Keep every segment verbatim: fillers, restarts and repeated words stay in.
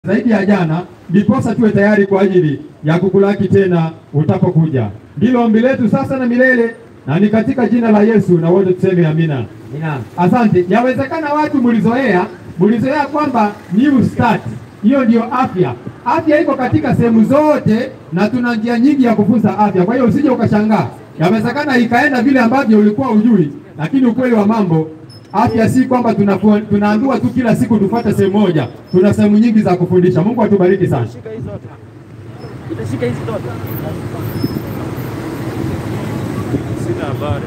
zaidi ya jana, ndiposa tuwe tayari kwa ajili ya kukulaki tena utapokuja. Ndilo ombi letu sasa na milele, na ni katika jina la Yesu, na wote tuseme amina. Amina. Asante. Yawezekana watu mulizoea, mulizoea kwamba new start, hiyo ndio afya. Afya iko katika sehemu zote na tuna njia nyingi ya kufunza afya. Kwa hiyo usije ukashangaa. Yawezekana ikaenda vile ambavyo ulikuwa ujui, lakini ukweli wa mambo, afya si kwamba tunaambiwa tu kila siku tufuate sehemu moja. Tuna sehemu nyingi za kufundisha. Mungu atubariki sana. Itashika hizi zote. Sina habari.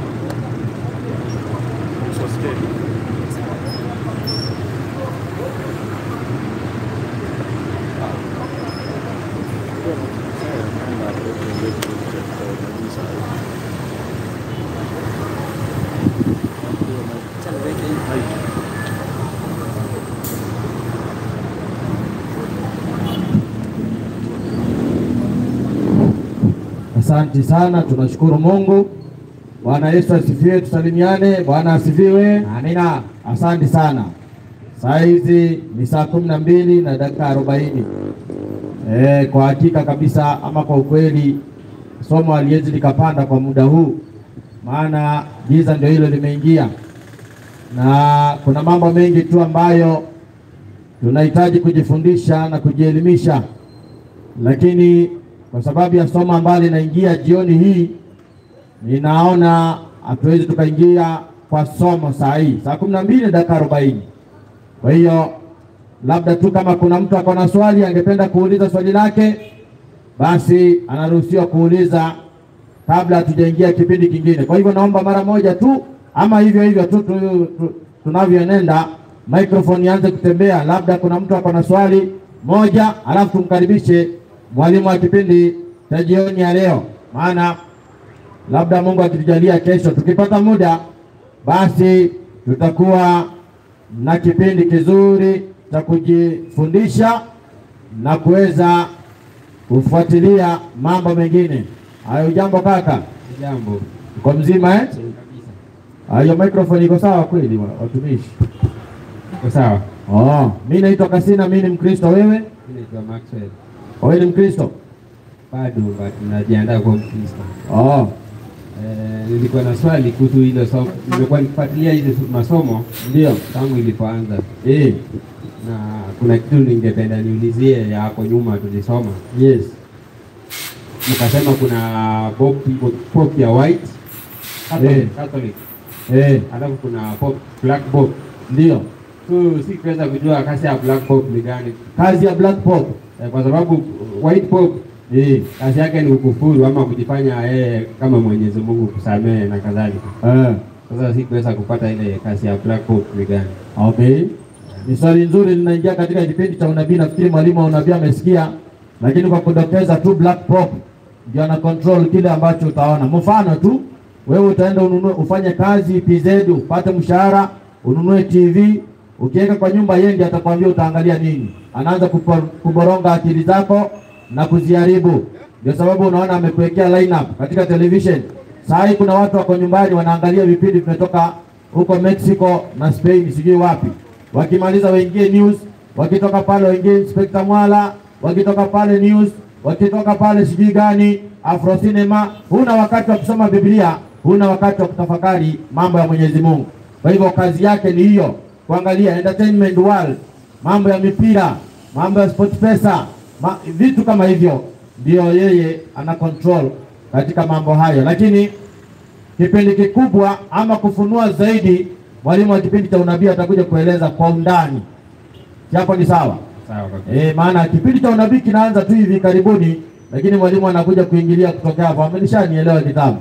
Asante sana, tunashukuru Mungu. Bwana Yesu asifiwe, tusalimiane. Bwana asifiwe. Amina. Asante sana. Saa hizi ni saa kumi na mbili na dakika arobaini. Eh, kwa hakika kabisa ama kwa ukweli somo aliwezi likapanda kwa muda huu, maana giza ndio hilo limeingia, na kuna mambo mengi tu ambayo tunahitaji kujifundisha na kujielimisha, lakini kwa sababu ya somo ambalo linaingia jioni hii, ninaona hatuwezi tukaingia kwa somo saa hii saa kumi na mbili dakika arobaini. Kwa hiyo labda tu kama kuna mtu ako na swali angependa kuuliza swali lake, basi anaruhusiwa kuuliza kabla hatujaingia kipindi kingine. Kwa hivyo naomba mara moja tu, ama hivyo hivyo tu, tu, tu tunavyoenenda, microphone ianze kutembea. Labda kuna mtu ako na swali moja, alafu tumkaribishe mwalimu wa kipindi cha jioni ya leo, maana labda Mungu akitujalia kesho tukipata muda, basi tutakuwa na kipindi kizuri cha kujifundisha na kuweza kufuatilia mambo mengine. Hayo jambo kaka? Jambo. Uko mzima eh? Hayo microphone iko sawa kweli watumishi? Iko sawa. Oh, mimi naitwa Kasina, mimi ni Mkristo. Wewe? Mimi naitwa Maxwell. Wewe ni Mkristo? Bado tunajiandaa kwa Mkristo. Oh. Eh, nilikuwa na swali kuhusu ile somo. Nimekuwa nikifuatilia ile masomo ndio tangu ilipoanza. Eh. Na kuna kitu ningependa niulizie ya hapo nyuma tulisoma. Yes. Mkasema kuna Pope Pope ya white Catholic, Eh. Catholic. Eh, Alafu kuna Pope Black Pope. ndio. So si kuweza kujua kazi ya Black Pope ni gani. Kazi ya Black Pope Eh, kwa sababu white Pope eh kazi yake ni ukufuru ama kujifanya yeye kama Mwenyezi Mungu kusamehe na kadhalika. eh Sasa si kuweza kupata ile kazi ya Black Pope ni gani. okay. Ni swali nzuri linaingia katika kipindi cha unabii. Nafikiri mwalimu wa unabii amesikia, lakini kwa kudokeza tu, Black Pope ndio ana control kile ambacho utaona. Mfano tu, wewe utaenda ununue, ufanye kazi P Z, upate mshahara, ununue T V, ukiweka kwa nyumba, yeye ndiye atakwambia utaangalia nini. Anaanza kuboronga akili zako na kuziharibu. Ndio sababu unaona amekuwekea lineup katika television. Saa hii kuna watu wako nyumbani wanaangalia vipindi vimetoka huko Mexico na Spain, sijui wapi. Wakimaliza waingie news, wakitoka pale waingie Inspector Mwala, wakitoka pale news, wakitoka pale sijui gani, Afro Cinema. Huna wakati wa kusoma Biblia, huna wakati wa kutafakari mambo ya Mwenyezi Mungu. Kwa hivyo kazi yake ni hiyo, kuangalia entertainment world, mambo ya mipira, mambo ya sport pesa, ma, vitu kama hivyo. Ndio yeye ana control katika mambo hayo. Lakini kipindi kikubwa ama kufunua zaidi, mwalimu wa kipindi cha unabii atakuja kueleza kwa undani. Japo ni sawa? Sawa kabisa. Eh, maana kipindi cha unabii kinaanza tu hivi karibuni, lakini mwalimu anakuja kuingilia kutoka hapo. Amenishanielewa kitabu.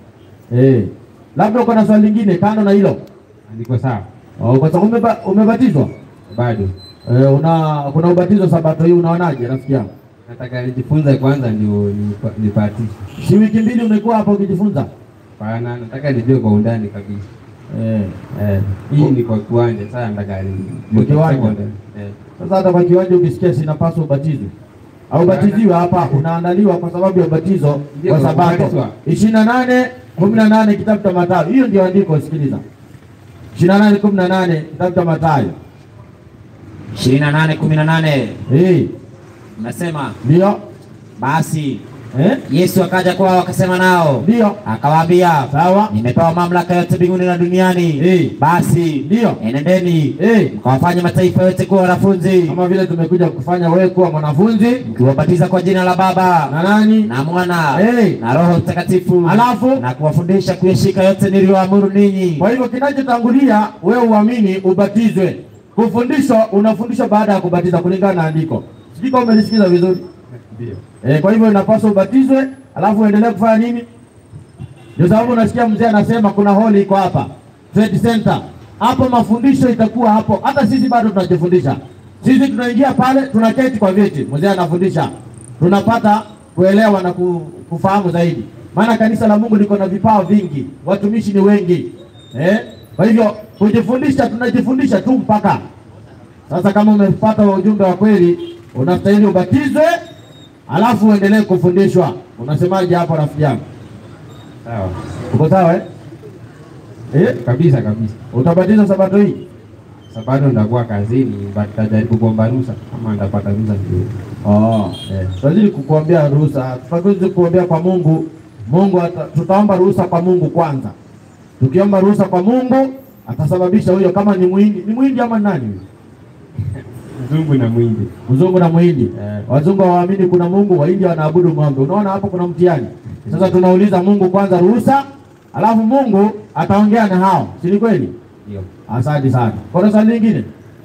Eh, labda uko na swali lingine kando na hilo? Niko sawa. Oh, kwa sababu umeba, umebatizwa? Bado. Eh, una kuna ubatizo Sabato hii, unaonaje rafiki yangu? Nataka nijifunze kwanza ndio nipati. Si wiki mbili umekuwa hapo ukijifunza? Bana, nataka nijue kwa undani kabisa. Eh, Eh, hii ni kwa kiwanja. Sasa nataka Kwa kiwanja? Eh. Sasa hata kwa kiwanja ukisikia sinapaswa ubatizo, au batiziwe hapa, unaandaliwa kwa sababu ya ubatizo wa Sabato. ishirini na nane kumi na nane kitabu cha Mathayo. Hiyo ndio andiko, sikiliza. ishirini na nane kumi na nane kitabu cha Mathayo. ishirini na nane kumi na nane. Eh, Nasema ndio. basi Eh? Yesu akaja kwao akasema nao, Ndio. akawaambia, Sawa. nimepewa mamlaka yote mbinguni na duniani. Eh. Basi Ndio. enendeni Eh, mkawafanye mataifa yote kuwa wanafunzi, kama vile tumekuja kufanya wewe kuwa mwanafunzi mkiwabatiza kwa jina la Baba na nani? na Mwana Eh. na Roho Mtakatifu, Alafu? na kuwafundisha kuyashika yote niliyoamuru ninyi. Kwa hivyo kinachotangulia wewe uamini, ubatizwe. Kufundishwa unafundishwa baada ya kubatiza kulingana na andiko. Sijui kama umenisikiza vizuri. Ndio. Eh, kwa hivyo inapaswa ubatizwe, alafu uendelee kufanya nini? Ndio sababu unasikia mzee anasema kuna holi iko hapa, Trade Center. Hapo mafundisho itakuwa hapo. Hata sisi bado tunajifundisha. Sisi tunaingia pale, tunaketi kwa viti. Mzee anafundisha. Tunapata kuelewa na kufahamu zaidi. Maana kanisa la Mungu liko na vipawa vingi. Watumishi ni wengi. Eh? Kwa hivyo kujifundisha, tunajifundisha tu mpaka. Sasa kama umepata ujumbe wa kweli, unastahili ubatizwe, alafu uendelee kufundishwa. Unasemaje hapo rafiki yangu? Sawa. Uko sawa eh? Eh? Kabisa kabisa. Utabatizwa sabato hii? Sabato ndakuwa kazini, but tajaribu kuomba ruhusa kama ndapata ruhusa ndio. Oh, eh. Tunazidi kukuombea ruhusa. Tutazidi kuombea kwa Mungu. Mungu ata, tutaomba ruhusa kwa Mungu kwanza. Tukiomba ruhusa kwa Mungu, atasababisha huyo kama ni Muhindi. Ni Muhindi ama nani huyo? Mzungu na Muhindi. Mzungu na Muhindi. Eh. Wazungu hawaamini kuna Mungu, Wahindi wanaabudu ng'ombe. Unaona hapo kuna mtihani. Sasa tunauliza Mungu kwanza ruhusa, alafu Mungu ataongea na hao. Si ni kweli? Ndio. Asante sana. Kuna swali lingine?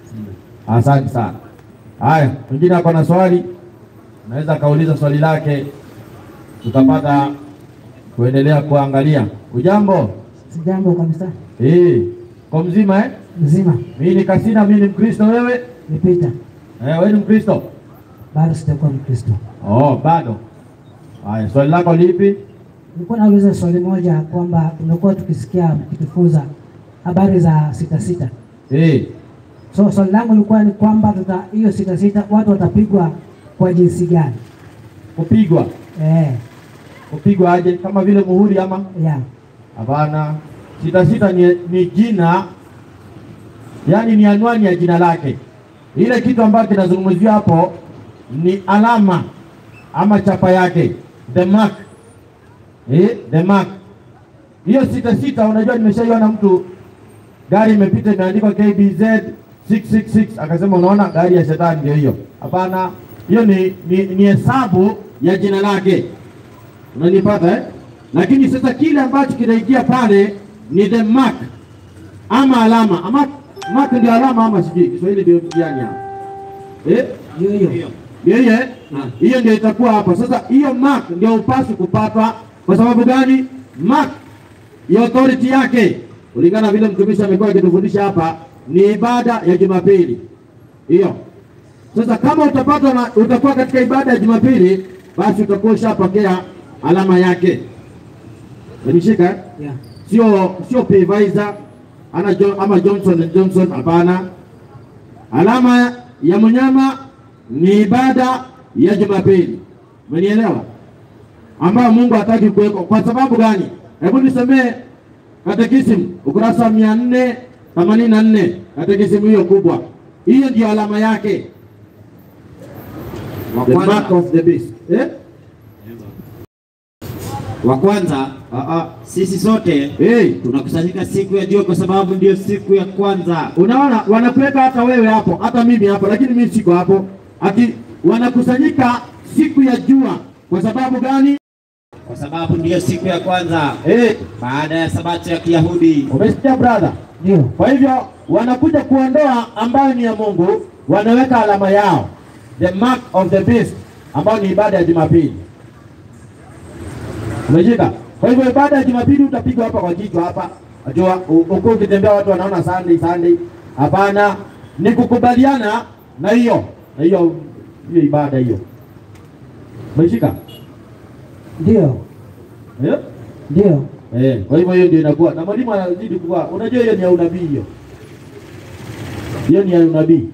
Asante sana. Haya, mwingine ako na swali, naweza kauliza swali lake, tutapata kuendelea kuangalia. Ujambo? Sijambo kabisa. Eh, kwa mzima eh? Mzima. Mimi ni Kasina, mimi ni Mkristo, wewe? Ni Peter. Eh, wewe ni Mkristo? Bado sijakuwa Mkristo. Oh, bado. Haya, swali lako lipi? Nilikuwa nauliza swali moja kwamba tumekuwa tukisikia mkitufunza habari za sita sita. Eh. So swali langu lilikuwa ni kwamba tuta hiyo sita sita watu watapigwa kwa jinsi gani? Kupigwa. Eh, Kupigwa aje? Kama vile muhuri ama? yeah. Hapana. Sita sita ni, ni jina, yaani ni anwani ya jina lake. Ile kitu ambacho kinazungumziwa hapo ni alama ama chapa yake, the mark. Eh, the mark. Hiyo sita sita, unajua nimeshaiona mtu gari imepita imeandikwa K B Z six six six, akasema unaona gari ya shetani ndio hiyo. Hapana, hiyo ni ni, ni hesabu ya jina lake. Unanipata eh? Lakini sasa kile ambacho kinaingia pale ni the mark ama alama. Ama mark ndio alama ama sijui Kiswahili ndio gani hapo? Eh? Hiyo hiyo. Yeye hiyo ndio itakuwa hapa. Sasa hiyo mark ndio upasi kupata. Kwa sababu gani? Mark ya authority yake, kulingana vile mtumishi amekuwa akitufundisha hapa, ni ibada ya Jumapili hiyo. Sasa kama utapata na utakuwa katika ibada ya Jumapili, basi utakuwa ushapokea alama yake. Unanishika? Yeah. Sio sio Pfizer ana jo, ama Johnson and Johnson, hapana. Alama ya mnyama ni ibada ya Jumapili. Umenielewa? Ambayo Mungu hataki kuweko. Kwa sababu gani? Hebu nisomee Katekisimu ukurasa mia nne themanini na nne, katekisimu hiyo kubwa. Hiyo ndio alama yake. The mark of the beast. Eh? Wa kwanza, Ah ah. sisi sote Hey, tunakusanyika siku ya jua kwa sababu ndio siku ya kwanza. unaona wanakuweka hata wewe hapo, hata mimi hapo, lakini mimi siko hapo. Ati wanakusanyika siku ya jua kwa sababu gani? Kwa sababu ndio siku ya kwanza Eh, baada ya sabato ya Kiyahudi. umesikia brother? Ndio. Kwa hivyo wanakuja kuondoa ambayo ni ya Mungu, wanaweka alama yao, the mark of the beast, ambayo ni ibada ya Jumapili. Umejika? Kwa hivyo ibada ya Jumapili utapigwa hapa kwa kichwa hapa. Unajua uko ukitembea watu wanaona Sunday Sunday. Hapana, ni kukubaliana na hiyo na hiyo hiyo ibada hiyo. Umeshika? Ndio. Eh? Ndio. Eh, kwa hivyo hiyo ndio inakuwa. Na mwalimu anazidi kuwa. Unajua hiyo ni ya unabii hiyo. Hiyo ni ya unabii.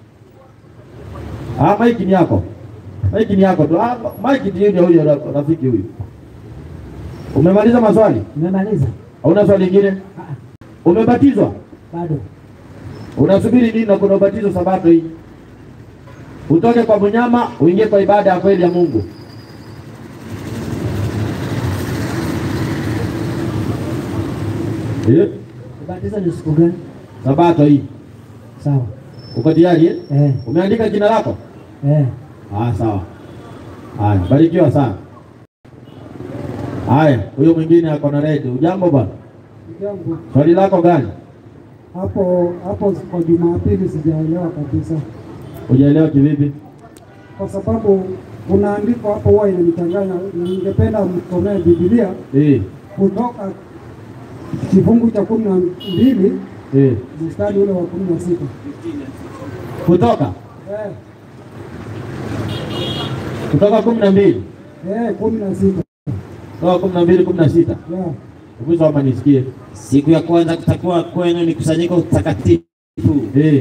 Ah, maiki ni yako. Maiki ni yako tu. Ah, maiki ndio huyo rafiki huyu. Umemaliza maswali? Nimemaliza. Hauna swali lingine? Ah, Umebatizwa? bado. Unasubiri nini na kuna ubatizo sabato hii? utoke kwa mnyama uingie kwa ibada ya kweli ya Mungu. Eh? Ubatizo ni siku gani? Sabato hii. Sawa. Uko tayari eh? Eh. Umeandika jina lako? Eh. Ah, sawa. Haya, barikiwa sana. Haya, huyo mwingine ako na red. Ujambo bwana? Jambo. Swali lako gani? Hapo hapo kwa Jumapili sijaelewa kabisa, Hujaelewa kivipi? kwa sababu kuna andiko hapo huwa inanichanganya. Ningependa msomee Biblia Eh, Kutoka kifungu cha kumi na mbili eh. mstari ule wa kumi na sita. Kutoka Eh, kutoka kumi na mbili eh, kumi na sita. kutoka kumi na mbili kumi na sita. Yeah. Hebu soma nisikie. Siku ya kwanza kutakuwa kwenu ni kusanyiko takatifu, Eh.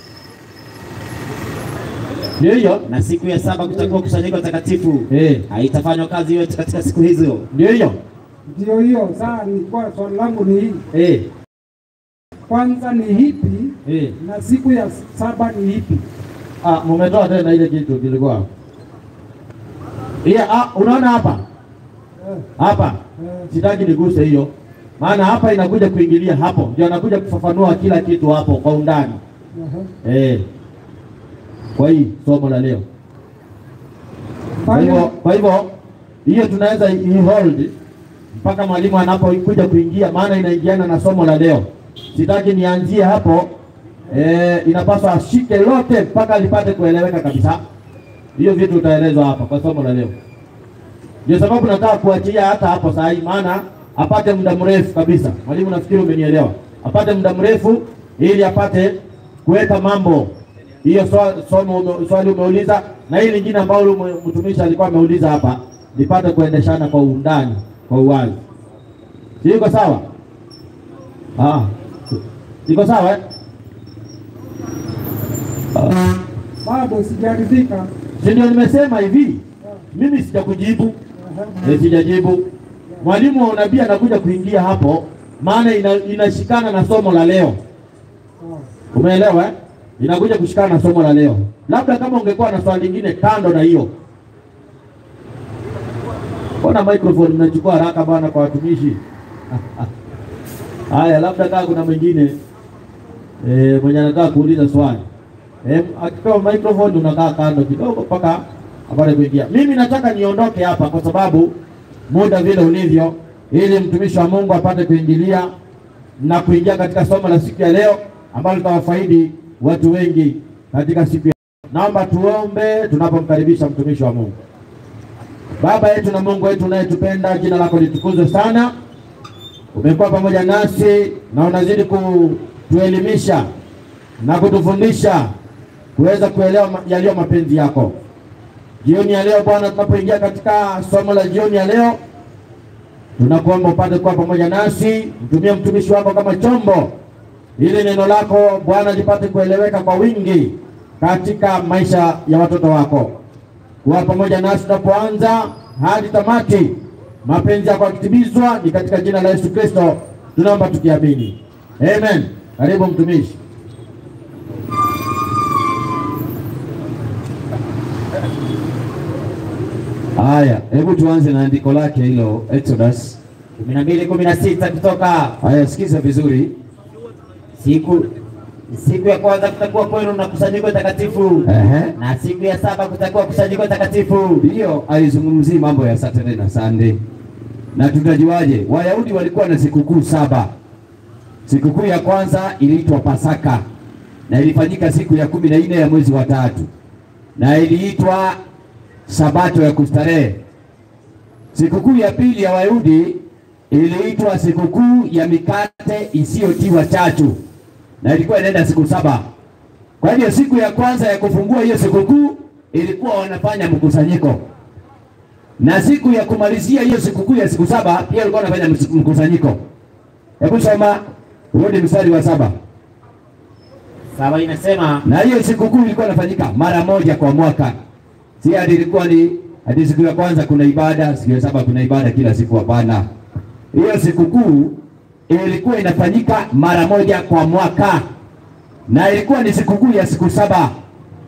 Ndio hiyo? na siku ya saba kutakuwa kusanyiko takatifu. Eh. Haitafanywa kazi yote katika siku hizo. Ndio hiyo? Ndio hiyo. Sasa nilikuwa swali langu ni hii, Eh. kwanza ni hipi Eh. na siku ya saba ni hipi? Ah, mumetoa tena ile kitu kilikuwa. Yeah, ah, unaona hapa? Eh, Hapa. eh, Sitaki niguse hiyo. Maana hapa inakuja kuingilia hapo. Ndio anakuja kufafanua kila kitu hapo kwa undani. aha. Eh. Kwa hii somo la leo. Kwa hivyo, Fanya kwa hivyo hiyo tunaweza i hold mpaka mwalimu anapokuja kuingia, maana inaingiana na somo la leo. Sitaki nianzie hapo. Eh, inapaswa ashike lote mpaka lipate kueleweka kabisa. Hiyo vitu utaelezwa hapa kwa somo la leo. Ndio sababu nataka kuachia hata hapo saa hii, maana apate muda mrefu kabisa. Mwalimu, nafikiri umenielewa. Apate muda mrefu ili apate kuweka mambo. Hiyo swali somo swali umeuliza na hili lingine ambalo mtumishi alikuwa ameuliza hapa, nipate kuendeshana kwa undani, kwa uwazi. Siko sawa? Ah. Iko sawa eh? Ah. bado sijaridhika. Si ndio nimesema hivi? Mimi sijakujibu. Aha. Eh, sijajibu. Mwalimu wa unabii anakuja kuingia hapo, maana ina, inashikana na somo la leo. Sawa. Umeelewa eh? Inakuja kushikana na somo la leo. Labda kama ungekuwa na swali lingine kando na hiyo. Mbona microphone mnachukua haraka bwana kwa watumishi? Haya, labda kama kuna mwingine eh, mwenye anataka kuuliza swali. Eh, akipewa microphone unakaa kando kidogo mpaka apate kuingia. Mimi nataka niondoke hapa kwa sababu muda vile ulivyo, ili mtumishi wa Mungu apate kuingilia na kuingia katika somo la siku ya leo ambalo litawafaidi watu wengi katika siku ya. Naomba tuombe tunapomkaribisha mtumishi wa Mungu. Baba yetu na Mungu wetu unayetupenda, jina lako litukuzwe sana. Umekuwa pamoja nasi na unazidi kutuelimisha na kutufundisha kuweza kuelewa yaliyo mapenzi yako. Jioni ya leo Bwana, tunapoingia katika somo la jioni ya leo, tunakuomba upate kuwa pamoja nasi, mtumie mtumishi wako kama chombo, ili neno lako Bwana lipate kueleweka kwa wingi katika maisha ya watoto wako. Kuwa pamoja nasi tunapoanza hadi tamati, mapenzi yako yakitimizwa, ni katika jina la Yesu Kristo tunaomba tukiamini. Amen. Karibu mtumishi. Haya, hebu tuanze na andiko lake hilo, Exodus kumi na mbili kumi na sita kutoka. haya, sikiza vizuri. Siku siku ya kwanza kutakuwa kwenu na kusanyiko takatifu, Ehe. na siku ya saba kutakuwa kusanyiko takatifu. Hiyo alizungumzia mambo ya Saturday na Sunday. Na tutajuaje? Wayahudi walikuwa na sikukuu saba. Sikukuu ya kwanza iliitwa Pasaka na ilifanyika siku ya kumi na nne ya mwezi wa tatu, na iliitwa Sabato ya kustarehe. Sikukuu ya pili ya Wayahudi iliitwa sikukuu ya mikate isiyotiwa chachu, na ilikuwa inaenda siku saba. Kwa hiyo siku ya kwanza ya kufungua hiyo sikukuu ilikuwa wanafanya mkusanyiko, na siku ya kumalizia hiyo sikukuu ya siku saba pia walikuwa wanafanya mkusanyiko. Hebu soma urudi mstari wa saba. Saba inasema, Na hiyo sikukuu ilikuwa inafanyika mara moja kwa mwaka. Si hadi ilikuwa ni hadi siku ya kwanza kuna ibada, siku ya saba kuna ibada kila siku, hapana. Hiyo sikukuu ilikuwa inafanyika mara moja kwa mwaka, na ilikuwa ni sikukuu ya siku saba.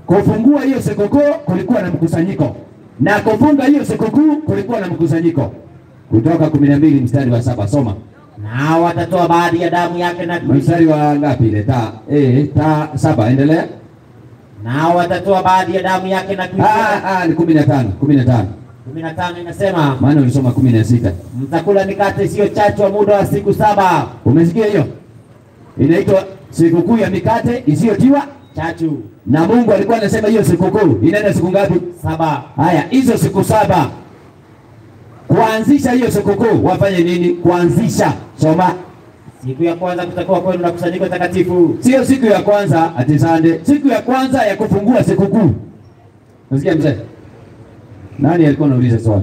Kufungua hiyo sikukuu kulikuwa na mkusanyiko, na kufunga hiyo sikukuu kulikuwa na mkusanyiko. Kutoka kumi na mbili mstari wa saba soma. Nao watatoa baadhi ya damu yake na Mstari wa ngapi ile? Ta eh ta saba, endelea. Nao watatoa baadhi ya damu yake na Ah ah ni kumi na tano, kumi na tano. kumi na tano inasema, Maana ulisoma kumi na sita. mtakula mikate isiyochachwa muda wa siku saba. Umesikia hiyo? Inaitwa sikukuu ya mikate isiyotiwa Chachu. na Mungu alikuwa anasema hiyo sikukuu inaenda siku ngapi? Saba. Haya, hizo siku saba. Kuanzisha hiyo sikukuu wafanye nini? Kuanzisha. Soma. Siku ya kwanza kutakuwa kwenu na kusanyiko takatifu. Sio siku ya kwanza ati Sunday. Siku ya kwanza ya kufungua sikukuu. Unasikia mzee? Nani alikuwa anauliza swali?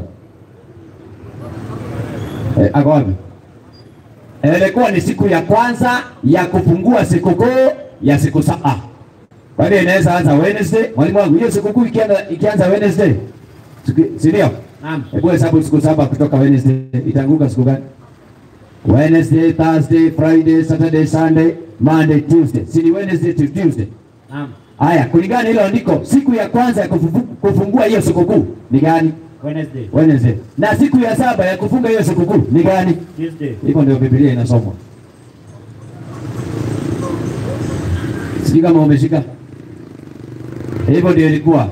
Eh, ako wapi? Ilikuwa ni siku ya kwanza ya kufungua sikukuu ya siku saba. Kwa hiyo inaweza anza Wednesday. Mwalimu wangu, hiyo sikukuu ikianza ikianza Wednesday. Si ndio? Naam. Hebu hesabu siku saba kutoka Wednesday. Itanguka siku gani? Wednesday, Thursday, Friday, Saturday, Sunday, Monday, Tuesday. Si ni Wednesday to Tuesday. Naam. Haya, kulingana hilo andiko, siku ya kwanza ya kufufu, kufungua hiyo sikukuu ni gani? Wednesday. Wednesday. Na siku ya saba ya kufunga hiyo sikukuu ni gani? Tuesday. Hivyo ndio Biblia inasomwa. Sijui kama umeshika. Hivyo ndio ilikuwa.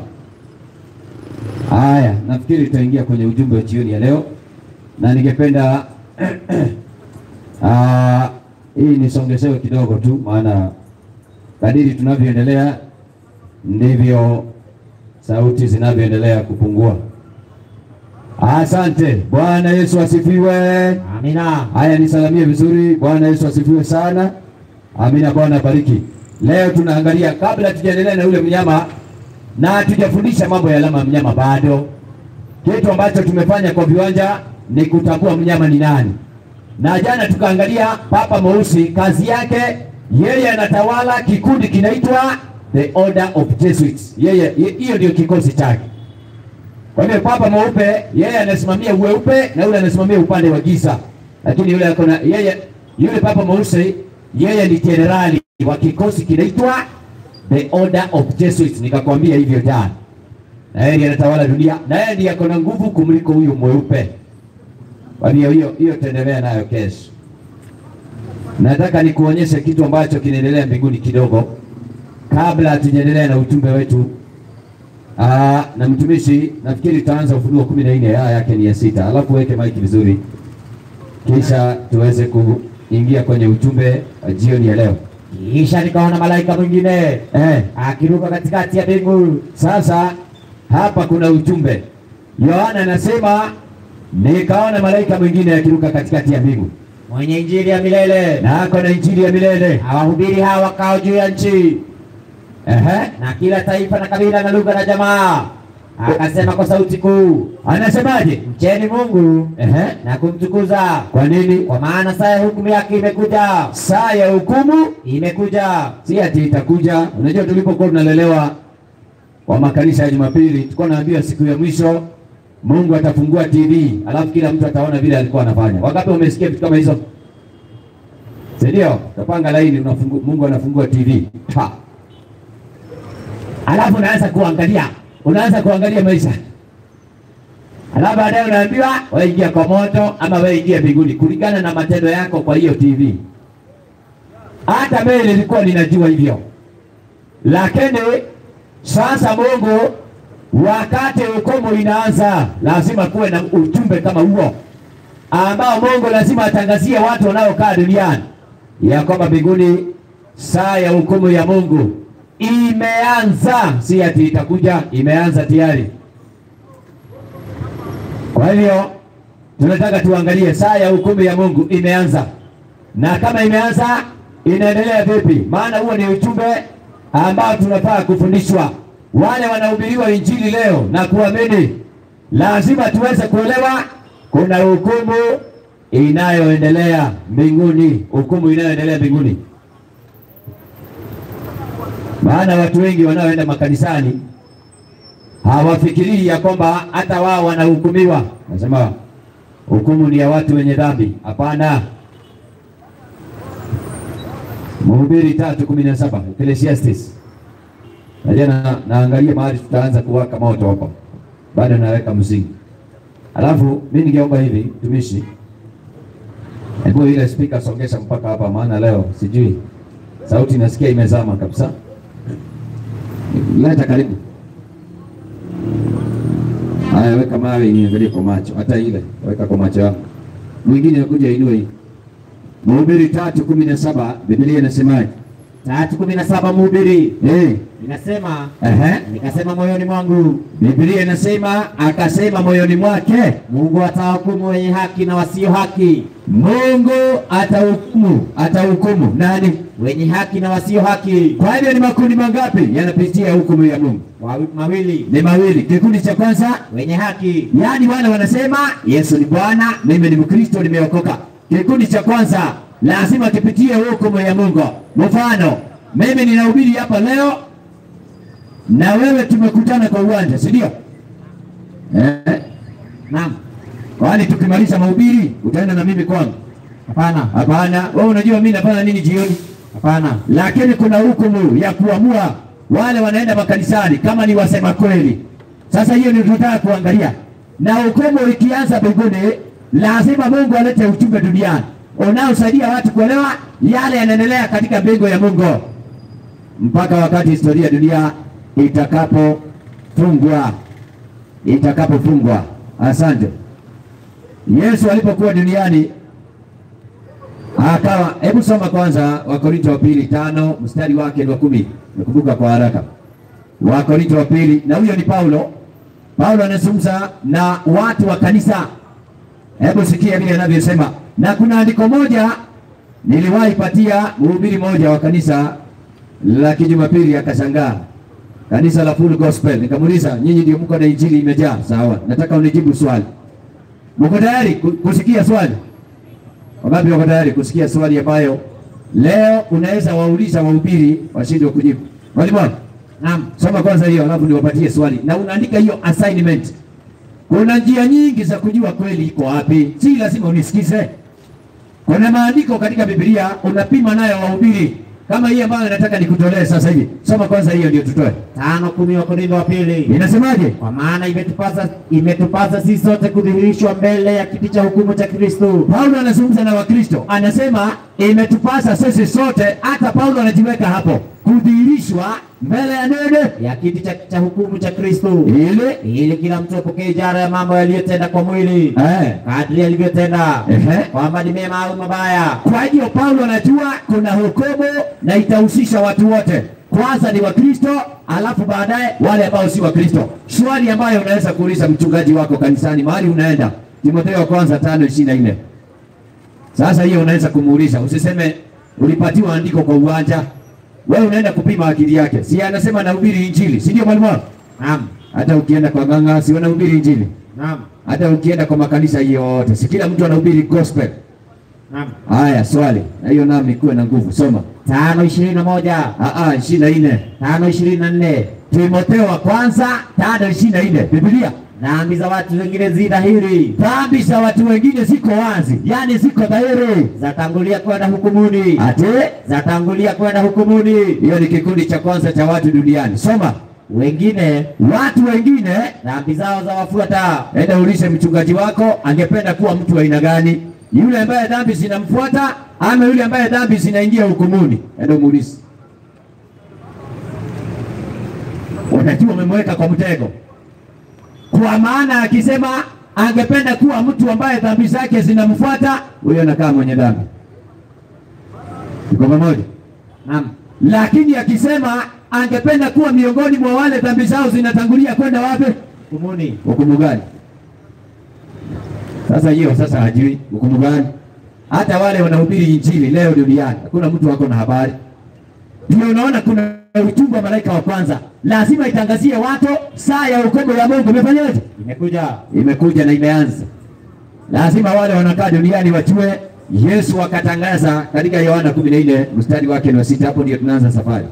Haya, nafikiri tutaingia kwenye ujumbe wa jioni ya leo, na ningependa ah hii nisongezewe kidogo tu, maana kadiri tunavyoendelea ndivyo sauti zinavyoendelea kupungua. Asante. Bwana Yesu asifiwe. Amina. Haya, nisalamie vizuri. Bwana Yesu asifiwe sana. Amina. Bwana bariki. Leo tunaangalia, kabla tujaendelea na ule mnyama na tujafundisha mambo ya alama mnyama bado, kitu ambacho tumefanya kwa viwanja ni kutambua mnyama ni nani. Na jana tukaangalia Papa Mweusi, kazi yake yeye anatawala kikundi kinaitwa The Order of Jesuits. Yeye hiyo ndio kikosi chake. Kwa hiyo Papa Mweupe yeye anasimamia uweupe na yule anasimamia upande wa giza. Lakini yule akona yeye yule Papa Mweusi yeye ni generali wa kikosi kinaitwa The Order of Jesuits. Nikakwambia hivyo jana. Na yeye anatawala dunia na yeye ndiye akona nguvu kumliko huyo mweupe. Kwa hiyo hiyo hiyo tuendelea nayo kesho. Nataka nikuonyeshe kitu ambacho kinaendelea mbinguni kidogo kabla hatujaendelea na ujumbe wetu. Aa, na mtumishi nafikiri tutaanza Ufunuo kumi na nne, aya yake ni ya sita. Alafu weke maiki vizuri, kisha tuweze kuingia kwenye ujumbe jioni ya leo. Kisha nikaona malaika mwingine Eh, akiruka katikati ya mbingu. sasa hapa kuna ujumbe. Yohana anasema nikaona malaika mwingine akiruka katikati ya mbingu, Mwenye injili ya milele, na ako na injili ya milele. awahubiri hawa wakao juu ya nchi, Ehe, na kila taifa na kabila na lugha na jamaa. Akasema kwa sauti kuu, anasemaje? mcheni Mungu Ehe, na kumtukuza, kwa nini? kwa maana saa ya hukumu yake imekuja. Saa ya hukumu Imekuja. si ati itakuja. Unajua tulipokuwa tunalelewa kwa makanisa ya Jumapili, tulikuwa naambiwa siku ya mwisho Mungu atafungua T V, alafu kila mtu ataona vile alikuwa anafanya. Wakati umesikia vitu kama hizo? Ndio, tapanga laini, unafungu, Mungu anafungua T V. Ha. Alafu unaanza kuangalia, unaanza kuangalia maisha. Alafu baadaye unaambiwa wewe ingia kwa moto ama wewe ingia mbinguni kulingana na matendo yako kwa hiyo T V. Hata mimi nilikuwa ninajua hivyo. Lakini sasa Mungu, wakati hukumu inaanza, lazima kuwe na ujumbe kama huo ambao Mungu lazima atangazie watu wanaokaa duniani ya kwamba mbinguni saa ya hukumu ya Mungu imeanza, si ati itakuja, imeanza tayari. Kwa hivyo tunataka tuangalie saa ya hukumu ya Mungu imeanza, na kama imeanza inaendelea vipi? Maana huo ni ujumbe ambao tunafaa kufundishwa. Wale wanahubiriwa injili leo na kuamini, lazima tuweze kuelewa kuna hukumu inayoendelea mbinguni, hukumu inayoendelea mbinguni. Maana watu wengi wanaoenda makanisani hawafikirii ya kwamba hata wao wanahukumiwa. Nasema hukumu ni ya watu wenye dhambi. Hapana. Mhubiri tatu kumi na saba, Ecclesiastes. Najua na, naangalia mahali tutaanza kuwaka moto hapa. Bado naweka msingi. Alafu mimi ningeomba hivi tumishi. Hebu ile speaker songesha mpaka hapa maana leo sijui. Sauti nasikia imezama kabisa. Leta karibu. Haya, weka mawe niangalie kwa macho. Hata ile weka kwa macho yako. Mwingine akuja inue hii. Mhubiri tatu kumi na saba Biblia inasemaje? tatu kumi na saba Mhubiri. Eh. Inasema, Ehe. nikasema moyoni mwangu, Biblia inasema akasema moyoni mwake, Mungu atahukumu wenye haki na wasio haki. Mungu atahukumu, atahukumu nani? Wenye haki na wasio haki. Kwa hivyo ni makundi mangapi yanapitia hukumu ya Mungu? Wawi- Mawili. Ni mawili. Kikundi cha kwanza, Wenye haki. yaani wale wanasema Yesu ni Bwana, mimi ni Mkristo, nimeokoka. Kikundi cha kwanza lazima kipitie hukumu ya Mungu. Mfano, mimi ninahubiri hapa leo na wewe tumekutana kwa uwanja, si ndio? Eh? Naam. Kwani tukimaliza mahubiri utaenda na mimi kwangu? Hapana. Hapana. Wewe unajua mimi nafanya nini jioni? Hapana. Lakini kuna hukumu ya kuamua wale wanaenda makanisani kama ni wasema kweli. Sasa hiyo ndio tunataka kuangalia. Na hukumu ikianza mbinguni, lazima Mungu alete ujumbe duniani unaosaidia watu kuelewa yale yanaendelea katika mbingu ya Mungu mpaka wakati historia ya dunia itakapofungwa, itakapofungwa. Asante. Yesu alipokuwa duniani akawa, hebu soma kwanza Wakorintho wa pili tano mstari wake wa kumi. Nakumbuka kwa haraka. Wakorintho wa pili, na huyo ni Paulo. Paulo anazungumza na watu wa kanisa. Hebu sikia vile anavyosema. Na kuna andiko moja niliwahi patia mhubiri moja wa kanisa la Kijumapili, akashangaa. Kanisa la Full Gospel. Nikamuuliza, nyinyi ndio mko na injili imejaa? Sawa. Nataka unijibu swali. Mko tayari kusikia swali? Wangapi wako tayari kusikia swali ambayo leo unaweza wauliza wahubiri washindwe kujibu? Mwalimu? Naam. Soma kwanza hiyo alafu niwapatie swali. Na unaandika hiyo assignment. Kuna njia nyingi za kujua kweli iko wapi. Si lazima unisikize. Kuna maandiko katika Biblia unapima nayo wahubiri. Kama hii ambayo nataka nikutolee sasa hivi. Soma kwanza hiyo ndio tutoe. Tano kumi Wakorintho wa pili. Inasemaje? Kwa maana imetupasa imetupasa sisi sote kudhihirishwa mbele ya kiti cha hukumu cha Kristo. Paulo anazungumza na Wakristo. Anasema imetupasa sisi sote, hata Paulo anajiweka hapo, kudhihirishwa mbele ya nene Ya kiti cha, cha hukumu cha Kristo. ile Ili kila mtu apokee ijara ya mambo yaliyotenda kwa mwili. eh. Kadri alivyotenda. Ehe. Kwamba ni mema au mabaya. Kwa hiyo Paulo anajua kuna hukumu na itahusisha watu wote. Kwanza ni Wakristo, alafu baadaye wale ambao si Wakristo. Swali ambayo unaweza kuuliza mchungaji wako kanisani mahali unaenda, Timotheo wa kwanza tano ishirini na nne. Sasa hiyo unaweza kumuuliza, usiseme ulipatiwa andiko kwa uwanja. Wewe unaenda kupima akili yake. Si anasema nahubiri injili, si ndio mwalimu wangu? Naam. Hata ukienda kwa ganga si wanahubiri injili. Naam. Hata ukienda kwa makanisa yote, si kila mtu anahubiri gospel. Naam. Haya, swali. Na hiyo nami kuwe na nguvu. Soma. Tano ishirini na moja. Ah ah, ishirini na nne. Tano ishirini na nne. Timotheo wa kwanza tano ishirini na nne. Biblia. Dhambi za watu wengine zi dhahiri, Dhambi za watu wengine ziko wazi, yani ziko dhahiri. zatangulia kwenda hukumuni. Ate Zatangulia kwenda hukumuni. hiyo ni kikundi cha kwanza cha watu duniani. Soma. Wengine Watu wengine, dhambi zao za wafuata. enda ulize mchungaji wako angependa kuwa mtu wa aina gani, yule ambaye dhambi zinamfuata ama yule ambaye dhambi zinaingia hukumuni? Enda muulize. Unajua umemweka kwa mtego, kwa maana akisema angependa kuwa mtu ambaye dhambi zake zinamfuata, huyo anakaa mwenye dhambi. Tuko pamoja? Naam. Lakini akisema angependa kuwa miongoni mwa wale dhambi zao zinatangulia kwenda wapi? Hukumuni. Hukumu gani? Sasa hiyo sasa hajui hukumu gani. Hata wale wanahubiri injili leo duniani hakuna mtu wako na habari. Ndio unaona kuna ujumbe wa malaika wa kwanza, lazima itangazie watu saa ya hukumu ya Mungu imefanyaje? Imekuja. Imekuja na imeanza. Lazima wale wanakaa duniani wajue. Yesu akatangaza katika Yohana kumi na nne mstari wake ni wa sita. Hapo ndio tunaanza safari.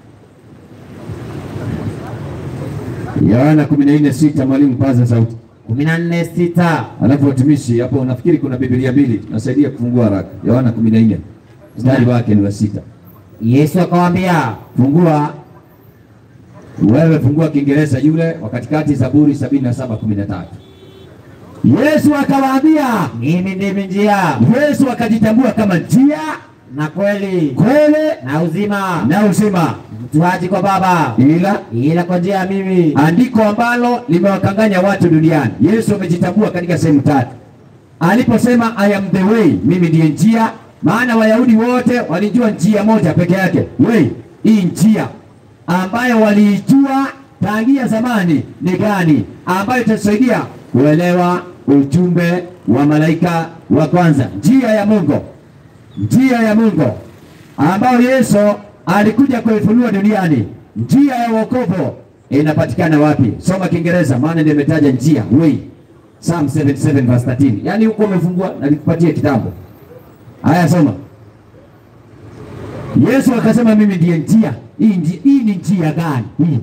Yohana kumi na nne sita. Mwalimu, paza sauti. kumi na nne sita. Alafu watumishi hapo, nafikiri kuna Biblia mbili, nasaidia kufungua haraka. Yohana kumi na nne mstari wake ni wa sita. Yesu akawaambia, Fungua. Wewe fungua Kiingereza yule wa katikati, Zaburi sabini na saba kumi na tatu. Yesu akawaambia, mimi ndimi njia Yesu akajitambua kama njia na kweli kweli na uzima, na uzima, mtu haji kwa Baba ila ila kwa njia ya mimi. andiko ambalo limewakanganya watu duniani. Yesu amejitambua katika sehemu tatu. Aliposema I am the way, mimi ndiye njia, maana Wayahudi wote walijua njia moja peke yake, way. Hii njia ambayo waliijua tangia zamani ni gani, ambayo itasaidia kuelewa ujumbe wa malaika wa kwanza, njia ya Mungu, njia ya Mungu ambayo Yesu alikuja kuifunua duniani. Njia ya wokovu inapatikana wapi? Soma Kiingereza, maana ndio imetaja njia, way. Psalm seventy-seven verse thirteen. Yaani huko umefungua na nikupatie kitabu. Haya, soma. Yesu akasema mimi ndiye njia. Hii njia, hii ni njia gani? Hii.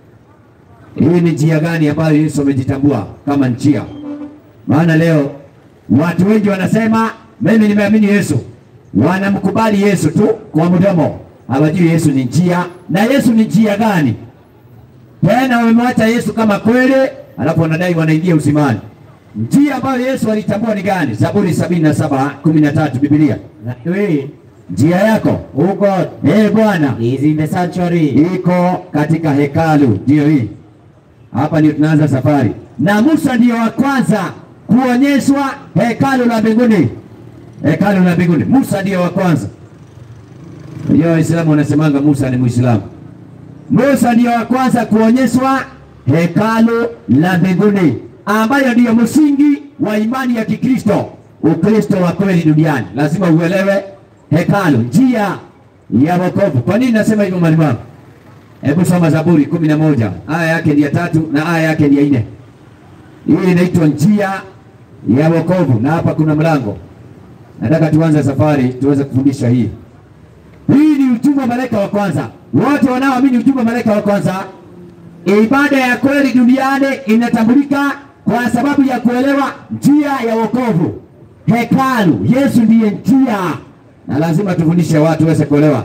Hii ni njia gani ambayo Yesu amejitambua kama njia? Maana leo watu wengi wanasema mimi nimeamini Yesu. Wanamkubali Yesu tu kwa mdomo. Hawajui Yesu ni njia, na Yesu ni njia gani? Tena wamemwacha Yesu kama kweli, alafu wanadai wanaingia uzimani. Njia ambayo Yesu alitambua ni gani? Zaburi sabini na saba kumi na tatu Biblia. Wewe Njia yako huko eh Bwana is in the sanctuary, iko katika hekalu. Ndio hii hapa, ndio tunaanza safari. Na Musa ndio wa kwanza kuonyeshwa hekalu la mbinguni, hekalu la mbinguni. Musa ndio wa kwanza. Ndio Waislamu wanasemanga Musa ni Muislamu. Musa ndio wa kwanza kuonyeshwa hekalu la mbinguni, ambayo ndio msingi wa imani ya Kikristo. Ukristo wa kweli duniani lazima uelewe hekalu, njia ya wokovu. Kwa nini nasema hivyo mwalimu wangu? Hebu soma Zaburi kumi na moja, aya yake ni ya tatu na aya yake ni ya nne. Hii inaitwa njia ya wokovu, na hapa kuna mlango. Nataka tuanze safari tuweze kufundisha hii. Hii ni ujumbe wa malaika wa kwanza. Wote wanaoamini ujumbe wa malaika wa kwanza, ibada ya kweli duniani inatambulika kwa sababu ya kuelewa njia ya wokovu, hekalu. Yesu ndiye njia, na lazima tufundishe watu waweze kuelewa.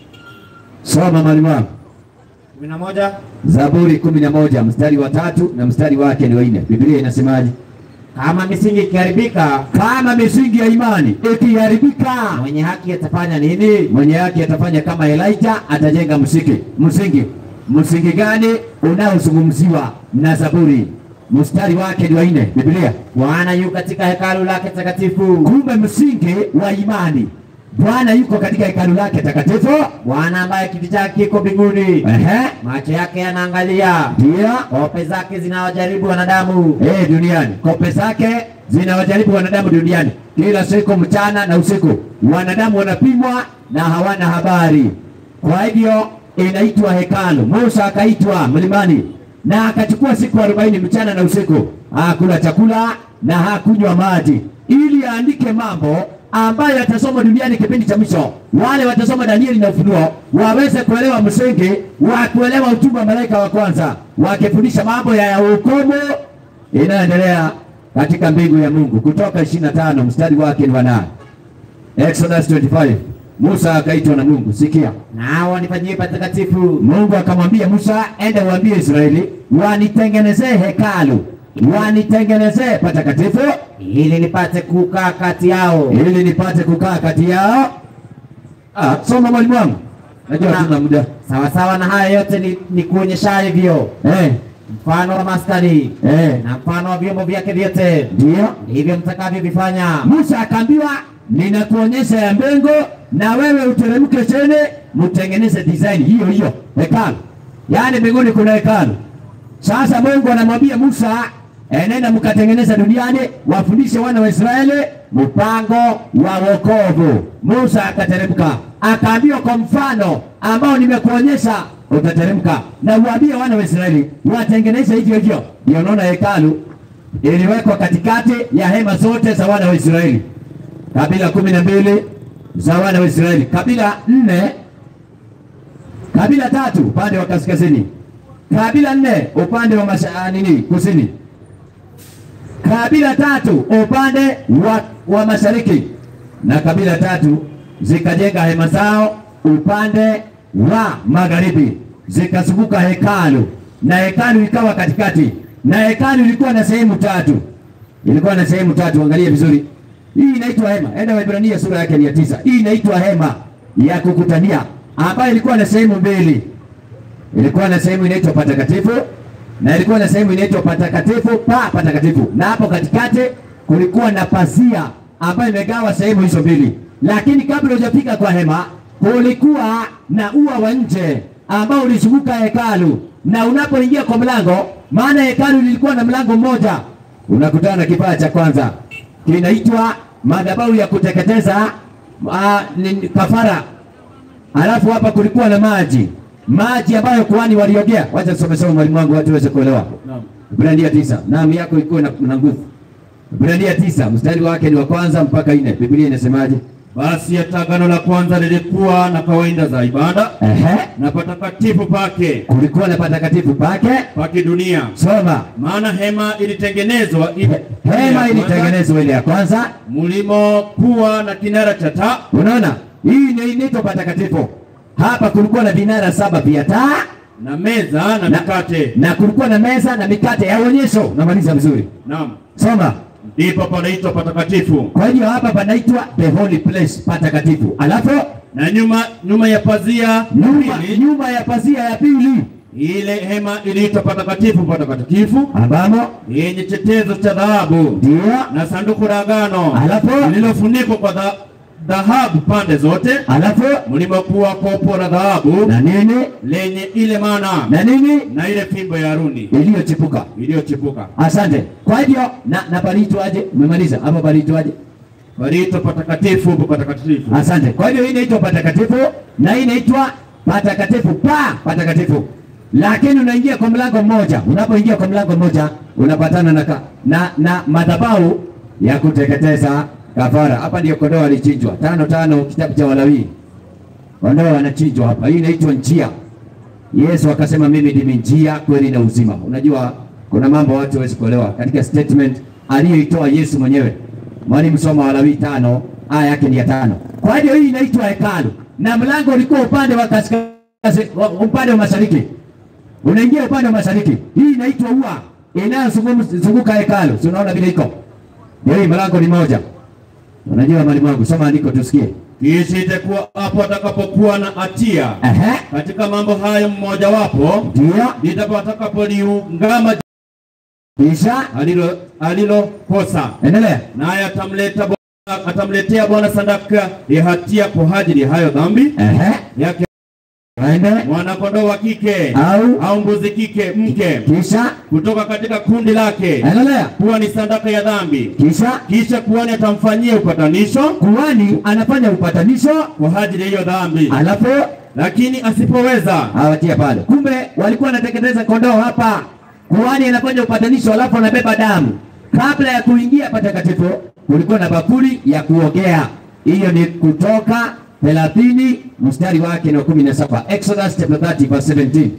Soma mwalimu wangu. kumi na moja Zaburi kumi na moja mstari wa tatu na mstari wake ni wa nne. Biblia inasemaje? kama misingi ikiharibika, Kama misingi ya imani ikiharibika, mwenye haki atafanya nini? mwenye haki atafanya kama Elijah, atajenga msingi. Msingi msingi gani unaozungumziwa na Zaburi? Mstari wake ni wa nne. Biblia, Bwana yu katika hekalu lake takatifu. kumbe msingi wa imani, Bwana yuko katika hekalu lake takatifu. Bwana ambaye kiti chake kiko mbinguni, Ehe, macho yake yanaangalia, ndio kope zake zinawajaribu wanadamu. eh, duniani. Kope zake zinawajaribu wanadamu duniani kila siku, mchana na usiku. Wanadamu wanapimwa na hawana habari. Kwa hivyo inaitwa hekalu. Musa akaitwa mlimani na akachukua siku arobaini mchana na usiku, hakula chakula na hakunywa maji, ili aandike mambo ambayo yatasoma duniani kipindi cha mwisho. Wale watasoma Danieli na Ufunuo waweze kuelewa msingi wa kuelewa ujumbe wa malaika wa kwanza, wakifundisha mambo ya hukumu inayoendelea katika mbingu ya Mungu. Kutoka ishirini na tano mstari wake ni wa nane. Exodus twenty-five. Musa akaitwa na Mungu. Sikia, Nao wanifanyie patakatifu. Mungu akamwambia Musa, enda waambie Israeli wanitengenezee hekalu, wanitengenezee patakatifu, ili nipate kukaa kati yao. ili nipate kukaa kati yao. Ah, soma mwalimu wangu, najua Na- hatuna muda. Sawa sawa na haya yote ni, ni kuonyesha hivyo Eh, mfano wa maskani eh, na mfano wa vyombo vyake vyote, ndio ndivyo mtakavyovifanya. Musa akaambiwa, ninakuonyesha ya mbingu na wewe uteremke chini mtengeneze design hiyo hiyo hekalu. Yaani mbinguni kuna hekalu. Sasa Mungu anamwambia Musa, enenda mkatengeneza duniani, wafundishe wana wa Israeli mpango wa wokovu. Musa akateremka, akaambiwa kwa mfano ambao nimekuonyesha utateremka, na uambie wana wa Israeli watengeneze hivyo hivyo. Ndio unaona hekalu iliwekwa katikati ya hema zote za wana wa Israeli. Kabila kumi na mbili za wana wa Israeli, kabila nne, kabila tatu upande wa kaskazini, kabila nne upande wa masha, nini kusini, kabila tatu upande wa, wa mashariki, na kabila tatu zikajenga hema zao upande wa magharibi. zikazunguka hekalu, na hekalu ikawa katikati, na hekalu ilikuwa na sehemu tatu. Ilikuwa na sehemu tatu, angalia vizuri. Hii inaitwa hema. Enda Waebrania sura yake ni ya tisa. Hii inaitwa hema ya kukutania, ambayo ilikuwa na sehemu mbili. Ilikuwa na sehemu inaitwa patakatifu, na ilikuwa na sehemu inaitwa patakatifu pa patakatifu. Na hapo katikati kulikuwa na pazia ambayo imegawa sehemu hizo mbili. Lakini kabla hujafika kwa hema, kulikuwa na ua wa nje ambao ulizunguka hekalu, na unapoingia kwa mlango, maana hekalu lilikuwa na mlango mmoja, unakutana na kifaa cha kwanza kinaitwa madhabahu ya kuteketeza uh, kafara. Alafu hapa kulikuwa na maji, maji ambayo kuhani waliogea. Wacha tusome somo mwalimu wangu watu waweze kuelewa. Naam. Ibrania tisa. Naam yako iko na, na nguvu. Ibrania tisa mstari wake ni wa kwanza mpaka nne. Biblia inasemaje? Basi agano la kwanza lilikuwa na kawaida za ibada, Ehe. na patakatifu pake, Kulikuwa na patakatifu pake pake dunia. Soma. Maana hema ilitengenezwa ili Hema ilitengenezwa ile ya kwanza, mlimo kuwa na kinara cha taa. unaona? Hii ndio inaitwa patakatifu. Hapa kulikuwa na vinara saba vya taa na meza na mikate. na kulikuwa na meza na mikate ya onyesho. Namaliza vizuri. Naam. Soma. Ndipo panaitwa patakatifu. Kwa hiyo hapa panaitwa the holy place, patakatifu. Alafu Na nyuma nyuma ya pazia nyuma, pili, nyuma ya pazia ya pili ile hema iliitwa patakatifu patakatifu, ambamo yenye chetezo cha dhahabu ndio. na sanduku la agano Alafu lililofunikwa kwa dha- dhahabu pande zote, alafu mlimokuwa kopo la dhahabu na nini lenye ile mana na nini na ile fimbo ya Haruni iliyochipuka. iliyochipuka. Asante. Kwa hivyo na na paliitwaje? Umemaliza hapo, paliitwaje? Paliitwa patakatifu patakatifu. Asante. Kwa hivyo hii inaitwa patakatifu na hii inaitwa patakatifu pa patakatifu. Lakini unaingia kwa mlango mmoja. Unapoingia kwa mlango mmoja unapatana na ka, na, na madhabahu ya kuteketeza kafara. Hapa ndio kondoo alichinjwa. Tano tano kitabu cha Walawi. Kondoo wanachinjwa hapa. Hii inaitwa njia. Yesu akasema mimi ndimi njia, kweli na uzima. Unajua kuna mambo watu hawezi kuelewa katika statement aliyoitoa Yesu mwenyewe. Mwalimu soma Walawi tano, aya yake ni ya tano. Kwa hiyo hii inaitwa hekalu na mlango ulikuwa upande wa kaskazini, upande wa mashariki. Unaingia upande wa mashariki. Hii inaitwa ua inayozunguka hekalu. Si unaona vile iko? Ndio hii mlango ni moja. Unajua mwalimu wangu, soma andiko tusikie. Kisha itakuwa hapo atakapokuwa na hatia Ehe. katika mambo hayo mmoja wapo, Ndio. ndipo atakapoliungama Kisha alilo alilokosa, endelea. naye atamleta Bwana- atamletea Bwana sadaka ya hatia kwa ajili ya hayo dhambi Ehe. yake, Aende. mwana kondoo wa kike Au au mbuzi kike mke kisha kutoka katika kundi lake, endelea. kuwa ni sadaka ya dhambi. Kisha Kisha kuhani atamfanyia upatanisho kuhani anafanya upatanisho, kwa ajili ya hiyo dhambi, alafu lakini asipoweza awatia pale. Kumbe walikuwa wanateketeza kondoo hapa. Kuhani anafanya upatanisho, alafu anabeba damu. Kabla ya kuingia patakatifu kulikuwa na bakuli ya kuogea. Hiyo ni Kutoka thelathini mstari wake na kumi na saba. Exodus chapter thirty verse seventeen.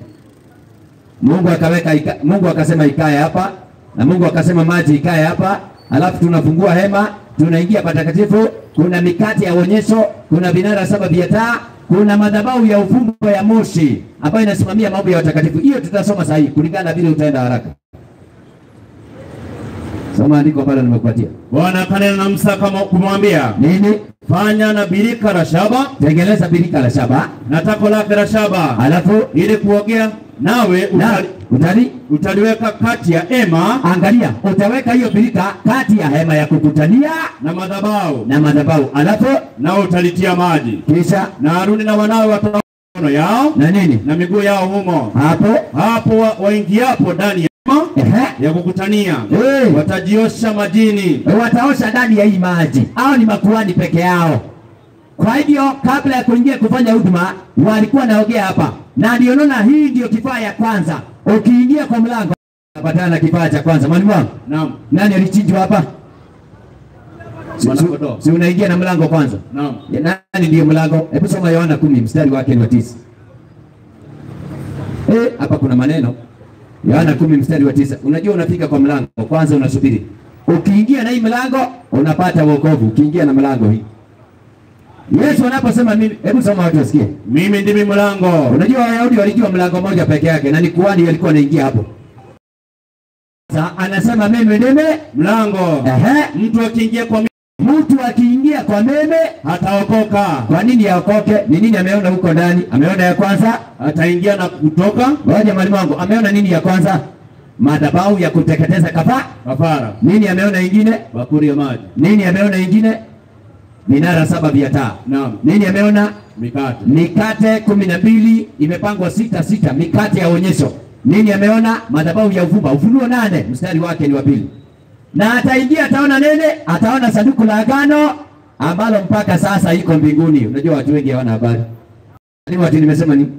Mungu akaweka ika, Mungu akasema ikae hapa, na Mungu akasema maji ikae hapa. Alafu tunafungua hema, tunaingia patakatifu. Kuna mikate ya onyesho, kuna vinara saba vya taa, kuna madhabahu ya ufumbo ya moshi ambayo inasimamia mambo ya watakatifu. Hiyo tutasoma sahihi kulingana na vile utaenda haraka. Soma andiko pale nimekupatia. Bwana akanena na Musa kama kumwambia, Nini? fanya na birika la shaba Tengeneza birika la shaba, na tako lake la shaba, alafu ili kuogea, nawe na utali, utali utaliweka kati ya hema angalia, utaweka hiyo birika kati ya hema ya kukutania na madhabahu, na madhabahu, alafu nawe utalitia maji, kisha na Haruni na wanawe watoa mikono yao na nini na miguu yao humo, hapo. hapo wa- waingiapo ndani ya hema Ehe. ya kukutania, Eh. watajiosha majini. Wataosha ndani ya hii maji. Hao ni makuhani peke yao. Kwa hivyo kabla ya kuingia kufanya huduma walikuwa naogea hapa, na ndio naona hii ndio kifaa ya kwanza. Ukiingia kwa mlango unapatana na kifaa cha kwanza. Mwalimu wangu, Naam, nani alichinjwa hapa? Si, Mwana si, kondoo. si unaingia na mlango kwanza? naam. Ya, nani ndiyo mlango? Hebu soma Yohana kumi mstari wake ni wa tisa. Eh, hapa kuna maneno. Yohana kumi mstari wa tisa. Unajua unafika kwa mlango kwanza, unasubiri. Ukiingia na hii mlango unapata wokovu. Ukiingia na mlango hii Yesu anaposema mimi, hebu soma watu wasikie. Mimi ndimi mlango. Unajua Wayahudi walijua mlango mmoja peke yake na ni kuhani alikuwa anaingia hapo. Sasa anasema mimi ndimi mlango. Ehe, Mtu akiingia kwa mimi, mtu akiingia kwa mimi hataokoka. Kwa nini aokoke? Ni nini ameona huko ndani? Ameona ya kwanza, Ataingia na kutoka. ngoja mwalimu wangu, ameona nini ya kwanza? Madhabahu ya kuteketeza kafara. Kafara. Nini ameona ingine? Bakuri ya maji. Nini ameona ingine? Vinara saba vya taa. Naam. Nini ameona? Mikate. Mikate kumi na mbili imepangwa sita sita, mikate ya onyesho. Nini ameona? Madhabahu ya uvumba. Ufunuo nane mstari wake ni wa pili. Na ataingia ataona nene, ataona sanduku la agano ambalo mpaka sasa iko mbinguni. Unajua watu wengi hawana habari. Ni watu nimesema nini?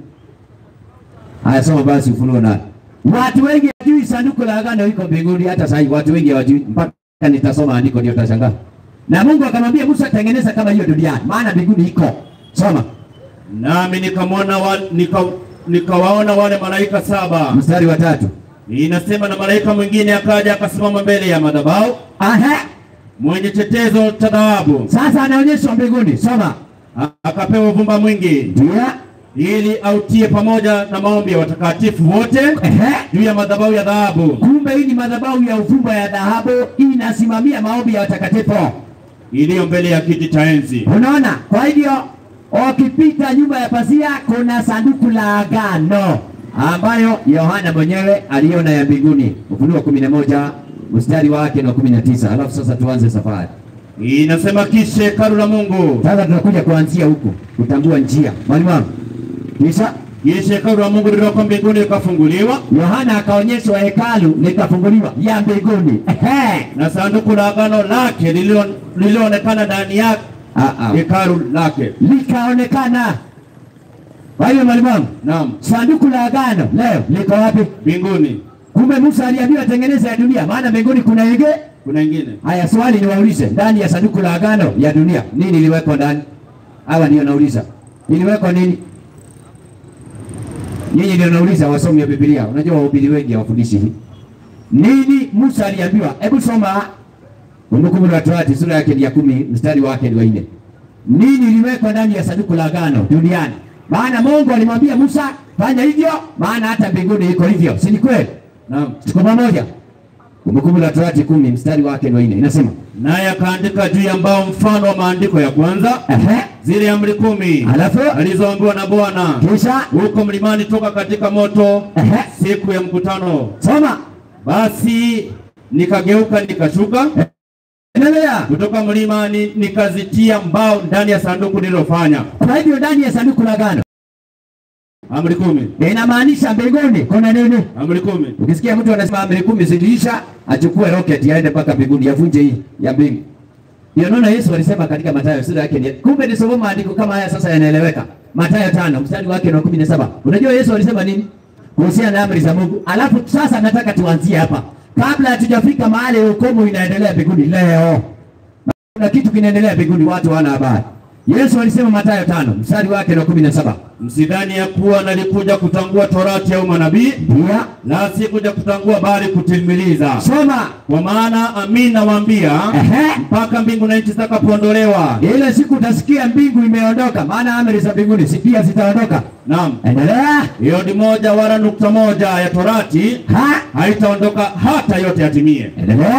Haya, soma basi Ufunuo nane. Watu wengi hawajui sanduku la agano iko mbinguni, hata sasa watu wengi hawajui, mpaka nitasoma andiko ndio utashangaa. Na Mungu akamwambia Musa, tengeneza kama hiyo duniani, maana mbinguni iko. Soma. Nami nikamwona wa, nika, nikawaona wale malaika saba. Mstari wa tatu. Inasema na malaika mwingine akaja akasimama mbele ya madhabahu, Aha. mwenye chetezo cha dhahabu. Sasa anaonyeshwa mbinguni. Soma. A- Akapewa uvumba mwingi, Ndio. ili autie pamoja na maombi ya watakatifu wote Ehe. juu ya madhabahu ya dhahabu. Kumbe hii ni madhabahu ya uvumba ya dhahabu, inasimamia maombi ya watakatifu. Iliyo mbele ya kiti cha enzi. Unaona? Kwa hivyo ukipita nyumba ya pazia kuna sanduku la agano ambayo Yohana mwenyewe aliona ya mbinguni. Ufunuo kumi na moja mstari wake na kumi na tisa. Alafu sasa tuanze safari. Inasema kisha hekalu la Mungu. Sasa tunakuja kuanzia huko kutambua njia. Mwalimu wangu. Kisha Kisha hekalu la Mungu lililoko mbinguni likafunguliwa, Yohana akaonyeshwa hekalu likafunguliwa ya mbinguni. Ehe. na sanduku la agano lake lililo- lililoonekana ndani yake Ah ah. hekalu lake. Likaonekana. Kwa hiyo mwalimu wangu, Naam, sanduku la agano leo liko wapi? mbinguni. Kumbe Musa aliambiwa tengeneza ya dunia, maana mbinguni kuna inge. Kuna ingine. Haya, swali niwaulize, ndani ya sanduku la agano ya dunia nini iliwekwa ndani? Hawa ndio nauliza, iliwekwa nini? Nyinyi ndio nauliza, wasomi wa Biblia. Unajua wahubiri wengi hawafundishi hivi. Nini Musa aliambiwa? Hebu soma Kumbukumbu la Torati sura yake ni ya kumi mstari wake ni wa nne. Nini iliwekwa ndani ya sanduku la agano duniani? Maana Mungu alimwambia Musa fanya hivyo, maana hata mbinguni iko hivyo. Si ni kweli? Naam. Tuko pamoja? Kumbukumbu la Torati kumi mstari wake ni wa nne. Inasema, Naye akaandika juu ya mbao mfano wa maandiko ya kwanza, ehe, zile amri kumi alafu alizoambiwa na Bwana kisha huko mlimani toka katika moto ehe, siku ya mkutano. soma. Basi nikageuka nikashuka Endelea. kutoka mlimani, nikazitia mbao ndani ya sanduku nililofanya. Kwa hivyo ndani ya sanduku la agano Amri kumi. inamaanisha mbinguni kuna nini? Amri kumi. Ukisikia mtu anasema amri kumi zidiisha, achukue rocket aende mpaka mbinguni, yavunje hii ya mbingu. Ndio naona Yesu alisema katika Mathayo sura yake ni. Kumbe ni somo maandiko kama haya sasa yanaeleweka. Mathayo tano mstari wake ni wa kumi na saba. Unajua Yesu alisema nini? Kuhusiana na amri za Mungu. Alafu sasa nataka tuanzie hapa. Kabla hatujafika mahali hukumu inaendelea mbinguni leo. Kuna kitu kinaendelea mbinguni, watu hawana habari. Yesu alisema Mathayo tano mstari wake ni wa kumi na saba. Msidhani ya kuwa nalikuja kutangua torati au manabii, Ndio. la si kuja kutangua bali kutimiliza. Soma. Kwa maana amin nawaambia, Ehe. mpaka mbingu na nchi zitakapoondolewa. Ile siku utasikia mbingu imeondoka, maana amri za mbinguni si pia zitaondoka. Naam, Endelea. hiyo ni moja wala nukta moja ya torati Ha? haitaondoka hata yote yatimie. Endelea.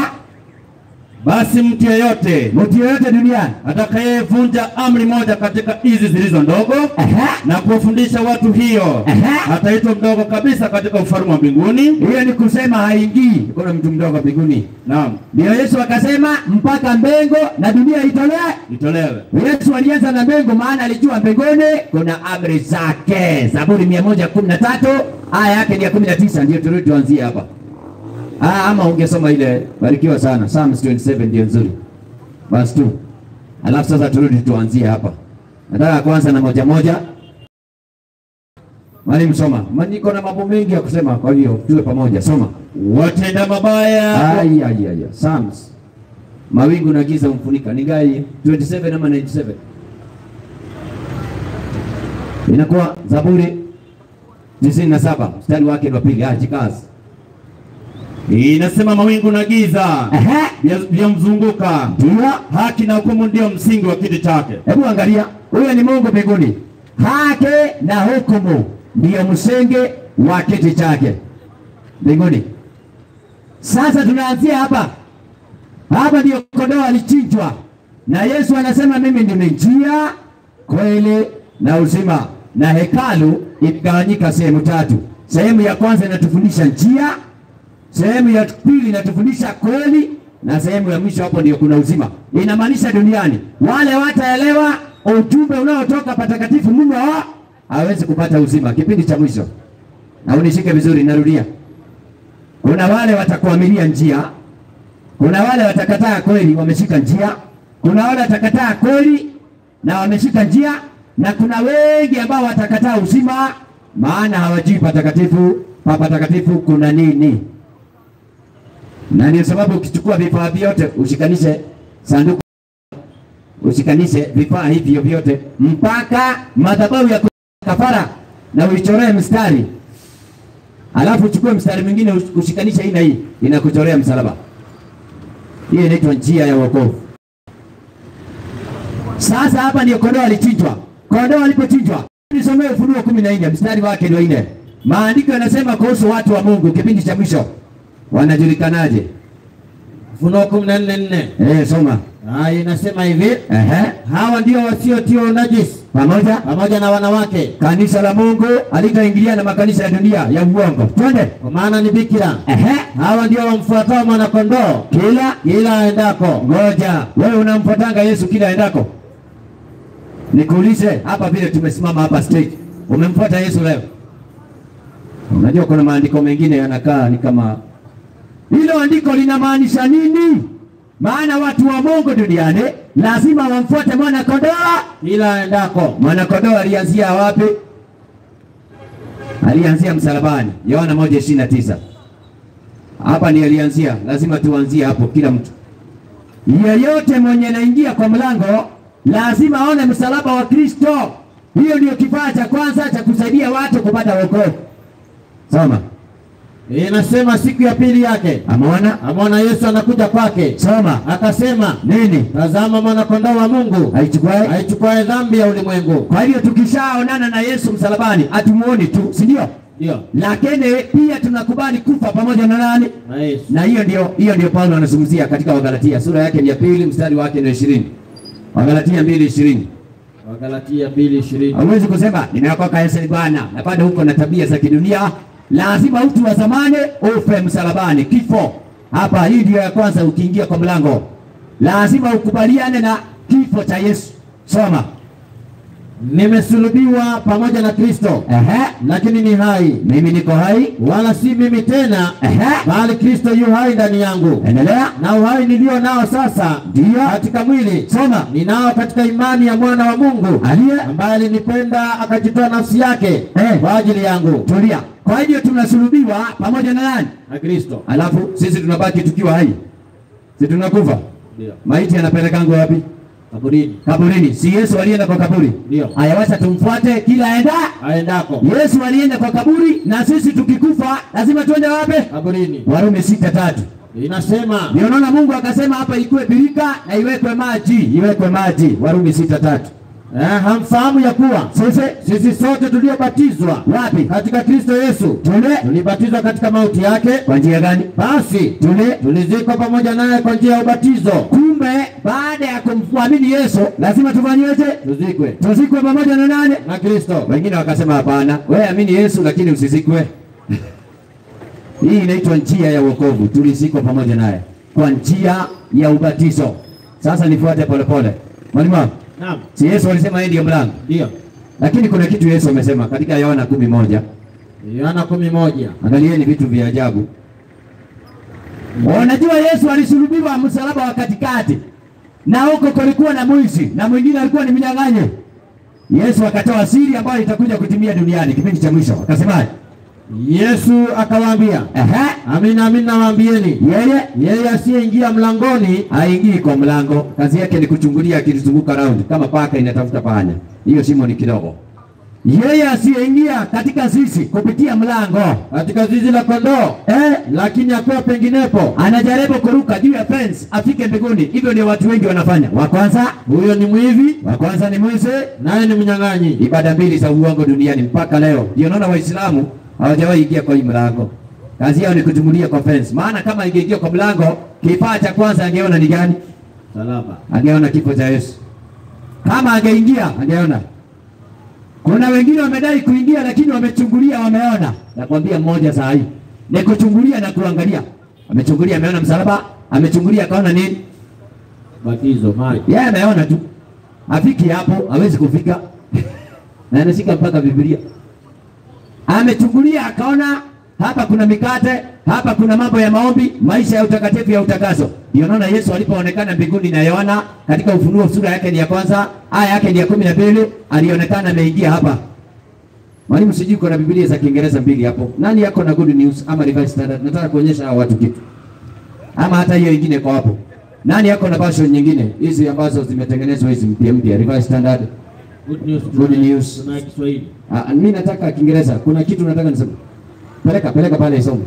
Basi mtu yeyote Mtu yoyote duniani. atakayevunja amri moja katika hizi zilizo ndogo Ehe. na kuwafundisha watu hiyo, Ehe. ataitwa mdogo kabisa katika ufalme wa mbinguni. Hiyo ni kusema haingii. Kuna mtu mdogo mbinguni. Naam, Ndio Yesu akasema mpaka mbingu na dunia itolewe. itolewe. Yesu alianza na mbingu maana alijua mbinguni kuna amri zake. Zaburi mia moja kumi na tatu aya yake ni ya kumi na tisa. Ndio turudi tuanzie hapa. Ah, ama ungesoma ile barikiwa sana. Psalms twenty-seven ndio nzuri. Verse two. Alafu sasa turudi tuanzie hapa. Nataka kwanza na moja moja. Mwalimu soma. Niko na mambo mengi ya kusema, kwa hiyo tuwe pamoja. Soma. Watenda mabaya Ai ai ai. Psalms. Mawingu na giza umfunika. Ni gai twenty-seven ama ninety-seven? Inakuwa Zaburi tisini na saba mstari wake wa pili. Ah, jikazi. inasema mawingu na giza Ehe. vya- vyamzunguka, Ndio. haki na hukumu ndio msingi wa kiti chake. Hebu angalia, Huyo ni Mungu mbinguni. Haki na hukumu ndiyo msingi wa kiti chake mbinguni. Sasa tunaanzia hapa. Hapa ndio kondoo alichinjwa. Na Yesu anasema mimi ndimi njia, kweli na uzima. Na hekalu imegawanyika sehemu tatu. Sehemu ya kwanza inatufundisha njia, sehemu ya pili inatufundisha kweli, na sehemu ya mwisho hapo ndio kuna uzima. Inamaanisha duniani wale wataelewa ujumbe unaotoka patakatifu Mungu wao hawezi kupata uzima kipindi cha mwisho. Na unishike vizuri, narudia. Kuna wale watakuamilia njia, kuna wale watakataa kweli wameshika njia, kuna wale watakataa kweli na wameshika njia, na kuna wengi ambao watakataa uzima maana hawajui patakatifu pa patakatifu kuna nini. Na ndio sababu ukichukua vifaa vyote ushikanishe sanduku, ushikanishe vifaa hivyo vyote mpaka madhabahu ya kafara na uichoree mstari, alafu uchukue mstari mwingine ushikanishe hii na hii, inakuchorea msalaba. Hii inaitwa njia ya wokovu. Sasa hapa ndio kondoo alichinjwa. Kondoo alipochinjwa, nisomee Ufunuo kumi na nne mstari wake ndio nne. Maandiko yanasema kuhusu watu wa Mungu kipindi cha mwisho wanajulikanaje? Ufunuo kumi na nne nne. Eh, soma. Ah, inasema hivi, Ehe. hawa ndio wasiotiwa unajisi Pamoja pamoja na wanawake, kanisa la Mungu alitaingilia na makanisa ya dunia ya uongo. Twende. kwa maana ni bikira. Ehe. Hawa ndio wamfuatao mwana kondoo Kila kila aendako. ngoja, wewe unamfuatanga Yesu kila endako? Nikuulize hapa vile tumesimama hapa stage, umemfuata Yesu leo? Unajua kuna maandiko mengine yanakaa ni kama hilo andiko linamaanisha nini? Maana watu wa Mungu duniani lazima wamfuate mwana kondoo Kila aendako. Mwana kondoo alianzia wapi? Alianzia msalabani, Yohana moja ishirini na tisa. Hapa ni alianzia, lazima tuanzie hapo kila mtu. Yeyote mwenye anaingia kwa mlango lazima aone msalaba wa Kristo. Hiyo ndio kifaa cha kwanza cha kusaidia watu kupata wokovu. Soma. Inasema siku ya pili yake Amona? amwona Yesu anakuja kwake, Soma. akasema, Nini? tazama mwana kondoo wa Mungu Haichukue? aichukuaye dhambi ya ulimwengu. Kwa hivyo tukishaonana na Yesu msalabani, hatumuoni tu, si ndio? Ndio. Lakini pia tunakubali kufa pamoja na nani? Na Yesu. Na hiyo ndio hiyo ndio Paulo anazungumzia katika Wagalatia sura yake ni ya pili mstari wake ni ishirini. Wagalatia mbili ishirini. Wagalatia mbili ishirini. Hauwezi kusema nimeokoka Yesu ni Bwana na bado huko na tabia za kidunia. Lazima utu wa zamani ufe msalabani, kifo. Hapa hii ndio ya kwanza ukiingia kwa mlango. Lazima ukubaliane na kifo cha Yesu. Soma. Nimesulubiwa pamoja na Kristo, Ehe. lakini ni hai, Mimi niko hai. wala si mimi tena, Ehe. bali Kristo yu hai ndani yangu. Endelea. Na uhai nilio nao sasa Ndio. katika mwili, Soma. ninao katika imani ya mwana wa Mungu Aliye ambaye alinipenda akajitoa nafsi yake Eh. kwa ajili yangu. tulia. Kwa hivyo tunasulubiwa pamoja na nani? Na Kristo. Alafu sisi tunabaki tukiwa hai. Si tunakufa? Ndio. Maiti yanapelekangwa wapi? Kaburini. Kaburini. Si Yesu alienda kwa kaburi? Ndio. Haya, wacha tumfuate kila aenda. Aendako. Yesu alienda kwa kaburi, na sisi tukikufa lazima tuende wapi? Kaburini. Warumi sita tatu. Inasema, Ndio naona Mungu akasema hapa ikuwe birika na iwekwe maji, iwekwe maji. Warumi sita tatu. eh, hamfahamu ya kuwa Sisi sisi sote tuliobatizwa wapi? katika Kristo Yesu Tule tulibatizwa katika mauti yake, kwa njia gani? basi Tule tulizikwa pamoja naye kwa njia ya ubatizo. kumbe, baada ya kumfuamini Yesu lazima tufanyeje? Tuzikwe Tuzikwe pamoja na nani? na Kristo. Wengine wakasema hapana, wewe amini Yesu lakini usizikwe. Hii inaitwa njia ya wokovu. Tulizikwa pamoja naye kwa njia ya ubatizo. Sasa nifuate polepole. Mwalimu wangu, Naam. si Yesu alisema yeye ndiye mlango? Ndio. Lakini kuna kitu Yesu amesema katika Yohana kumi moja. Yohana kumi moja. Angalieni vitu vya ajabu. Unajua Yesu alisulubiwa msalaba wa katikati, na huko kulikuwa na mwizi na mwingine alikuwa ni mnyang'anyi. Yesu akatoa siri ambayo itakuja kutimia duniani kipindi cha mwisho. Akasemaje? Yesu akawaambia, Ehe, amina amina nawaambieni, yeye yeye asiyeingia mlangoni haingii kwa mlango, kazi yake ni kuchungulia akizunguka round kama paka inatafuta panya. Hiyo shimo ni kidogo. yeye asiyeingia katika zizi kupitia mlango, katika zizi la kondoo, eh, lakini akiwa penginepo anajaribu kuruka juu ya fence afike mbinguni. Hivyo ndio watu wengi wanafanya. Wa kwanza, huyo ni mwivi, wa kwanza ni mwizi, naye ni mnyang'anyi. ibada mbili za uongo duniani mpaka leo. Ndio naona Waislamu hawajawahi ingia kwa hii mlango. Kazi yao ni kuchungulia kwa fence. Maana kama ingeingia kwa mlango, kifaa cha kwanza angeona ni gani? Salama. Angeona kifo cha Yesu. Kama angeingia, angeona. Kuna wengine wamedai kuingia lakini wamechungulia wameona. Nakwambia mmoja saa hii. Ni kuchungulia na kuangalia. Amechungulia ameona msalaba, amechungulia akaona nini? Batizo maji. Yeye yeah, ameona tu. Afiki hapo, hawezi kufika. Na anashika mpaka Biblia. Amechungulia akaona hapa kuna mikate, hapa kuna mambo ya maombi, maisha ya utakatifu ya utakaso. Ndio naona Yesu alipoonekana mbinguni na Yohana katika Ufunuo sura yake ni ya kwanza, aya yake ni ya kumi na mbili, alionekana ameingia hapa. Mwalimu, sijui kuna Biblia za Kiingereza mbili hapo. Nani yako na Good News ama Revised Standard? Nataka kuonyesha hao watu kitu. Ama hata hiyo nyingine kwa hapo. Nani yako na version nyingine? Hizi ambazo zimetengenezwa hizi mpya mpya, Revised Standard. Good News. Good News. Tuna Kiswahili. Ah, mimi nataka Kiingereza. Kuna kitu nataka niseme. Peleka peleka pale isome.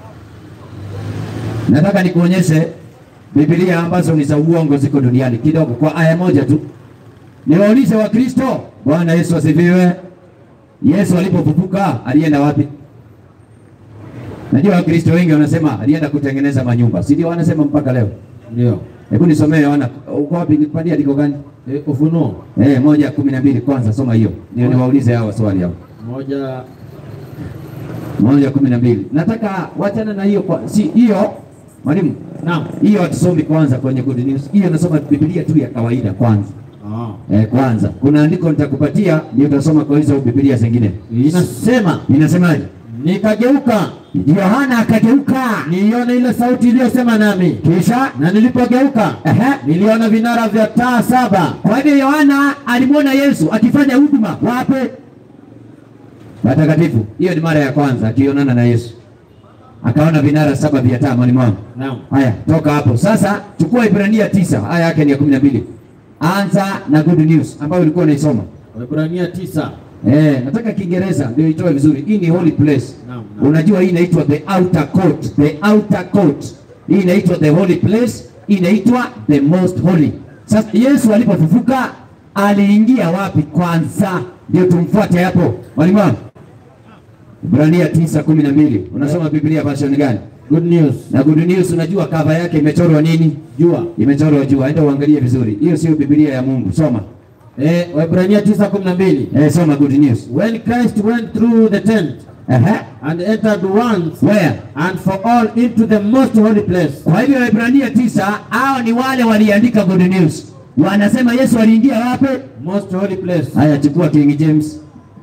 Nataka nikuonyeshe Biblia ambazo ni za uongo ziko duniani kidogo kwa aya moja tu. Niwaulize wa Kristo, Bwana Yesu asifiwe. Yesu alipofufuka alienda wapi? Najua Wakristo wengi wanasema alienda kutengeneza manyumba. Si ndio wanasema mpaka leo? Ndio. Hebu nisomee Yohana. Uko wapi? Nipatie andiko gani? E, Ufunuo. Eh, moja kumi na mbili kwanza soma hiyo. Ndio niwaulize hao swali hapo. Moja moja kumi na mbili. Nataka wachana na hiyo kwa si hiyo mwalimu. Naam. Hiyo hatusomi kwanza kwenye Good News. Hiyo nasoma Biblia tu ya kawaida kwanza. Ah. Eh, kwanza. Kuna andiko nitakupatia ndio utasoma kwa hizo Biblia zingine. Inasema, Inasemaje? nikageuka, Yohana akageuka, nione ile sauti iliyosema nami. kisha Na nilipogeuka, ehe, niliona vinara vya taa saba. kwa hivyo Yohana alimwona Yesu akifanya huduma wapi? Patakatifu. Hiyo ni mara ya kwanza akionana na Yesu. Akaona vinara saba vya taa mwalimu wangu. Naam. Haya, toka hapo. Sasa chukua Ibrania tisa, aya yake ni ya kumi na mbili. Anza na Good News ambayo ulikuwa unaisoma. Waebrania tisa. Eh, nataka Kiingereza ndio itoe vizuri. Hii ni holy place. Naam, naam. Unajua hii inaitwa the outer court, the outer court. Hii inaitwa the holy place, hii inaitwa the most holy. Sasa Yesu alipofufuka aliingia wapi kwanza? Ndio tumfuate hapo. Mwalimu wangu. Ibrania tisa kumi na mbili. Unasoma Biblia version gani? Good News. Na Good News unajua cover yake imechorwa nini? Jua. Imechorwa jua. Enda uangalie vizuri. Hiyo sio Biblia ya Mungu. Soma. Eh, Waebrania tisa kumi na mbili. Eh, soma Good News. When Christ went through the tent Aha. and entered once Where? and for all into the most holy place. Kwa hivyo Waebrania tisa hao ni wale waliandika Good News. Wanasema Yesu aliingia wapi? Most holy place. Haya, chukua King James.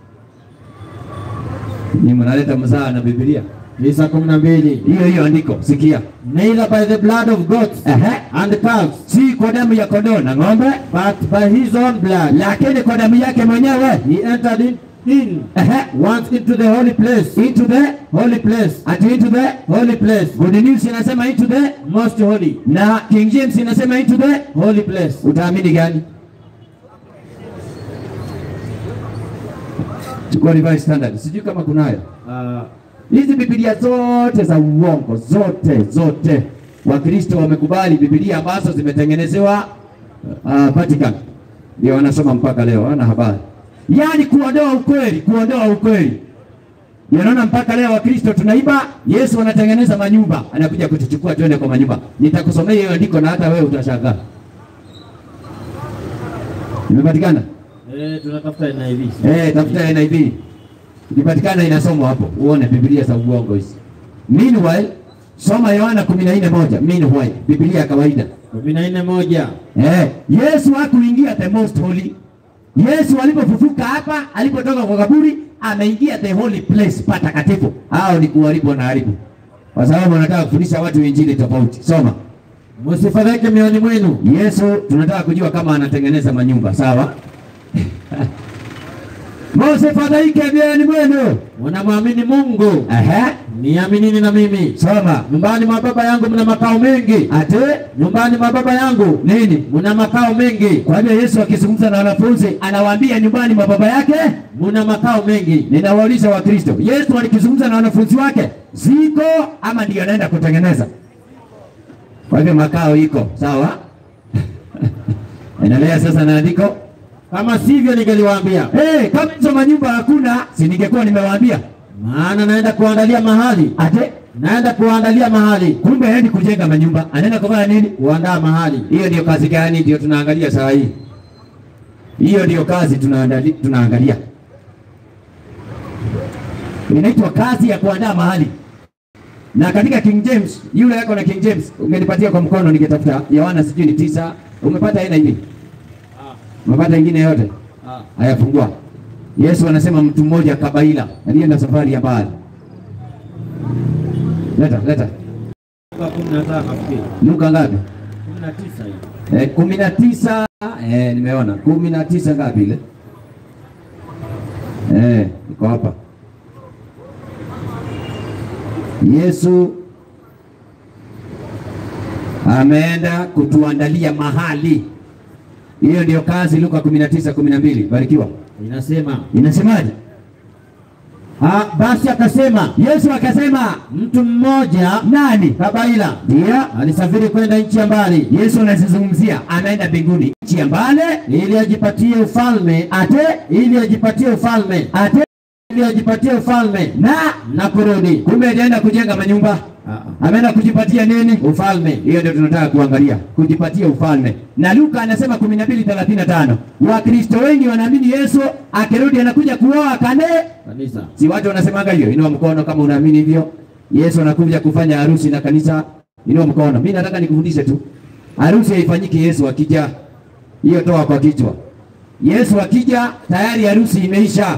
Ni mnaleta mzaa na Biblia. tisa kumi na mbili. Hiyo hiyo andiko. Sikia. Neither by the blood of goats Aha. and calves, Si kwa damu ya kondoo na ng'ombe, but by his own blood lakini kwa damu yake mwenyewe. he entered in, in Aha. once into the holy place. Into the Holy place. ati into the Holy place. Good News inasema into the Most holy. na King James inasema into the. Holy place. Utaamini gani? Chukua Revised Standard. Sijui kama kunayo. Uh, Hizi Biblia zote za uongo, zote zote Wakristo wamekubali Biblia ambazo zimetengenezewa uh, Vatican. Ndio wanasoma mpaka leo, wana habari. Yaani kuondoa ukweli, kuondoa ukweli. Yanaona mpaka leo Wakristo tunaiba, Yesu anatengeneza manyumba, anakuja kutuchukua twende kwa manyumba. Nitakusomea hiyo andiko na hata wewe utashangaa. Imepatikana? eh, tunatafuta N I V. Eh, tafuta N I V. Ikipatikana inasomwa hapo. Uone Biblia za uongo hizi. Meanwhile, soma Yohana kumi na nne moja. Meanwhile, Biblia ya kawaida. kumi na nne moja. Eh, Yesu hakuingia the most holy. Yesu alipofufuka hapa, alipotoka kwa kaburi, ameingia the holy place patakatifu. Hao ni kuharibu na haribu. Kwa sababu wanataka kufundisha watu injili tofauti. Soma. Msifadhaike mioyoni mwenu. Yesu tunataka kujua kama anatengeneza manyumba, sawa? Msifadhaike mioyoni mwenu. Wanamwamini Mungu. Aha. niaminini na mimi. Soma. Nyumbani mwa baba yangu mna makao mengi. Ate Nyumbani mwa baba yangu nini? mna makao mengi. Kwa hivyo Yesu akizungumza na wanafunzi anawaambia nyumbani mwa baba yake Muna makao mengi. ninawauliza Wakristo, Yesu alikizungumza na wanafunzi wake ziko ama ndio anaenda kutengeneza? Kwa hivyo makao iko sawa. Endelea sasa na andiko. Kama sivyo ningeliwaambia. Eh, kama hizo manyumba hakuna, si ningekuwa nimewaambia. Maana naenda kuandalia mahali. Ate Naenda kuandalia mahali. kumbe haendi kujenga manyumba, anaenda kufanya nini? Kuandaa mahali. Hiyo ndio kazi gani? Ndio tunaangalia saa hii. Hiyo ndio kazi tunaangalia, tunaangalia. Inaitwa kazi ya kuandaa mahali. Na katika King James, yule yako na King James, ungenipatia kwa mkono ningetafuta. Yohana sijui ni tisa. Umepata aina hii? Ah. Umepata ingine yote? Ah. Haya, fungua. Yesu anasema mtu mmoja kabaila alienda safari ya mbali. Leta, leta. Luka kumi na tano nafikiri. Luka ngapi? kumi na tisa hiyo. Eh, kumi na tisa. Eh, nimeona. kumi na tisa ngapi ile? Eh, iko hapa. Yesu ameenda kutuandalia mahali. Hiyo ndio kazi. Luka kumi na tisa kumi na mbili. Barikiwa. Inasema, Inasemaje? ah, basi akasema Yesu akasema mtu mmoja nani? kabaila Ndio. alisafiri kwenda nchi ya mbali Yesu anazungumzia anaenda mbinguni, nchi ya mbali, ili ajipatie ufalme, ate ili ajipatie ufalme, ate ili ajipatie ufalme na na kurudi. kumbe ataenda kujenga manyumba. Ameenda kujipatia nini? Ufalme. Hiyo ndio tunataka kuangalia, kujipatia ufalme. Na Luka anasema kumi na mbili thelathini na tano. Wakristo wengi wanaamini Yesu akirudi anakuja kuoa kane Kanisa. Si watu wanasemaga hiyo? Inua mkono kama unaamini hivyo. Yesu anakuja kufanya harusi na kanisa. Inua mkono. Mimi nataka nikufundishe tu. Harusi haifanyiki Yesu akija. Hiyo toa kwa kichwa. Yesu akija tayari harusi imeisha.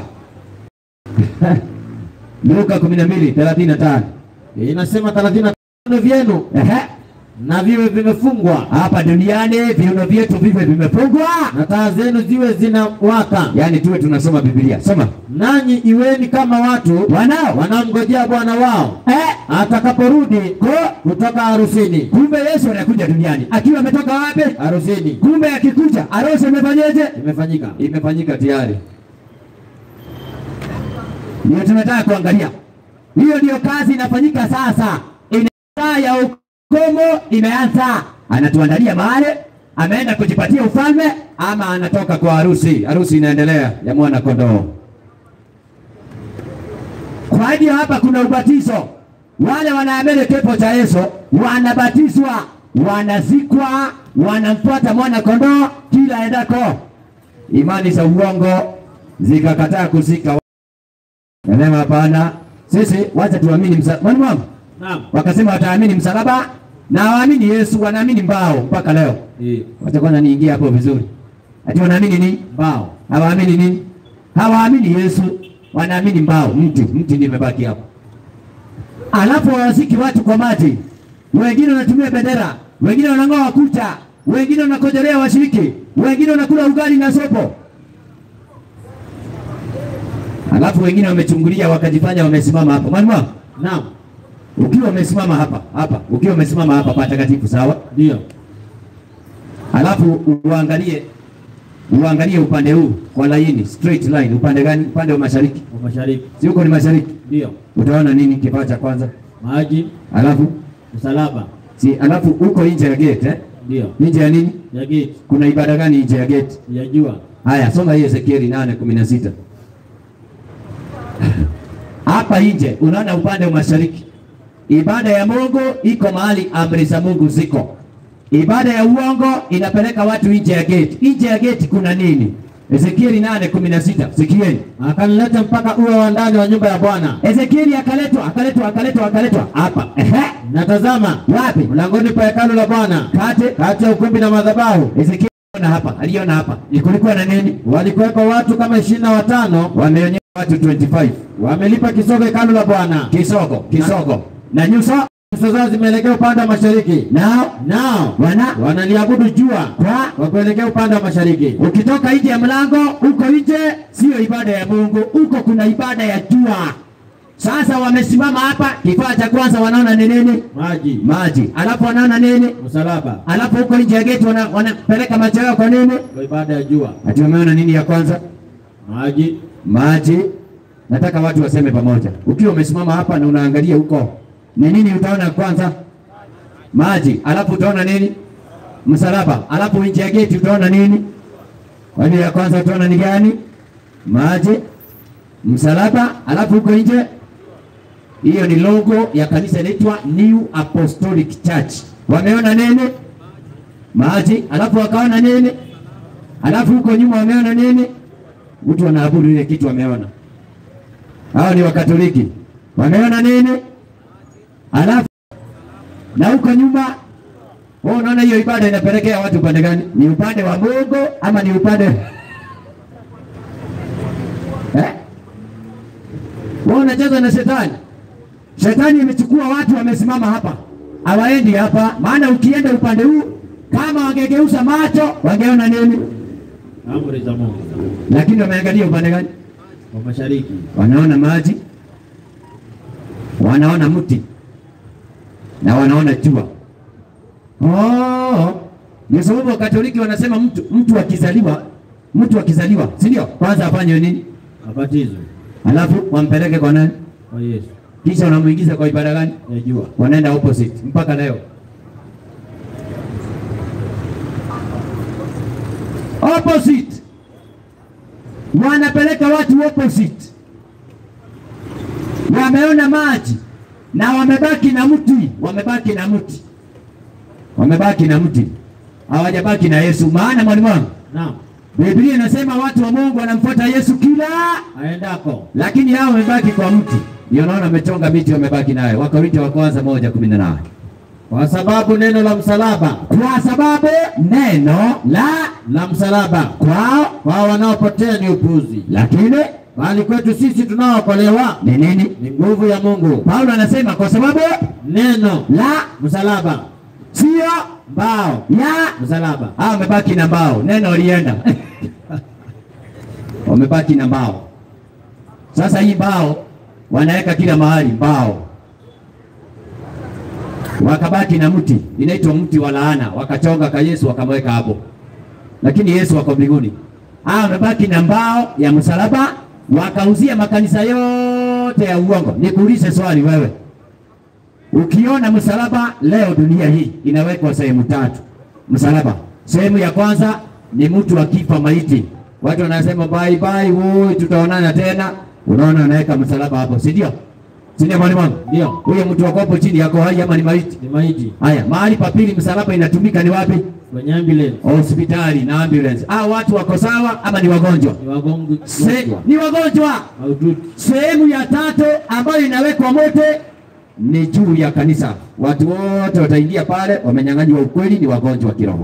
Luka kumi na mbili thelathini na tano. Inasema thelathini na tano vyenu Ehe. na viwe vimefungwa, Hapa duniani viuno vyetu viwe vimefungwa. na taa zenu ziwe zinawaka, Yaani tuwe tunasoma Biblia. Soma. nanyi iweni kama watu Wanao wanaomngojea bwana wao eh, atakaporudi ko- kutoka harusini. kumbe Yesu anakuja duniani akiwa ametoka wapi? Harusini Kumbe akikuja harusi imefanyeje? imefanyika. Imefanyika tayari. Ndio tunataka kuangalia. Hiyo ndio kazi inafanyika sasa. Ina ya ukomo imeanza. Anatuandalia mahali, ameenda kujipatia ufalme ama anatoka kwa harusi. Harusi inaendelea ya mwana kondoo. Kwa hiyo hapa kuna ubatizo. Wale wanaamini kifo cha Yesu wanabatizwa, wanazikwa, wanamfuata mwana kondoo kila endako. Imani za uongo zikakataa kuzika. Nasema hapana, sisi wacha tuamini msalaba. Mwalimu wangu Naam. wakasema wataamini msalaba na waamini Yesu, wanaamini mbao mpaka leo. Eh, Wacha kwanza niingie hapo vizuri. Ati wanaamini nini? mbao. Hawaamini nini? Hawaamini Yesu, wanaamini mbao, mti, mti ndio imebaki hapo. Alafu wawaziki watu kwa maji. Wengine wanatumia bendera, wengine wanang'oa kucha, wengine wanakojelea washiriki, wengine wanakula ugali na sopo. Alafu wengine wamechungulia wakajifanya wamesimama hapa. Mwalimu wangu, Naam. ukiwa umesimama hapa, hapa, ukiwa umesimama hapa patakatifu sawa? Ndio. Alafu uangalie uangalie upande huu kwa laini, straight line. Upande gani? Upande wa mashariki. Wa mashariki. Si huko ni mashariki? Ndio. Utaona nini kifaa cha kwanza? Maji, Alafu msalaba. si alafu huko nje ya gate eh? Ndio. Nje ya nini? Ya gate, Kuna ibada gani nje ya gate? ya jua. Haya, soma hii Ezekieli nane kumi na sita. Hapa nje unaona upande wa mashariki. Ibada ya Mungu iko mahali amri za Mungu ziko. Ibada ya uongo inapeleka watu nje ya gate. Nje ya gate kuna nini? Ezekieli nane kumi na sita. Sikieni. Akanileta mpaka ua wa ndani wa nyumba ya Bwana. Ezekieli akaletwa, akaletwa, akaletwa, akaletwa hapa. Ehe. Na tazama, Wapi? mlangoni pa hekalu la Bwana, Kate. kati ya ukumbi na madhabahu, Ezekieli aliona hapa, aliona hapa. Kulikuwa na nini? walikuweko watu kama ishirini na watano Wameonyesha watu twenty-five. wamelipa kisogo hekalu la Bwana. Kisogo, kisogo. Na nyuso Nyuso zao zimeelekea upande wa mashariki, nao nao wana wanaliabudu jua kwa kwa kuelekea upande wa mashariki. ukitoka nje ya mlango, uko nje sio ibada ya Mungu, uko kuna ibada ya jua. Sasa wamesimama hapa, kifaa cha kwanza wanaona ni nini? Maji. Maji. Alafu wanaona nini? Msalaba. Alafu huko nje ya geti wana, wanapeleka macho yao kwa nini? Kwa ibada ya jua. Ati wameona nini ya kwanza? Maji. Maji. Nataka watu waseme pamoja. Ukiwa umesimama hapa na unaangalia huko, ni nini utaona kwanza? Maji. Alafu utaona nini? Msalaba. Alafu nje ya geti utaona nini? Kwa hiyo ya kwanza utaona ni gani? Maji, msalaba, alafu huko nje. Hiyo ni logo ya kanisa inaitwa New Apostolic Church. Wameona nini? Maji, alafu wakaona nini? Alafu huko nyuma wameona nini? Mtu anaabudu ile kitu wameona. Hao ni Wakatoliki. Wameona nini? Alafu na huko nyuma wao, unaona hiyo ibada inapelekea watu upande gani? Ni upande wa Mungu ama ni upande eh? Wao wanacheza na shetani. Shetani imechukua watu wamesimama hapa, hawaendi hapa. Maana ukienda upande huu, kama wangegeuza macho wangeona nini? Amri za Mungu. Lakini wameangalia upande gani? Wa mashariki. Wanaona maji, wanaona mti na wanaona jua. Oh, ni sababu Wakatoliki wanasema mtu mtu akizaliwa, mtu akizaliwa, si ndio? Kwanza afanye nini? Abatizwe. Alafu wampeleke kwa nani? Kwa Yesu. Kisha wanamuingiza kwa ibada gani? Ya jua. Wanaenda opposite mpaka leo. Opposite. Wanapeleka watu opposite. Wameona maji na wamebaki na mti, wamebaki na mti. Wamebaki na mti. Hawajabaki na Yesu. Maana mwalimu wangu, Naam. Biblia inasema watu wa Mungu wanamfuata Yesu kila Aendako. lakini hao wamebaki kwa mti. Ndio naona wamechonga miti wamebaki nayo. Wakorintho wa kwanza moja kumi na nane. Kwa sababu neno la msalaba, Kwa sababu neno la la msalaba kwao, kwa wanaopotea ni upuzi, lakini bali kwetu sisi tunaookolewa ni nini? ni nguvu ya Mungu. Paulo anasema kwa sababu Neno la msalaba, sio mbao ya msalaba. hao wamebaki na mbao. Neno lienda. Wamebaki na mbao. Sasa hii mbao wanaweka kila mahali mbao. Wakabaki na mti, inaitwa mti wa laana, wakachonga ka Yesu wakamweka hapo. Lakini Yesu wako mbinguni. Hao wamebaki na mbao ya msalaba, wakauzia makanisa yote ya uongo. Nikuulize swali wewe. Ukiona msalaba leo dunia hii inawekwa sehemu tatu. Msalaba. Sehemu ya kwanza ni mtu akifa maiti. Watu wanasema bye bye, woi tutaonana tena. Unaona anaweka msalaba hapo, si ndio? Si ndio mwalimu wangu? Ndio. Huyo mtu wako hapo chini yako hai ama ni maiti? Ni maiti. Haya, mahali pa pili msalaba inatumika ni wapi? Kwenye ambulance. Hospitali na ambulance. Ah, watu wako sawa ama ni wagonjwa? Ni wagonjwa. Se, ni wagonjwa. Mahututi. Sehemu ya tatu ambayo inawekwa mote ni juu ya kanisa. Watu wote wataingia pale, wamenyang'anywa ukweli, ni wagonjwa wa kiroho.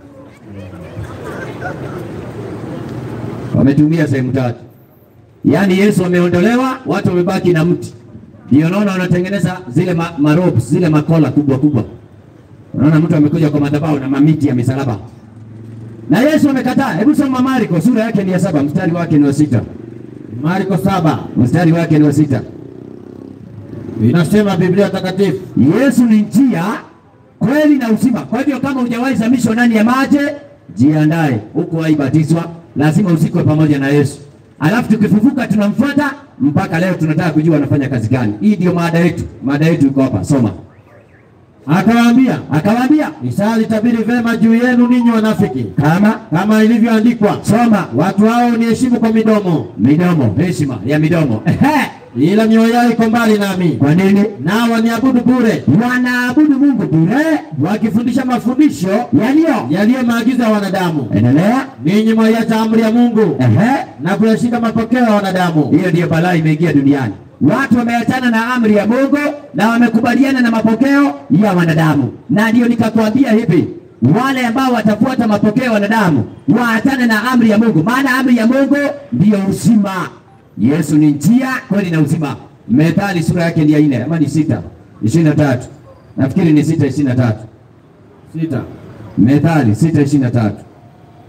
Wametumia sehemu tatu. Yaani Yesu ameondolewa, watu wamebaki na mti. Ndio naona wanatengeneza zile ma, ma ropes, zile makola kubwa kubwa. Unaona mtu amekuja kwa madhabahu na mamiti ya misalaba. Na Yesu amekataa. Hebu soma Marko sura yake ni ya saba, mstari wake ni wa sita. Marko saba. Mstari wake ni wa sita. Inasema Biblia takatifu, Yesu ni njia, kweli na uzima. Kwa hivyo kama hujawahi zamishwa ndani ya maji, jiandae. Huko waibatizwa, lazima uzikwe pamoja na Yesu. Alafu tukifufuka tunamfuata mpaka leo. Tunataka kujua anafanya kazi gani. Hii ndio mada yetu. Mada yetu iko hapa. Soma. akawaambia, Akawaambia Isaya alitabiri vema juu yenu ninyi wanafiki, kama kama ilivyoandikwa, soma watu hao niheshimu kwa midomo, midomo, heshima ya midomo. Ehe. ila mioyo yao iko mbali nami, Kwa nini? nao waniabudu bure, Wanaabudu Mungu bure, wakifundisha mafundisho yaliyo yaliyo maagizo ya wanadamu. endelea. Ninyi mwaiacha amri ya Mungu Ehe. na kuyashika mapokeo ya wanadamu. Hiyo ndiyo balaa imeingia duniani. Watu wameachana na amri ya Mungu na wamekubaliana na mapokeo ya wanadamu. Na ndio nikakwambia hivi, wale ambao watafuata mapokeo ya wanadamu waachane na amri ya Mungu, maana amri ya Mungu ndiyo uzima. Yesu ni njia, kweli na uzima. Methali sura yake ni ya nne ama ni sita ishirini na tatu. Nafikiri ni sita ishirini na tatu. Sita. Methali sita ishirini na tatu.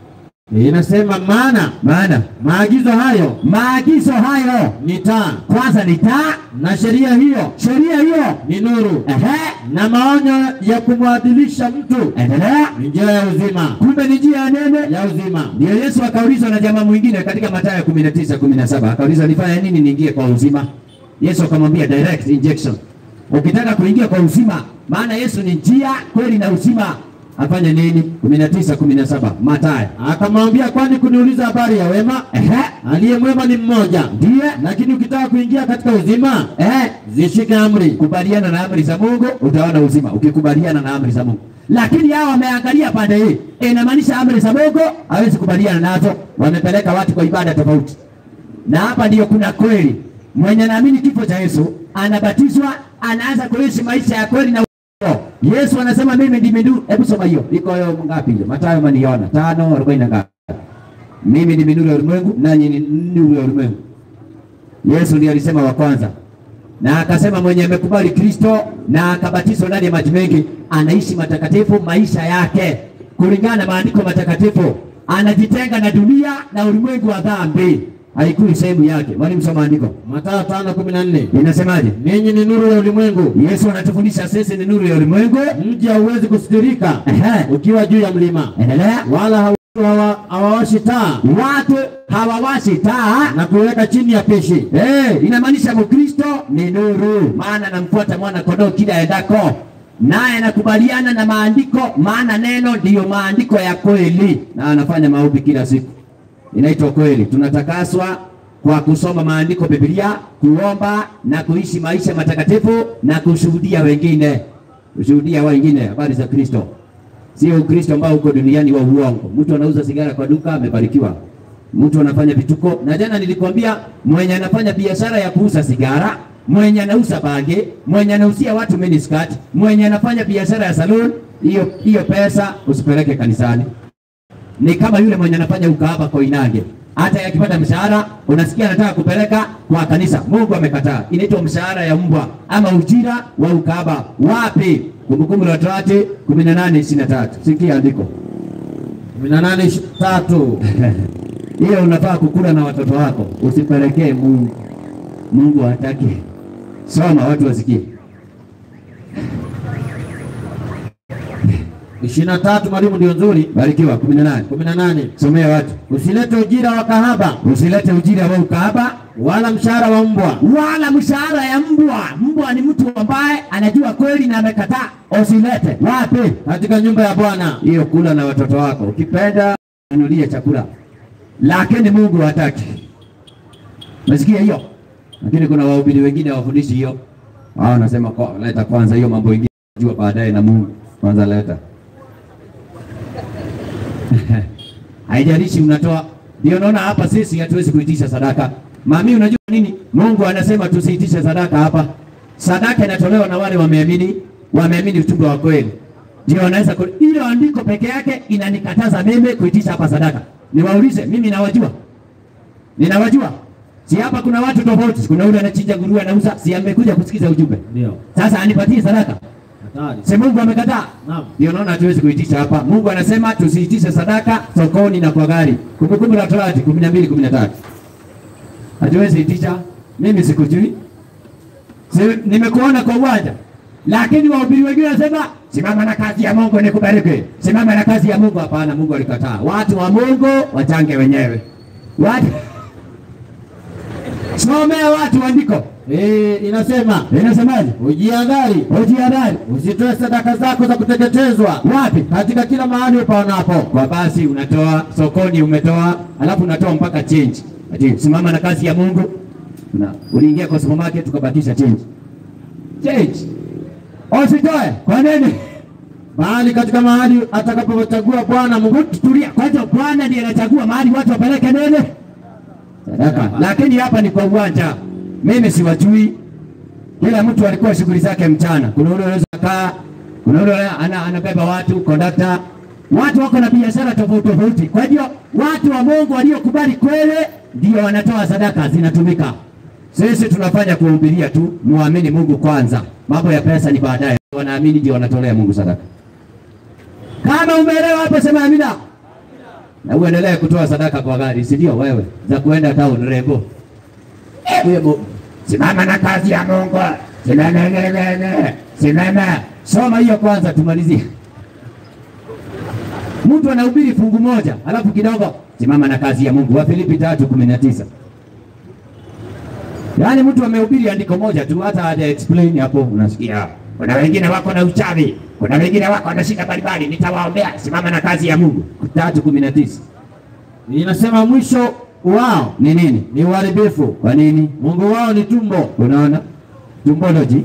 Inasema maana maana maagizo hayo maagizo hayo ni taa, kwanza ni taa, na sheria hiyo sheria hiyo ni nuru, ehe, na maonyo ya kumwadhilisha mtu endelea, ni njia ya uzima, kumbe ni njia ya nene ya uzima. Ndio Yesu akaulizwa na jamaa mwingine katika Mathayo kumi na tisa kumi na saba, akaulizwa nifanye nini niingie kwa uzima? Yesu akamwambia direct injection. Ukitaka kuingia kwa uzima, maana Yesu ni njia, kweli na uzima, afanye nini? kumi na tisa kumi na saba Mathayo. Akamwambia, kwani kuniuliza habari ya wema? Ehe, Aliye mwema ni mmoja. ndiye, Lakini ukitaka kuingia katika uzima, eh, zishike amri. kubaliana na amri za Mungu utaona uzima, ukikubaliana na amri za Mungu. Lakini hao wameangalia pande hii, inamaanisha amri za Mungu hawezi kubaliana nazo, wamepeleka watu kwa ibada tofauti. Na hapa ndiyo kuna kweli. Mwenye naamini kifo cha Yesu anabatizwa, anaanza kuishi maisha ya kweli na uongo. Yesu anasema mimi ndimi nuru. Hebu soma hiyo. Iko hiyo ngapi hiyo? Mathayo maniona tano arobaini na ngapi? Mimi ndimi nuru ya ulimwengu, nanyi ni nuru ya ulimwengu. Yesu ndiye alisema wa kwanza. Na akasema mwenye amekubali Kristo na akabatizwa ndani ya maji mengi anaishi matakatifu maisha yake kulingana na maandiko matakatifu, anajitenga na dunia na ulimwengu wa dhambi. Haikui sehemu yake. Mwalimu soma andiko. Mathayo tano kumi na nne. Inasemaje? Ninyi ni nuru ya ulimwengu. Yesu anatufundisha sisi ni nuru ya ulimwengu. Mji hauwezi kusitirika Ehe. ukiwa juu ya mlima, Endelea. wala hawa- hawa- hawawashi taa Watu hawawashi taa na kuweka chini ya pishi. Eh, inamaanisha Mkristo ni nuru, maana anamfuata mwana kondoo kila aendako, naye anakubaliana na maandiko, maana neno ndiyo maandiko ya kweli, na anafanya maombi kila siku. Inaitwa kweli. Tunatakaswa kwa kusoma maandiko, Biblia, kuomba na kuishi maisha matakatifu na kushuhudia wengine, kushuhudia wengine habari za Kristo. Sio Ukristo ambao uko duniani wa uongo. Mtu anauza sigara kwa duka amebarikiwa. Mtu anafanya vituko. Na jana nilikwambia mwenye anafanya biashara ya kuuza sigara, mwenye anauza bange, mwenye anausia watu miniskirt, mwenye anafanya biashara ya salon, hiyo hiyo pesa usipeleke kanisani. Ni kama yule mwenye anafanya ukahaba kwa Inage. Hata yakipata mshahara unasikia anataka kupeleka kwa kanisa. Mungu amekataa. Inaitwa mshahara ya mbwa ama ujira wa ukahaba. Wapi? Kumbukumbu la Torati kumi na nane ishirini na tatu. Sikia andiko. kumi na nane ishirini na tatu. Hiyo unafaa kukula na watoto wako, usipelekee Mungu. Mungu hataki. Soma watu wasikie. ishirini na tatu mwalimu ndio nzuri. Barikiwa kumi na nane. kumi na nane. Somea watu. Usilete ujira wa kahaba Usilete ujira wa ukahaba wala mshahara wa mbwa. wala mshahara ya mbwa. Mbwa ni mtu ambaye anajua kweli na amekataa. Usilete. Wapi? Katika nyumba ya Bwana. Hiyo kula na watoto wako. Ukipenda nunulie chakula. Lakini Mungu hataki. Unasikia hiyo? Lakini kuna wahubiri wengine wafundishi hiyo. Wao wanasema kwa leta kwanza hiyo mambo mengine jua baadaye na Mungu. Kwanza leta. Haijalishi unatoa. Ndio naona hapa sisi hatuwezi kuitisha sadaka. Mami, unajua nini? Mungu anasema tusiitishe sadaka hapa. Sadaka inatolewa na wale wameamini, wameamini utume wa kweli. Ndio wanaweza ku... Ile andiko peke yake inanikataza mimi kuitisha hapa sadaka. Niwaulize, mimi nawajua. Ninawajua. Si hapa kuna watu tofauti. Kuna yule anachinja nguruwe anauza, si amekuja kusikiza ujumbe. Ndio. Sasa anipatie sadaka. Hatari. Si Mungu amekataa? Naam. Ndio naona hatuwezi kuitisha hapa. Mungu anasema tusiitishe sadaka sokoni na kwa gari. Kumbukumbu la Torati kumi na mbili kumi na tatu. Hatuwezi itisha. Mimi sikujui. Si, nimekuona kwa uwanja. Lakini wahubiri wengine wanasema simama na kazi ya Mungu nikubariki. Simama na kazi ya Mungu. Hapana, Mungu alikataa. Watu wa Mungu wachange wenyewe. Watu Somea watu andiko. Eh, inasema Inasemaje? ujiadhari, Ujiadhari. usitoe sadaka zako za kuteketezwa Wapi? katika kila mahali upaonapo. Kwa basi unatoa sokoni, umetoa alafu unatoa mpaka change. Ati simama na kazi ya Mungu. Na uliingia kwa supermarket ukabakisha change. Change. Usitoe. Kwa nini? Bali katika mahali atakapochagua Bwana Mungu. Tulia. Kwanza Bwana ndiye anachagua mahali watu wapeleke nene sadaka. Lakini hapa ni kwa uwanja. Mimi siwajui. Kila mtu alikuwa shughuli zake mchana. Kuna yule anaweza kaa, kuna yule ana, anabeba watu, kondakta. Watu wako na biashara tofauti tofauti. Kwa hiyo watu wa Mungu waliokubali kweli ndio wanatoa sadaka zinatumika. Sisi tunafanya kuhubiria tu, muamini Mungu kwanza. Mambo ya pesa ni baadaye. Wanaamini ndio wanatolea Mungu sadaka. Kama umeelewa hapo sema amina. Na uendelee kutoa sadaka kwa gari, si ndio wewe? Za kuenda town Rebo. Hebu simama na kazi ya Mungu. Simama ngene. Simama. Soma hiyo kwanza tumalizie. Mtu anahubiri fungu moja, alafu kidogo simama na kazi ya Mungu. Wafilipi tatu kumi na tisa. Yaani mtu amehubiri andiko moja tu, hata haja explain hapo unasikia. Kuna wengine wako na uchawi, kuna wengine wako na shida mbalimbali, nitawaombea. Simama na kazi ya Mungu. tatu kumi na tisa. Inasema mwisho wao Ni nini? ni uharibifu. Kwa nini? Mungu wao ni tumbo. Unaona? Tumbology.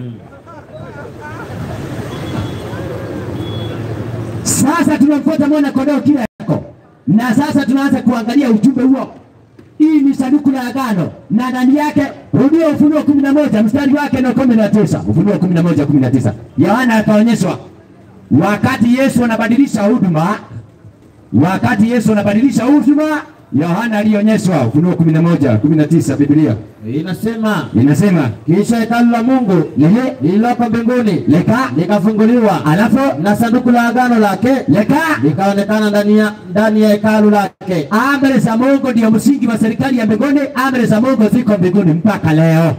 Sasa tunamfuata mwana kondoo kila yako. Na sasa tunaanza kuangalia ujumbe huo. Hii ni sanduku la agano na ndani yake rudia Ufunuo kumi na moja mstari wake na kumi na tisa. Ufunuo kumi na moja kumi na tisa. Yohana akaonyeshwa wakati Yesu anabadilisha huduma, wakati Yesu anabadilisha huduma, Yohana alionyeshwa. Ufunuo kumi na moja kumi na tisa. Biblia Inasema inasema kisha hekalu la Mungu lehe lililoko mbinguni leka likafunguliwa, alafu na sanduku la agano lake leka likaonekana ndani ya ndani ya hekalu lake. amri za Mungu ndio msingi wa serikali ya mbinguni. Amri za Mungu ziko mbinguni mpaka leo.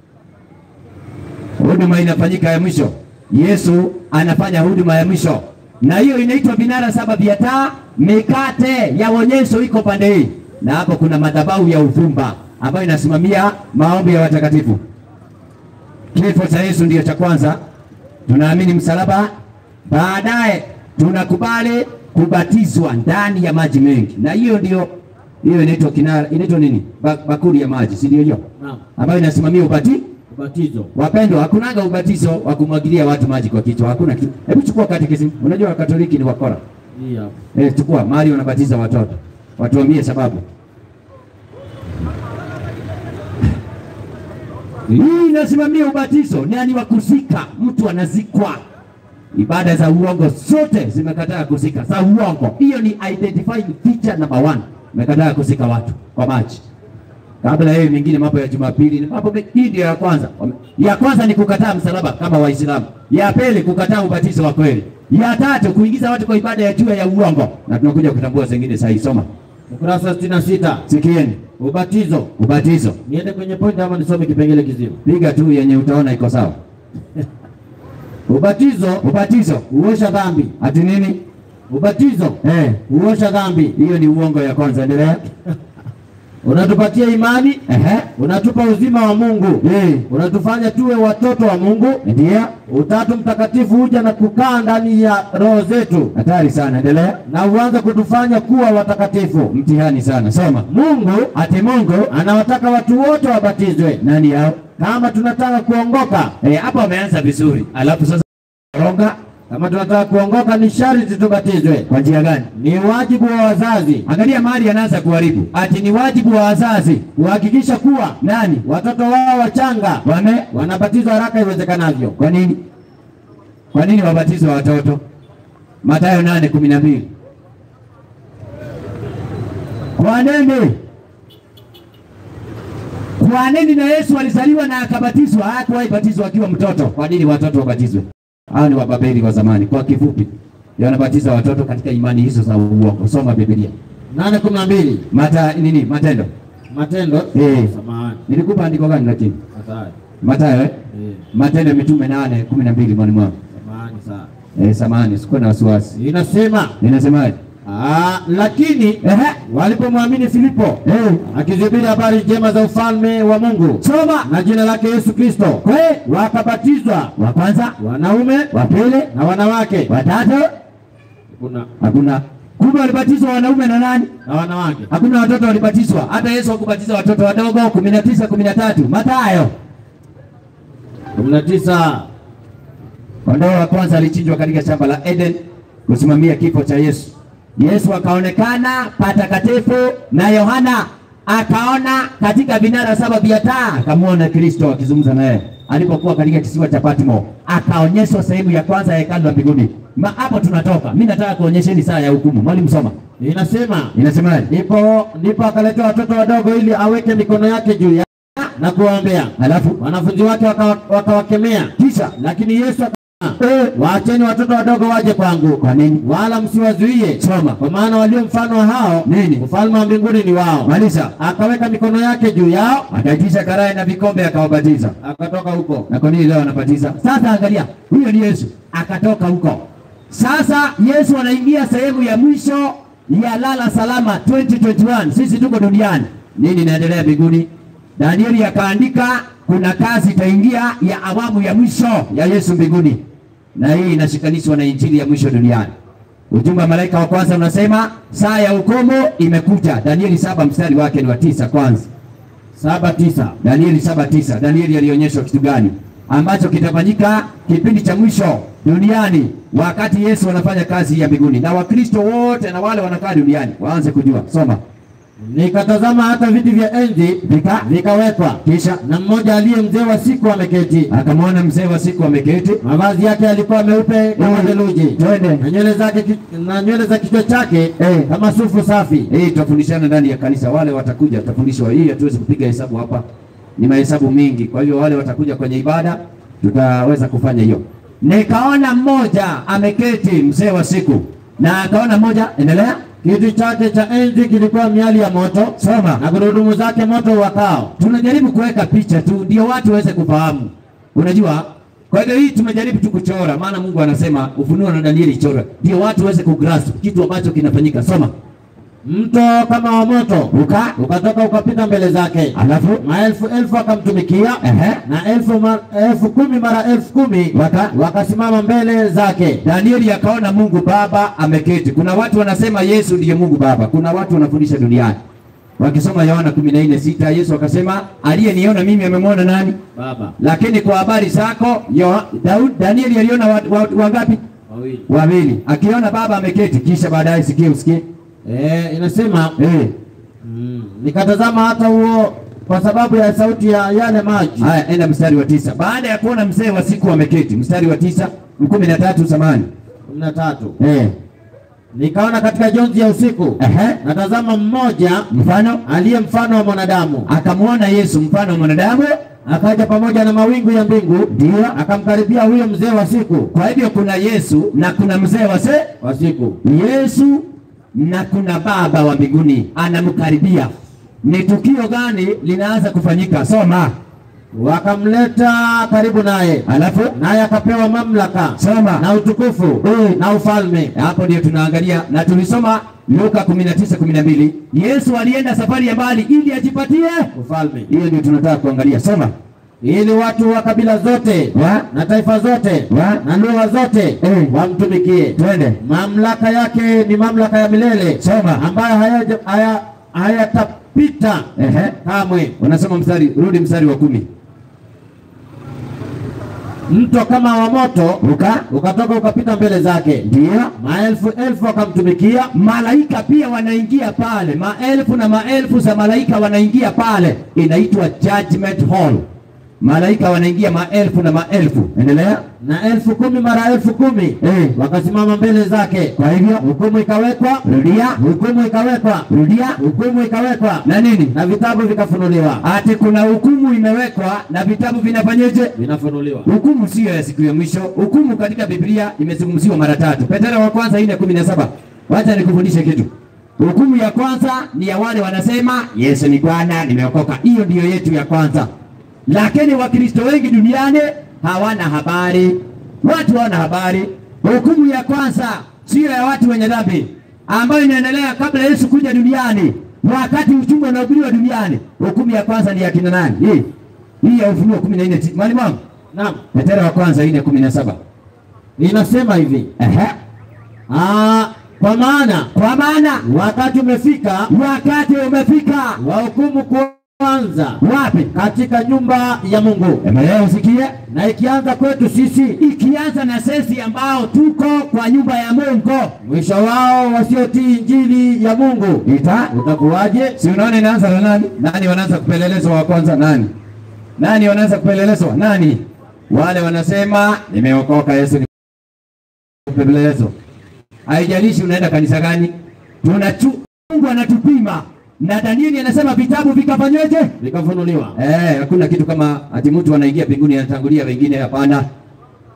Huduma inafanyika ya mwisho. Yesu anafanya huduma ya mwisho, na hiyo inaitwa vinara saba vya taa. Mikate ya onyesho iko pande hii, na hapo kuna madhabahu ya uvumba ambayo inasimamia maombi ya watakatifu. Kifo cha Yesu ndio cha kwanza, tunaamini msalaba, baadaye tunakubali kubatizwa ndani ya maji mengi, na hiyo ndio hiyo inaitwa kinara, inaitwa nini? Ba, bakuri ya maji, si ndio hiyo? Naam. Ambayo inasimamia ubati Ubatizo. Wapendwa, hakunaga ubatizo wa kumwagilia watu maji kwa kichwa, hakuna kitu. Hebu chukua katekisimu. Unajua Wakatoliki ni wakora. Ndio. Eh, chukua mahali wanabatiza watoto. Watuambie sababu. Hii inasimamia ubatizo, nani wa kuzika, mtu anazikwa. Ibada za uongo zote zimekataa kuzika, za uongo. Hiyo ni identifying feature number one. Imekataa kuzika watu kwa maji. Kabla hiyo mingine mambo ya Jumapili, mambo hii ndio ya kwanza. Ya kwanza ni kukataa msalaba kama Waislamu. Ya pili kukataa ubatizo wa kweli. Ya tatu kuingiza watu kwa ibada ya jua ya uongo. Na tunakuja kutambua zingine sasa. Soma Ukurasa sitini na sita. sikieni. Ubatizo. Ubatizo. Niende kwenye point ama nisome kipengele kizima? Piga tu yenye utaona iko sawa. Ubatizo, Ubatizo huosha dhambi. ati nini? Ubatizo Eh, huosha dhambi. hiyo ni uongo ya kwanza. Endelea. Unatupatia imani, Ehe. unatupa uzima wa Mungu, Eh, unatufanya tuwe watoto wa Mungu. ndio. Utatu Mtakatifu huja na kukaa ndani ya roho zetu Hatari sana. Endelea. na uanze kutufanya kuwa watakatifu. Mtihani sana. Soma. Mungu Ati Mungu anawataka watu wote wabatizwe nani hao? kama tunataka kuongoka. Eh, hapo ameanza vizuri. Alafu sasa ronga Kama tunataka kuongoka ni sharti tubatizwe. kwa njia gani? Ni wajibu wa wazazi Angalia mahali anaanza kuharibu. Ati ni wajibu wa wazazi kuhakikisha kuwa nani watoto wao wachanga wame. wanabatizwa haraka iwezekanavyo. Kwa nini? Kwa nini wabatizwe watoto? Mathayo nane kumi na mbili. Kwa nini? Kwa nini na Yesu alizaliwa na akabatizwa, hakuwahi batizwa akiwa mtoto? Kwa nini watoto wabatizwe? Hao ni Wababeli wa zamani. Kwa kifupi, ndio wanabatiza watoto katika imani hizo za uongo. Soma Biblia. nane kumi na mbili. Mata nini? Matendo. Matendo. Eh. Samahani. Nilikupa andiko gani lakini? Mathayo. Mathayo eh? Eh. Matendo ya Mitume nane kumi na mbili mwani mwangu. Samahani sana. Eh, samahani, sikuwa na wasiwasi. Inasema Ninasemaje? ah, lakini Ehe. walipomwamini Filipo Eh. akizihubiri habari njema za ufalme wa Mungu Soma. na jina lake Yesu Kristo, Kwe. wakabatizwa Wa kwanza, wanaume wa pili, na wanawake. wa tatu. Kuna Hakuna. Kumbe walibatizwa wanaume na nani? na wanawake. Hakuna watoto walibatizwa. Hata Yesu hakubatiza watoto wadogo. kumi na tisa kumi na tatu. Mathayo. kumi na tisa. Kondoo wa kwanza alichinjwa katika shamba la Eden kusimamia kifo cha Yesu. Yesu akaonekana patakatifu na Yohana akaona katika vinara saba vya taa, akamwona Kristo akizungumza naye alipokuwa katika kisiwa cha Patmo. Akaonyeshwa sehemu ya kwanza ya hekalu la mbinguni. Ma hapo tunatoka. Mimi nataka kuonyesheni saa ya hukumu. Mwalimu soma. Inasema Inasemaje? ndipo ndipo akaleta watoto wadogo ili aweke mikono yake juu ya na kuwaombea. Alafu Wanafunzi wake waka- wakawakemea, kisha lakini Yesu waacheni watoto wadogo waje kwangu. Kwa nini? Wala msiwazuie. Soma. Kwa maana walio mfano wa hao Nini? ufalme wa mbinguni ni wao. Maliza. Akaweka mikono yake juu yao, Akaitisha karai na vikombe akawabatiza. akatoka huko. Na kwa nini leo anabatiza? Sasa angalia, huyo ni Yesu akatoka huko. Sasa Yesu anaingia sehemu ya mwisho ya lala salama twenty twenty-one. Sisi tuko duniani. Nini inaendelea mbinguni? Danieli akaandika kuna kazi itaingia ya awamu ya mwisho ya Yesu mbinguni. Na hii inashikanishwa na injili ya mwisho duniani. Ujumbe wa malaika wa kwanza unasema saa ya ukomo imekuja. Danieli saba mstari wake ni wa tisa kwanza. Saba tisa. Danieli saba tisa. Danieli alionyeshwa kitu gani ambacho kitafanyika kipindi cha mwisho duniani wakati Yesu anafanya kazi ya mbinguni, na Wakristo wote na wale wanakaa duniani waanze kujua. Soma. Nikatazama hata viti vya enzi Vika vikawekwa, kisha na mmoja aliye mzee wa siku ameketi. akamwona mzee wa siku ameketi. Mavazi yake yalikuwa meupe kama Eh, theluji, twende. na nywele zake ki- na nywele za kichwa chake Eh. kama sufu safi. Hii tutafundishana ndani ya kanisa. Wale watakuja tutafundishwa. Hii hatuwezi kupiga hesabu hapa, ni mahesabu mingi. Kwa hivyo wale watakuja kwenye ibada tutaweza kufanya hiyo. Nikaona mmoja ameketi, mzee wa siku, na akaona mmoja, endelea. Kiti chake cha enzi kilikuwa miali ya moto, Soma. na gurudumu zake moto wakao. Tunajaribu kuweka picha tu ndio watu waweze kufahamu, unajua. Kwa hivyo hii tumejaribu tu kuchora, maana Mungu anasema Ufunuo na Danieli chora, ndio watu waweze kugrasp kitu ambacho kinafanyika. Soma. Mto kama wa moto Uka ukatoka ukapita mbele zake, alafu maelfu elfu akamtumikia, ehe, na elfu, mar, elfu kumi mara elfu kumi Waka? wakasimama mbele zake. Danieli akaona Mungu Baba ameketi. Kuna watu wanasema Yesu ndiye Mungu Baba. Kuna watu wanafundisha duniani. Wakisoma Yohana kumi na nne sita, Yesu akasema aliyeniona mimi amemwona nani? Baba. Lakini kwa habari zako Yo- Daudi, Danieli aliona wa- wa- wangapi? Wawili. Wawili. Akiona Baba ameketi, kisha baadaye sikie usikie. Eh, inasema Eh. mm, nikatazama hata huo kwa sababu ya sauti ya yale maji. Haya, enda mstari wa tisa. Baada ya kuona mzee wa siku ameketi, mstari wa tisa, kumi na tatu samani. kumi na tatu. Eh. Nikaona katika jonzi ya usiku, Ehe. natazama mmoja Mfano aliye mfano wa mwanadamu, akamwona Yesu mfano wa mwanadamu, akaja pamoja na mawingu ya mbingu, ndio. akamkaribia huyo mzee wa siku Kwa hivyo kuna Yesu na kuna mzee wa se wa siku. Yesu na kuna Baba wa mbinguni anamkaribia. Ni tukio gani linaanza kufanyika? Soma. Wakamleta karibu naye, Alafu naye akapewa mamlaka soma. na utukufu Mm. na ufalme. Hapo ndio tunaangalia na tulisoma Luka kumi na tisa kumi na mbili. Yesu alienda safari ya mbali ili ajipatie Ufalme hiyo, ndio tunataka kuangalia. Soma. ili watu wa kabila zote Wa? na taifa zote Wa? na lugha zote Eh. wamtumikie. Twende. Mamlaka yake ni mamlaka ya milele, Soma. ambayo hayaja- haya- hayatapita Ehe. kamwe. Unasoma mstari, rudi mstari wa kumi. Mto kama wa moto Uka ukatoka ukapita mbele zake, ndio. maelfu elfu wakamtumikia. Malaika pia wanaingia pale, maelfu na maelfu za malaika wanaingia pale, inaitwa judgment hall. Malaika wanaingia maelfu na maelfu. Endelea. na elfu kumi mara elfu kumi Eh. wakasimama mbele zake. Kwa hivyo Hukumu ikawekwa, rudia, hukumu ikawekwa, rudia. hukumu ikawekwa, Na nini? na vitabu vikafunuliwa. Ati kuna hukumu imewekwa na vitabu vinafanyeje? Vinafunuliwa. Hukumu siyo ya siku ya mwisho. Hukumu katika Biblia imezungumziwa mara tatu. Petero wa kwanza nne kumi na saba. Wacha nikufundishe kitu. Hukumu ya kwanza ni ya wale wanasema Yesu ni Bwana, nimeokoka. Hiyo ndiyo yetu ya kwanza. Lakini Wakristo wengi duniani hawana habari. Watu hawana habari. Hukumu ya kwanza sio ya watu wenye dhambi, ambayo inaendelea kabla Yesu kuja duniani, wakati uchungu unahubiriwa duniani. Hukumu ya kwanza ni ya kina nani? Hii hii ya Ufunuo kumi na nne. Mwalimu wangu, Naam, Petero wa kwanza nne kumi na saba. inasema hivi. Ehe. Ah, kwa maana Kwa maana wakati umefika wakati umefika. wa hukumu kuanza Wapi? katika nyumba ya Mungu, Emelea usikie. na ikianza kwetu sisi, Ikianza na sisi ambao tuko kwa nyumba ya Mungu. mwisho wao wasiotii injili ya Mungu Ita utakuwaje? Si unaona inaanza na nani? Nani wanaanza kupelelezwa wa kwanza? Nani? Nani wanaanza kupelelezwa? Nani? Wale wanasema nimeokoka, Yesu ni kupelelezwa. Haijalishi unaenda kanisa gani. Tunachu Mungu anatupima. Na Danieli anasema vitabu vikafanyweje? Vikafunuliwa. Eh, hakuna kitu kama ati mtu anaingia mbinguni anatangulia wengine, hapana.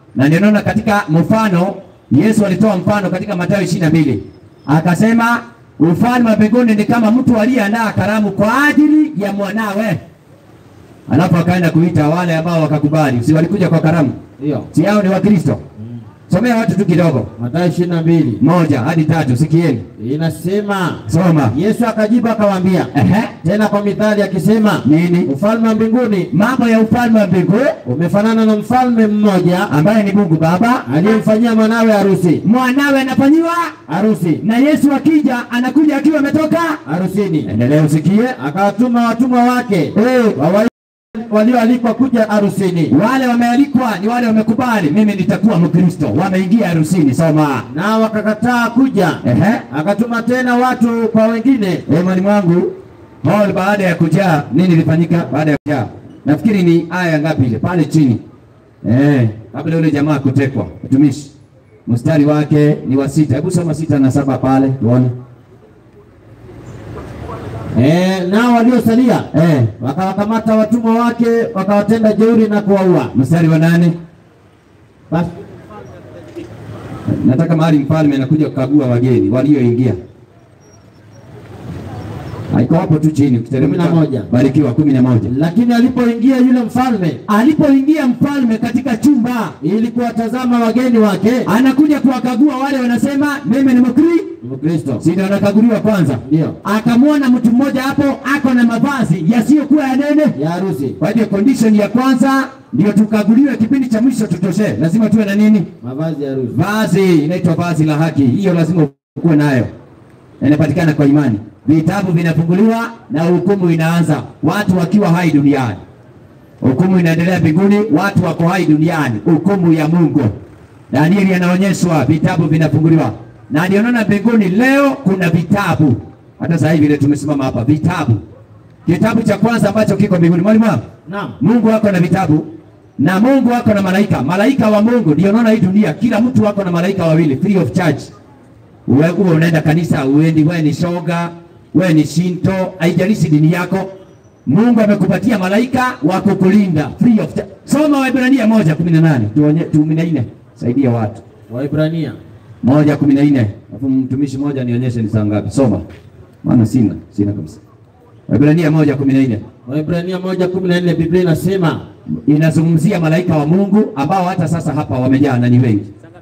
Na ndio naona katika mfano Yesu alitoa mfano katika Mathayo ishirini na mbili. Akasema ufalme wa mbinguni ni kama mtu aliyeandaa karamu kwa ajili ya mwanawe. Alafu akaenda kuita wale ambao wakakubali. Si walikuja kwa karamu? Ndio. Si hao ni Wakristo? Mm. Somea watu tu kidogo. Mathayo ishirini na mbili. Moja hadi tatu, sikieni. Inasema, soma. Yesu akajibu akawaambia, ehe, tena kwa mithali akisema, nini? Ufalme wa mbinguni, mambo ya ufalme wa mbinguni umefanana na mfalme mmoja ambaye ni Mungu Baba aliyemfanyia mwanawe harusi. Mwanawe anafanyiwa harusi. Na Yesu akija anakuja akiwa ametoka harusini. Endelea usikie. Akawatuma watumwa wake, eh, wawa walioalikwa kuja harusini. Wale wamealikwa ni wale wamekubali, mimi nitakuwa Mkristo, wameingia harusini. Soma. Na wakakataa kuja. Ehe. Akatuma tena watu kwa wengine. Eh, mwalimu wangu, hall baada ya kujaa nini ilifanyika baada ya kujaa? Nafikiri ni aya ngapi ile pale chini? Eh, kabla yule jamaa kutekwa, mtumishi. Mstari wake ni wa sita. Hebu soma sita na saba pale tuone. Eh, nao waliosalia eh, wakawakamata watumwa wake wakawatenda jeuri na kuwaua. Mstari wa nane. Basi nataka mahali mfalme anakuja kukagua wageni walioingia. Haiko hapo tu chini ukiteremka. kumi na moja. Barikiwa kumi na moja. Lakini alipoingia yule mfalme, alipoingia mfalme katika chumba ili kuwatazama wageni wake, anakuja kuwakagua wale wanasema mimi ni Mkristo. Si ndio anakaguliwa kwanza? Ndio. Akamwona mtu mmoja hapo ako na mavazi yasiyokuwa ya nene ya harusi. Kwa hiyo condition ya kwanza ndio tukaguliwe, kipindi cha mwisho tutoshe. Lazima tuwe na nini? Mavazi ya harusi. Vazi inaitwa vazi la haki. Hiyo lazima ukuwe nayo. Inapatikana kwa imani. Vitabu vinafunguliwa na hukumu inaanza, watu wakiwa hai duniani. Hukumu inaendelea mbinguni, watu wako hai duniani, hukumu ya Mungu. Danieli anaonyeshwa, vitabu vinafunguliwa. Na ndio naona mbinguni leo kuna vitabu. Hata sasa hivi ile tumesimama hapa, vitabu. Kitabu cha kwanza ambacho kiko mbinguni, mwalimu wangu. Naam. Mungu wako na vitabu na Mungu wako na malaika. Malaika wa Mungu ndio naona hii dunia, kila mtu wako na malaika wawili free of charge. Wewe unaenda kanisa, uendi, wewe ni shoga, wewe ni Shinto, haijalishi dini yako. Mungu amekupatia malaika wa kukulinda free of charge. Soma Waebrania moja kumi na nane. Tuonye kumi na nne. Saidia watu. Waebrania moja kumi na nne. Alafu mtumishi mmoja nionyeshe ni saa ngapi. Soma. Maana sina, sina kabisa. Waebrania moja kumi na nne. Waebrania moja kumi na nne, Biblia inasema, inazungumzia malaika wa Mungu ambao hata sasa hapa wamejaa na ni wengi.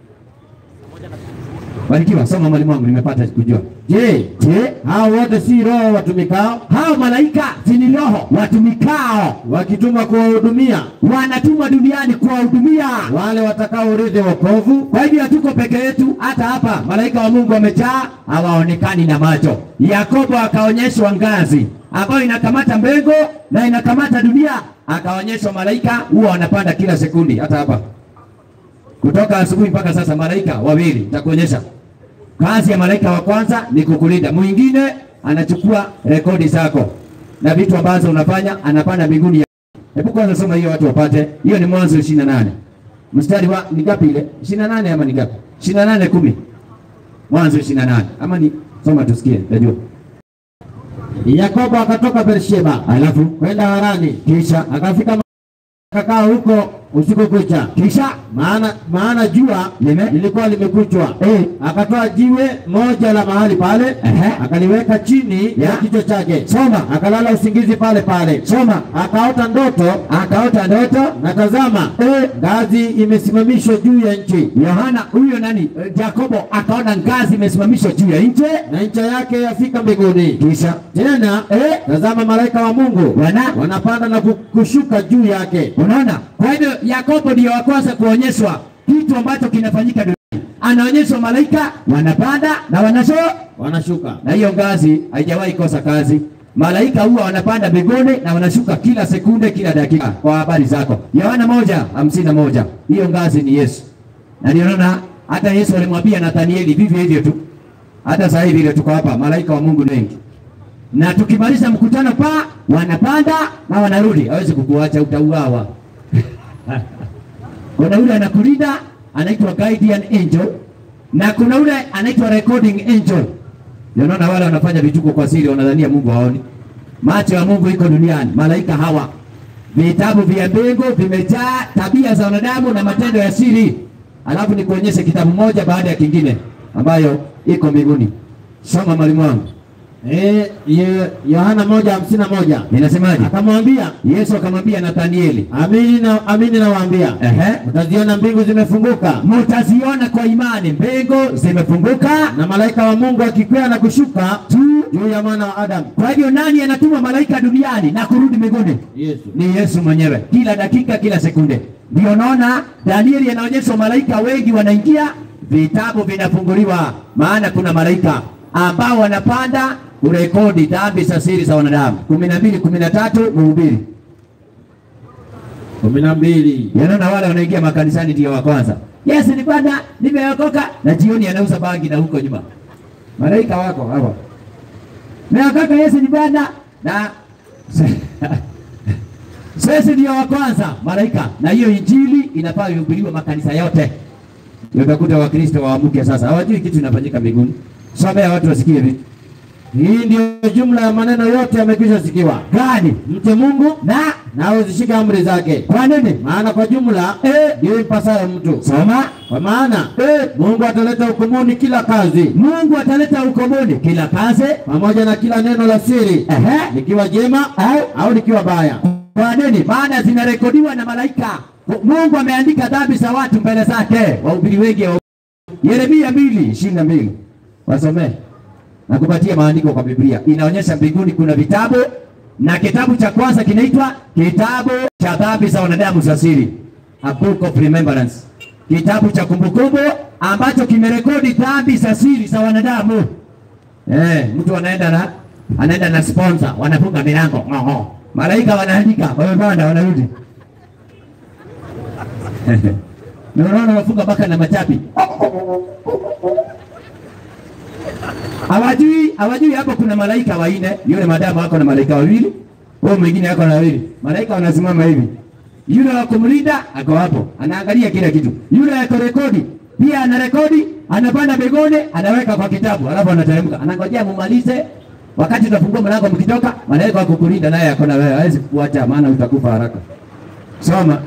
Barikiwa, soma mwalimu wangu, nimepata kujua. Je, je, hao wote si roho watumikao? Hao malaika si ni roho watumikao, wakitumwa kuwahudumia, wanatumwa duniani kuwahudumia wale watakao urithi wokovu. Kwa hivyo hatuko peke yetu, hata hapa malaika wa Mungu wamejaa, hawaonekani na macho. Yakobo akaonyeshwa ngazi ambayo inakamata mbingu na inakamata dunia, akaonyeshwa malaika huwa wanapanda kila sekundi. Hata hapa kutoka asubuhi mpaka sasa malaika wawili, nitakuonyesha. Kazi ya malaika wa kwanza ni kukulinda, mwingine anachukua rekodi zako na vitu ambazo unafanya, anapanda mbinguni. Hebu kwanza soma hiyo watu wapate. Hiyo ni Mwanzo ishirini na nane. Mstari wa ni ngapi ile? ishirini na nane ama ni ngapi? ishirini na nane kumi. Mwanzo ishirini na nane. Ama ni soma tusikie, tajua. Yakobo akatoka Beersheba, alafu kwenda Harani, kisha akafika akakaa huko usiku kucha. Kisha maana maana jua lime lilikuwa limekuchwa. Eh, akatoa jiwe moja la mahali pale, ehe, akaliweka chini ya, ya kichwa chake. Soma. Akalala usingizi pale pale. Soma. Akaota ndoto, akaota ndoto, na tazama, eh, ngazi imesimamishwa juu ya nchi. Yohana huyo nani? Yakobo akaona ngazi imesimamishwa juu ya nchi na ncha yake yafika mbinguni. Kisha tena eh, tazama malaika wa Mungu wana wanapanda na kushuka juu yake. Unaona? Kwa hivyo Yakobo ndio wa kwanza kuonyeshwa kitu ambacho kinafanyika duniani. Anaonyeshwa malaika wanapanda na wanashuka, wanashuka. Na hiyo ngazi haijawahi kosa kazi. Malaika huwa wanapanda mbinguni na wanashuka kila sekunde, kila dakika. Kwa habari zako, Yohana moja hamsini na moja, hiyo ngazi ni Yesu. Na niona hata Yesu alimwambia Nathanieli vivyo hivyo tu. Hata sasa hivi ile tuko hapa, malaika wa Mungu ni wengi. Na tukimaliza mkutano pa wanapanda na wanarudi, hawezi kukuacha, utauawa. Kuna yule anakulinda anaitwa guardian angel, na kuna yule anaitwa recording angel. Unaona wale wanafanya vituko kwa siri, wanadhania Mungu haoni. Macho ya Mungu iko duniani. Malaika hawa vitabu vya mbingu vimejaa tabia za wanadamu na matendo ya siri. Alafu nikuonyeshe kitabu moja baada ya kingine ambayo iko mbinguni. Soma mwalimu wangu. Eh, Ye- Yohana moja hamsini na moja Ninasemaje? akamwambia, Yesu akamwambia Nathanieli, amini na amini nawaambia, ehe, mtaziona mbingu zimefunguka mtaziona kwa imani mbingu zimefunguka na malaika wa Mungu akikwea na kushuka tu. juu ya mwana wa Adamu. Kwa hivyo nani anatuma malaika duniani na kurudi mbinguni? Yesu. Ni Yesu mwenyewe, kila dakika, kila sekunde. Ndio naona Danieli anaonyesha malaika wengi wanaingia, vitabu vinafunguliwa, maana kuna malaika ambao wanapanda kurekodi dhambi za siri za wanadamu. kumi na mbili kumi na tatu Mhubiri. kumi na mbili Yanaona wale wanaingia makanisani ndio wa kwanza. Yes, ni bwana, nimeokoka, na jioni anauza bangi na huko nyuma. Malaika wako hawa. Nimeokoka, Yesu ni bwana, na sisi ndio wa kwanza malaika, na hiyo injili inafaa ihubiriwe makanisa yote. Utakuta Wakristo waamuke sasa, hawajui kitu inafanyika mbinguni. Somea watu wasikie vitu. Hii ndio jumla ya maneno yote yamekwisha sikiwa. Gani? Mche Mungu Na na uzishike amri zake. kwa nini? Maana kwa jumla Eh, ndio impasayo mtu. soma. Kwa maana eh, Mungu ataleta hukumuni kila kazi Mungu ataleta hukumuni kila kazi, pamoja na kila neno la siri, ehe, likiwa jema au, au likiwa baya. kwa nini? Maana zinarekodiwa na malaika. Mungu ameandika dhambi za watu mbele zake. Wahubiri wengi wa Yeremia mbili ishirini na mbili wasomee na kupatia maandiko kwa Biblia. Inaonyesha mbinguni kuna vitabu, na kitabu cha kwanza kinaitwa kitabu cha dhambi za wanadamu za siri, a book of remembrance, kitabu cha kumbukumbu ambacho kimerekodi dhambi za siri za wanadamu. Eh, mtu anaenda na anaenda na sponsor, wanafunga milango ngoho, malaika wanaandika, wamepanda, wanarudi na unaona wafunga baka na machapi. Hawajui, hawajui hapo kuna malaika wanne. Yule madamu wako na malaika wawili, huyo mwingine yako na wawili. Malaika wanasimama hivi. Yule wa kumlinda ako hapo, anaangalia kila kitu. Yule yako rekodi, pia anarekodi, anapanda mbinguni, anaweka kwa kitabu, alafu anateremka. Anangojea mumalize. Wakati utafungua mlango mkitoka, malaika wako kulinda naye ako na wewe. Hawezi kuacha, maana utakufa haraka. Soma.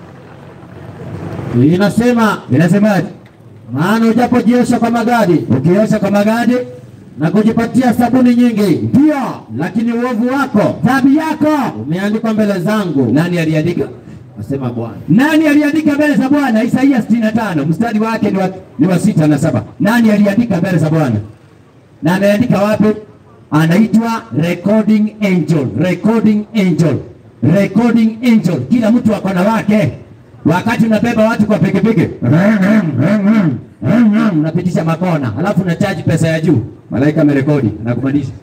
Hii inasema Inasemaje? maana ujapojiosha kwa magadi Ukiosha kwa magadi na kujipatia sabuni nyingi, ndio lakini uovu wako dhambi yako. umeandikwa mbele zangu, Nani aliandika? asema Bwana. Nani aliandika mbele za Bwana? Isaia sitini na tano mstari wake ni wa, ni wa sita na saba. Nani aliandika mbele za Bwana? Na ameandika wapi? Anaitwa recording angel, recording angel, recording angel. Kila mtu ako na wake. Wakati unabeba watu kwa pikipiki, unapitisha makona, alafu unachaji pesa ya juu, malaika amerekodi na kumaanisha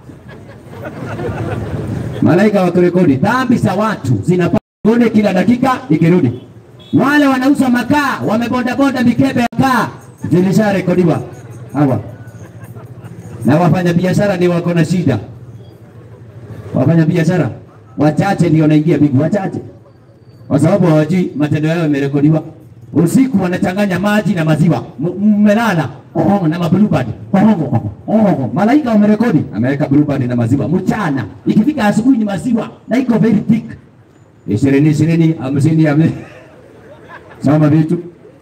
malaika wakirekodi dhambi za watu zinapone kila dakika ikirudi. Wale wanauza makaa wamebonda bonda mikebe ya kaa zilisharekodiwa hawa, na wafanya biashara ndio wako na shida. Wafanya biashara wachache ndio wanaingia bingu, wachache, kwa sababu hawajui matendo yao yamerekodiwa. Usiku wanachanganya maji na maziwa, mmelala oh, na mabluebird oh, oh, malaika wamerekodi, ameweka bluebird na maziwa. Mchana ikifika asubuhi ni maziwa na iko very thick, ishirini ishirini hamsini hamsini. Soma vitu.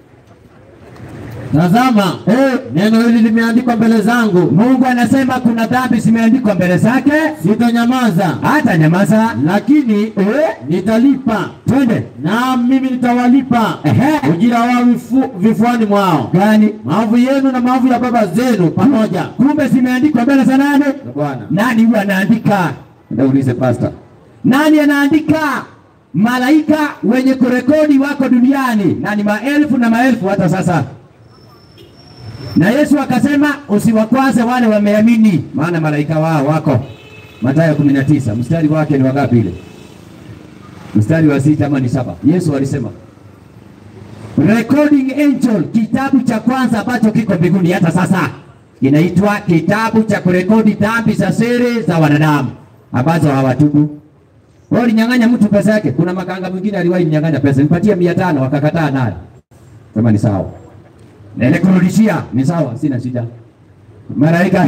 Tazama, eh, neno hili limeandikwa mbele zangu. Mungu anasema kuna dhambi zimeandikwa mbele zake, Sitanyamaza, hata nyamaza, lakini eh, nitalipa, twende na mimi nitawalipa ehe, ujira wao vifu, vifuani mwao, gani? maovu yenu na maovu ya baba zenu pamoja. Kumbe zimeandikwa mbele za nani? Na Bwana. Nani huwa anaandika? Ndio ulize pastor. Nani anaandika? Malaika wenye kurekodi wako duniani, na ni maelfu na maelfu hata sasa. Na Yesu akasema usiwakwaze wale wameamini, maana malaika wao wako. Mathayo kumi na tisa mstari wake ni wangapi ile? Mstari wa sita ama ni saba. Yesu alisema recording angel, kitabu cha kwanza ambacho kiko mbinguni hata sasa kinaitwa kitabu cha kurekodi dhambi za siri za wanadamu ambazo hawatubu. Wao linyang'anya mtu pesa yake. Kuna makanga mwingine aliwahi nyang'anya pesa, nipatie mia tano akakataa naye. Sema ni sawa. Nene kurudishia ni sawa, sina shida. Malaika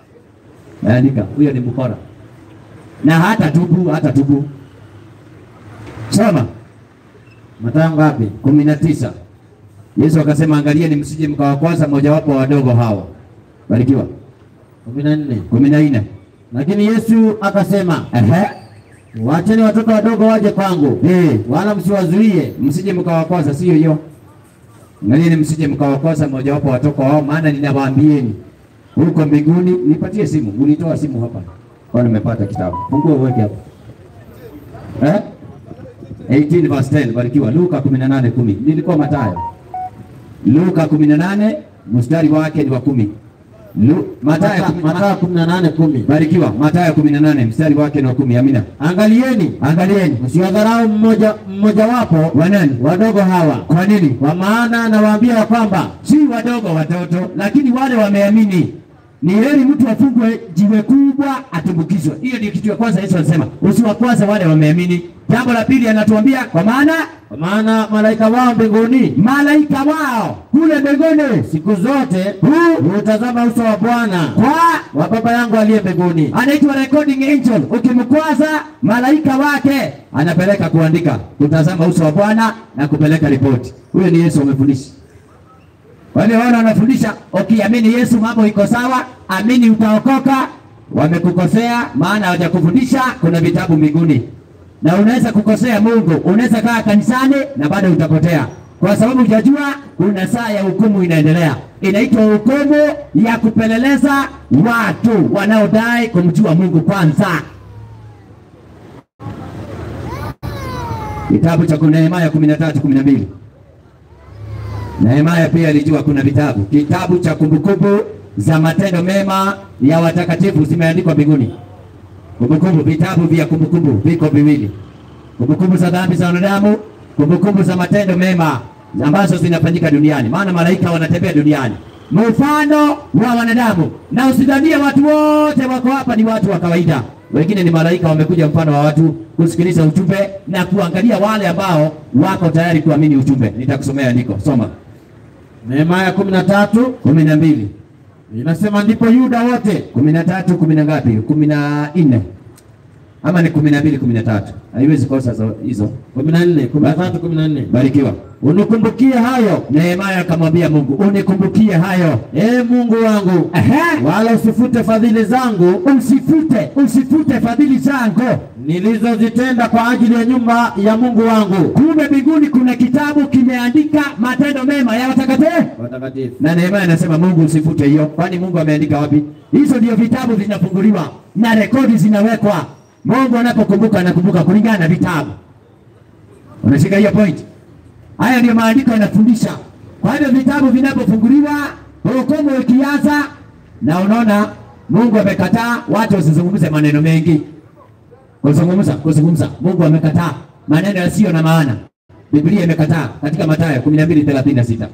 andika huyo ni mkora. Na hata tubu, hata tubu. Soma Mathayo ngapi? kumi na tisa. Yesu akasema, angalieni msije mkawakwaza mojawapo wa wadogo hao. Barikiwa. kumi na nne. kumi na nne. Lakini Yesu akasema, Ehe. waacheni watoto wadogo waje kwangu, Eh, wala msiwazuie. msije mkawakwaza, sio hiyo. Angalieni msije mkawakwaza mojawapo watoto wao, maana ninawaambieni huko mbinguni. Nipatie simu. Ulitoa simu hapa. Kwa nimepata kitabu. Fungua uweke hapo. Eh? eighteen verse ten. Barikiwa. Luka kumi na nane kumi. Nilikuwa Mathayo. Luka kumi na nane mstari wake ni wa kumi. Lu, Mathayo kumi- Mathayo kumi na nane kumi. Barikiwa. Mathayo kumi na nane mstari wake ni wa kumi. Amina. Angalieni, Angalieni msiwadharau mmoja mmojawapo wa nani? wadogo hawa, Kwa nini? kwa maana nawaambia ya kwamba Si wadogo watoto, lakini wale wameamini. Ni heri mtu afungwe jiwe kubwa atumbukizwe. Hiyo ndio kitu ya kwanza Yesu alisema, usiwakwaze wale wameamini. Jambo la pili anatuambia, kwa maana kwa maana malaika wao mbinguni malaika wao kule mbinguni siku zote Hu- hutazama uso wa Bwana kwa wa Baba yangu aliye mbinguni. anaitwa recording angel. Ukimkwaza malaika wake anapeleka kuandika, kutazama uso wa Bwana na kupeleka ripoti. Huyo ni Yesu amefundisha. Wale wana wanafundisha, ukiamini Yesu mambo iko sawa, amini utaokoka. Wamekukosea, maana hawajakufundisha kuna vitabu mbinguni. Na unaweza kukosea Mungu, unaweza kaa kanisani na bado utapotea, kwa sababu hujajua kuna saa ya hukumu inaendelea. Inaitwa hukumu ya kupeleleza watu wanaodai kumjua Mungu kwanza. Kitabu cha Nehemia kumi na tatu kumi na mbili. Nehemia pia alijua kuna vitabu. Kitabu cha kumbukumbu za matendo mema ya watakatifu zimeandikwa mbinguni. Kumbukumbu, vitabu vya kumbukumbu viko viwili. Kumbukumbu za dhambi za wanadamu, kumbukumbu za matendo mema ambazo zinafanyika duniani. Maana malaika wanatembea duniani, mfano wa wanadamu. Na usidhanie watu wote wako hapa ni watu wa kawaida. Wengine ni malaika wamekuja mfano wa watu kusikiliza ujumbe na kuangalia wale ambao wako tayari kuamini ujumbe. Nitakusomea andiko. Soma. Nehemia kumi na tatu kumi na mbili. inasema, ndipo Yuda wote kumi na tatu kumi na ngapi? kumi na nne ama ni kumi na mbili kumi na tatu? Haiwezi kosa zo- hizo. kumi na nne kumi na tatu kumi na nne Barikiwa. unikumbukie hayo, Nehemia akamwambia Mungu, unikumbukie hayo. ee Mungu wangu, Ehe. wala usifute fadhili zangu Usifute, usifute fadhili zangu. nilizozitenda kwa ajili ya nyumba ya Mungu wangu Kumbe mbinguni kuna kitabu kimeandika matendo mema ya watakatifu. watakatifu. Na Nehemia anasema Mungu usifute hiyo. Kwani Mungu ameandika wapi? Hizo ndio vitabu vinafunguliwa na rekodi zinawekwa. Mungu anapokumbuka anakumbuka kulingana na vitabu. Unashika hiyo point? Haya ndio maandiko yanafundisha. Kwa hivyo vitabu vinapofunguliwa, hukumu ikianza, na unaona Mungu amekataa watu wasizungumze maneno mengi. Kuzungumza, kuzungumza. Mungu amekataa maneno yasiyo na maana. Biblia imekataa katika Mathayo kumi na mbili thelathini na sita.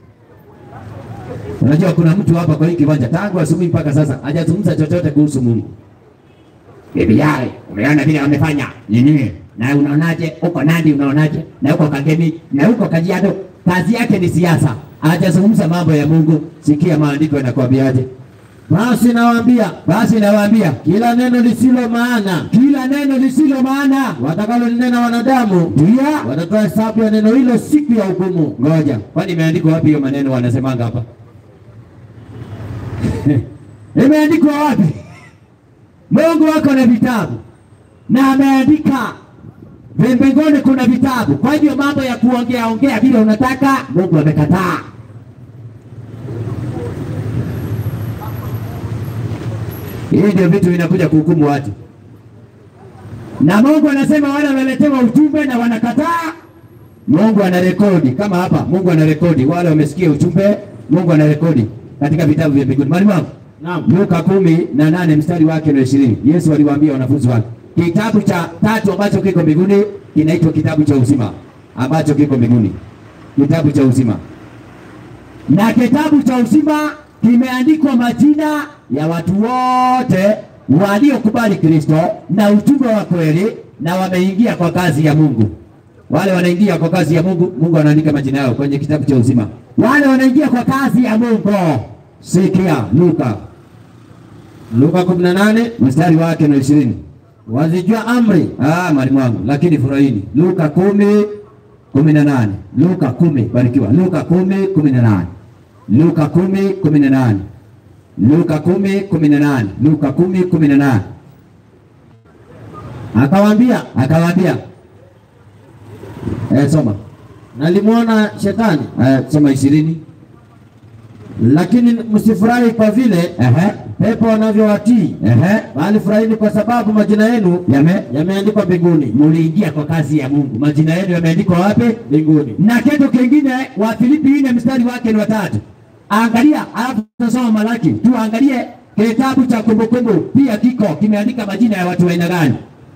Unajua kuna mtu hapa kwa hii kiwanja tangu asubuhi mpaka sasa hajazungumza chochote kuhusu Mungu. Bibi yake, umeona vile wamefanya nini? Na unaonaje? Uko Nandi unaonaje? Na uko Kagemi, na uko Kajiado. Kazi yake ni siasa. Hajazungumza mambo ya Mungu. Sikia maandiko yanakwambiaje? Basi nawaambia, Basi nawaambia, kila neno lisilo maana kila neno lisilo maana watakalolinena wanadamu, pia watatoa hesabu ya neno hilo siku ya hukumu. ngoja. Kwani imeandikwa wapi hiyo maneno wanasemanga hapa? Imeandikwa wapi? Mungu wako na vitabu na ameandika. Mbinguni kuna vitabu. Kwa hivyo mambo ya kuongea ongea vile unataka, Mungu amekataa. Hii ndio vitu vinakuja kuhukumu watu. Na Mungu anasema wale wameletewa ujumbe na wanakataa, Mungu anarekodi. Kama hapa Mungu anarekodi wale wamesikia ujumbe, Mungu anarekodi katika vitabu vya mbinguni. Mwalimu wangu, Naam. Luka kumi na nane mstari wake ni ishirini. Yesu aliwaambia wanafunzi wake, kitabu cha tatu ambacho kiko mbinguni kinaitwa kitabu cha uzima, ambacho kiko mbinguni, kitabu cha uzima. Na kitabu cha uzima kimeandikwa majina ya watu wote waliokubali Kristo na ujumbe wa kweli na wameingia kwa kazi ya Mungu. Wale wanaingia kwa kazi ya Mungu, Mungu anaandika majina yao kwenye kitabu cha uzima. Wale wanaingia kwa kazi ya Mungu. Sikia Luka Luka kumi na nane mstari wake ni ishirini. wazijua amri. Ah, mwalimu wangu, lakini furahini. Luka kumi kumi na nane. Luka kumi, barikiwa. Luka kumi kumi na nane. Luka kumi kumi na nane. Luka kumi kumi na nane. Luka kumi kumi na nane. Akawaambia, Akawaambia, eh, soma. nalimwona shetani, Eh, soma ishirini. lakini msifurahi kwa vile Ehe. pepo wanavyowatii, Ehe. bali furahini kwa sababu majina yenu Yame yameandikwa mbinguni. muliingia kwa kazi ya Mungu. Majina yenu yameandikwa wapi? Mbinguni. Na kitu kingine, wa Filipi nne mstari wake ni watatu. Angalia, alafu tutasoma Malaki. Tuangalie kitabu cha Kumbukumbu pia kiko kimeandika majina ya watu wa aina gani.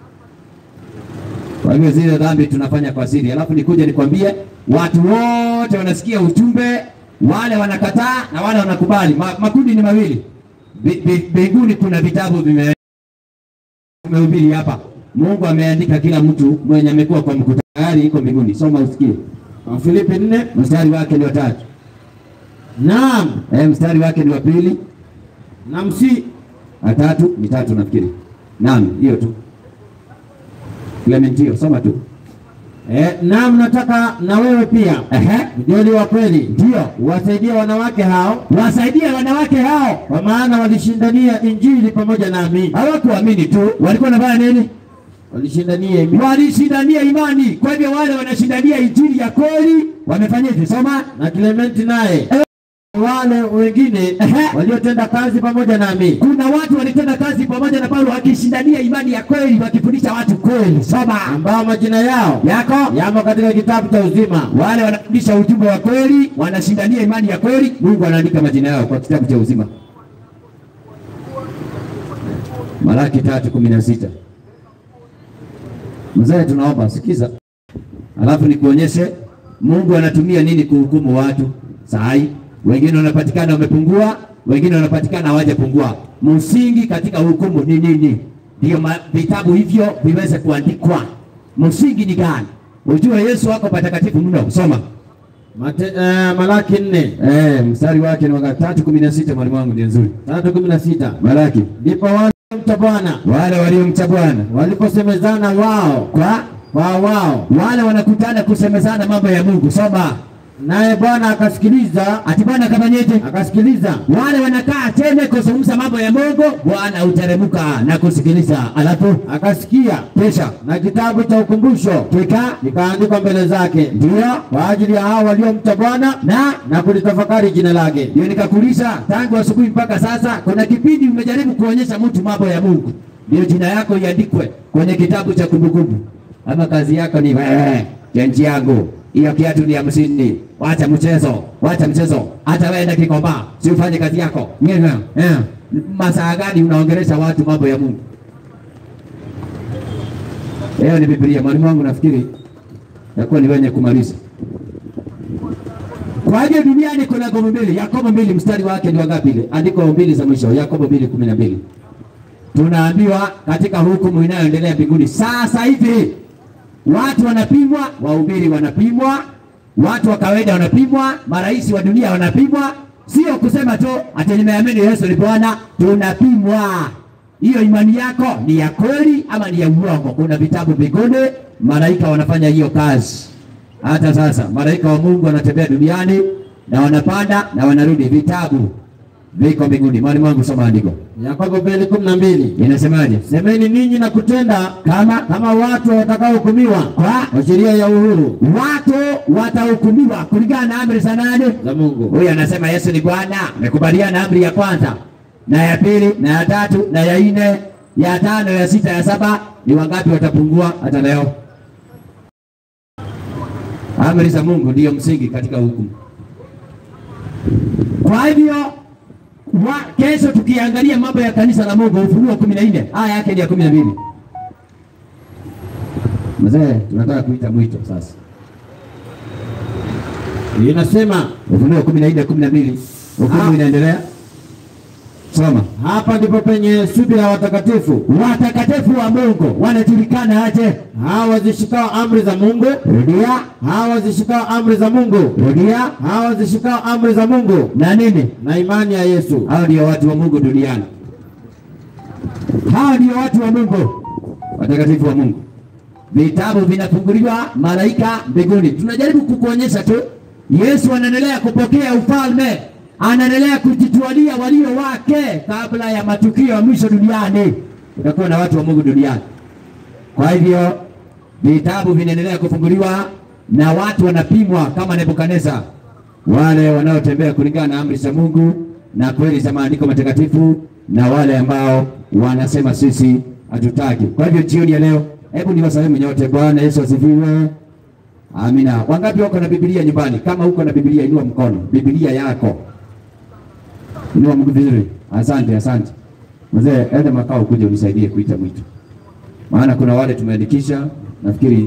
Kwa hivyo zile dhambi tunafanya kwa siri. Alafu nikuje nikwambie watu wote wanasikia ujumbe, wale wanakataa na wale wanakubali. Ma, makundi ni mawili. Mbinguni kuna vitabu vime tumehubiri hapa. Mungu ameandika kila mtu mwenye amekuwa kwa mkutano tayari iko mbinguni. Soma usikie. Filipi nne Mstari wake ni watatu. naam, Eh, mstari wake ni wa pili. na msi Watatu ni tatu nafikiri. Naam, hiyo tu. Clementio, soma tu. eh, naam, nataka na wewe pia Ehe. mjoli wa kweli Ndio. wasaidie wanawake hao, Wasaidie wanawake hao. kwa maana walishindania injili pamoja nami. Hawakuamini tu, walikuwa wanafanya nini? Walishindania imi- Walishindania imani. Kwa hivyo wale wanashindania injili ya kweli wamefanyaje? Soma. na Clementi naye wale wengine Ehe. waliotenda kazi pamoja nami, Kuna watu walitenda kazi pamoja na Paulo wakishindania imani ya kweli, wakifundisha watu kweli. Soma. ambao majina yao Yako yamo katika kitabu cha uzima. wale wanafundisha ujumbe wa kweli, wanashindania imani ya kweli, Mungu anaandika majina yao kwa kitabu cha uzima. Malaki tatu kumi na sita. Mzee, tunaomba sikiza, alafu nikuonyeshe Mungu anatumia nini kuhukumu watu. Sahi wengine wanapatikana wamepungua, wengine wanapatikana hawajapungua. Msingi katika hukumu ni nini? Ndio ma- vitabu hivyo viweze kuandikwa. Msingi ni gani? Ujue Yesu wako patakatifu mno. Soma. Mate, eh, Malaki nne Eh, mstari wake ni wakati tatu kumi na sita. Mwalimu wangu ndio nzuri. tatu kumi na sita Malaki. ndipo waliomcha Bwana Wale waliomcha Bwana waliposemezana wao kwa kwa wao, wale wanakutana kusemezana mambo ya Mungu. Soma. naye Bwana akasikiliza, Ati Bwana akafanyeje? akasikiliza Wale wanakaa tena kuzungumza mambo ya Mungu, Bwana uteremka na kusikiliza, alafu akasikia, kisha na kitabu cha ukumbusho kika kikaandikwa mbele zake, ndio kwa ajili ya hao waliomcha Bwana na na kulitafakari jina lake. ndio nikakuuliza tangu asubuhi mpaka sasa, kuna kipindi umejaribu kuonyesha mtu mambo ya Mungu, ndio jina yako iandikwe kwenye kitabu cha kumbukumbu, ama kazi yako ni wewe jenji yangu hiyo kiatu ni hamsini, wacha mchezo, wacha mchezo, hata wewe na Kikomba si ufanye kazi yako. Ngena eh, masaa gani unaongelesha watu mambo ya Mungu? Hiyo ni Biblia. Mwalimu wangu nafikiri yakuwa ni wenye kumaliza. Kwa hiyo duniani kuna ngome mbili. Yakobo mbili mstari wake ni wangapi ile? Andiko mbili za mwisho, Yakobo mbili kumi na mbili. Tunaambiwa katika hukumu inayoendelea mbinguni sasa hivi watu wanapimwa, wahubiri wanapimwa, watu wa kawaida wanapimwa, marais wa dunia wanapimwa. Sio kusema tu ati nimeamini Yesu ni Bwana, tunapimwa. Hiyo imani yako ni ya kweli ama ni ya uongo? Kuna vitabu mbinguni, malaika wanafanya hiyo kazi. Hata sasa malaika wa Mungu wanatembea duniani na wanapanda na wanarudi, vitabu viko mbinguni. Mwalimu wangu soma andiko. Yakobo mbili kumi na mbili Inasemaje? semeni ninyi na kutenda Kama kama watu watakaohukumiwa kwa kwa sheria ya uhuru watu watahukumiwa kulingana na amri za nani? za Mungu. Huyu anasema Yesu ni Bwana, amekubaliana amri ya kwanza na ya pili na ya tatu na ya nne ya tano ya sita ya saba. Ni wangapi watapungua hata leo? Amri za Mungu ndiyo msingi katika hukumu. Kwa hivyo wa, kesho tukiangalia mambo ya kanisa la Mungu, Ufunuo kumi na nne aya yake ni ya kumi na mbili. Mzee, tunataka kuita mwito sasa. Inasema Ufunuo kumi na nne kumi na mbili. Hukumu Ah. inaendelea. Soma. hapa ndipo penye subira ya watakatifu, Watakatifu wa Mungu wanajulikana aje? hawa wazishikao amri za Mungu, Rudia, hawa wazishikao amri za Mungu, rudia. hawa wazishikao amri za Mungu Na nini? na imani ya Yesu. Hao ndio watu wa Mungu duniani. Hao ndio watu wa Mungu. watakatifu wa Mungu, vitabu vinafunguliwa, malaika mbinguni. Tunajaribu kukuonyesha tu Yesu anaendelea kupokea ufalme, anaendelea kujitwalia walio wake kabla ya matukio ya mwisho duniani. Utakuwa na watu wa Mungu duniani. Kwa hivyo vitabu vinaendelea kufunguliwa na watu wanapimwa kama Nebukadneza, wale wanaotembea kulingana na amri za Mungu na kweli za maandiko matakatifu, na wale ambao wanasema sisi hatutaki. Kwa hivyo jioni ya leo, hebu niwasalimu nyote. Bwana Yesu asifiwe. Amina. Wangapi wako na Biblia nyumbani? Kama uko na Biblia inua mkono. Biblia yako. Inua mkono vizuri. Asante, asante. Mzee, enda makao kuja unisaidie kuita mwito. Maana kuna wale tumeandikisha, nafikiri.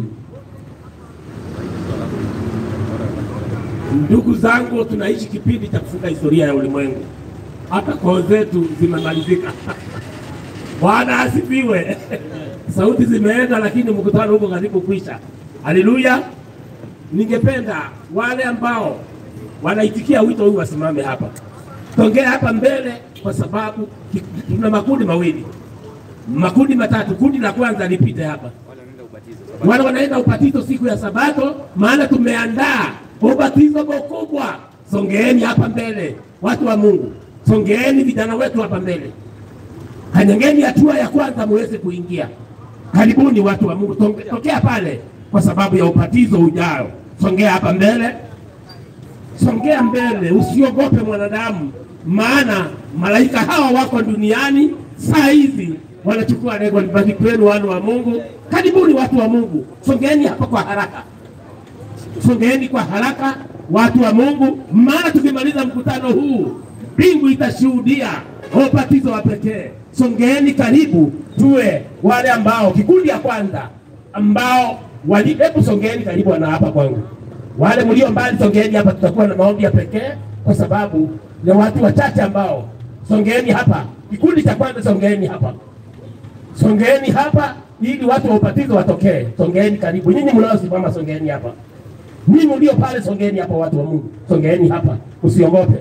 Ndugu zangu, tunaishi kipindi cha kufunga historia ya ulimwengu. Hata koo zetu zimemalizika. Bwana asifiwe. Sauti zimeenda, lakini mkutano huko karibu kuisha. Haleluya. Ningependa wale ambao wanaitikia wito huu wasimame hapa. Tongea hapa mbele, kwa sababu tuna makundi mawili, makundi matatu. Kundi la kwanza lipite hapa, wale wanaenda ubatizo siku ya Sabato, maana tumeandaa ubatizo mkubwa. Songeeni hapa mbele, watu wa Mungu. Songeeni vijana wetu hapa mbele. Kanyangeni hatua ya kwanza muweze kuingia. Karibuni watu wa Mungu, tokea pale kwa sababu ya ubatizo ujao. Songea hapa mbele. Songea mbele, usiogope mwanadamu, maana malaika hawa wako duniani saa hizi wanachukua lengo. Libaki kwenu watu wa Mungu. Karibuni watu wa Mungu. Songeeni hapa kwa haraka. Songeeni kwa haraka watu wa Mungu, maana tukimaliza mkutano huu mbingu itashuhudia ubatizo wa pekee. Songeeni karibu, tuwe wale ambao kikundi ya kwanza ambao wali, hebu songeeni karibu na hapa kwangu. Wale mlio mbali songeeni hapa, tutakuwa na maombi ya pekee kwa sababu ya watu wachache ambao. Songeeni hapa, kikundi cha kwanza songeeni hapa. Songeeni hapa ili watu wa ubatizo watokee. Songeeni karibu. Nyinyi mnaosimama songeeni hapa. Nyinyi mlio pale songeeni hapa, watu wa Mungu. Songeeni hapa, usiogope.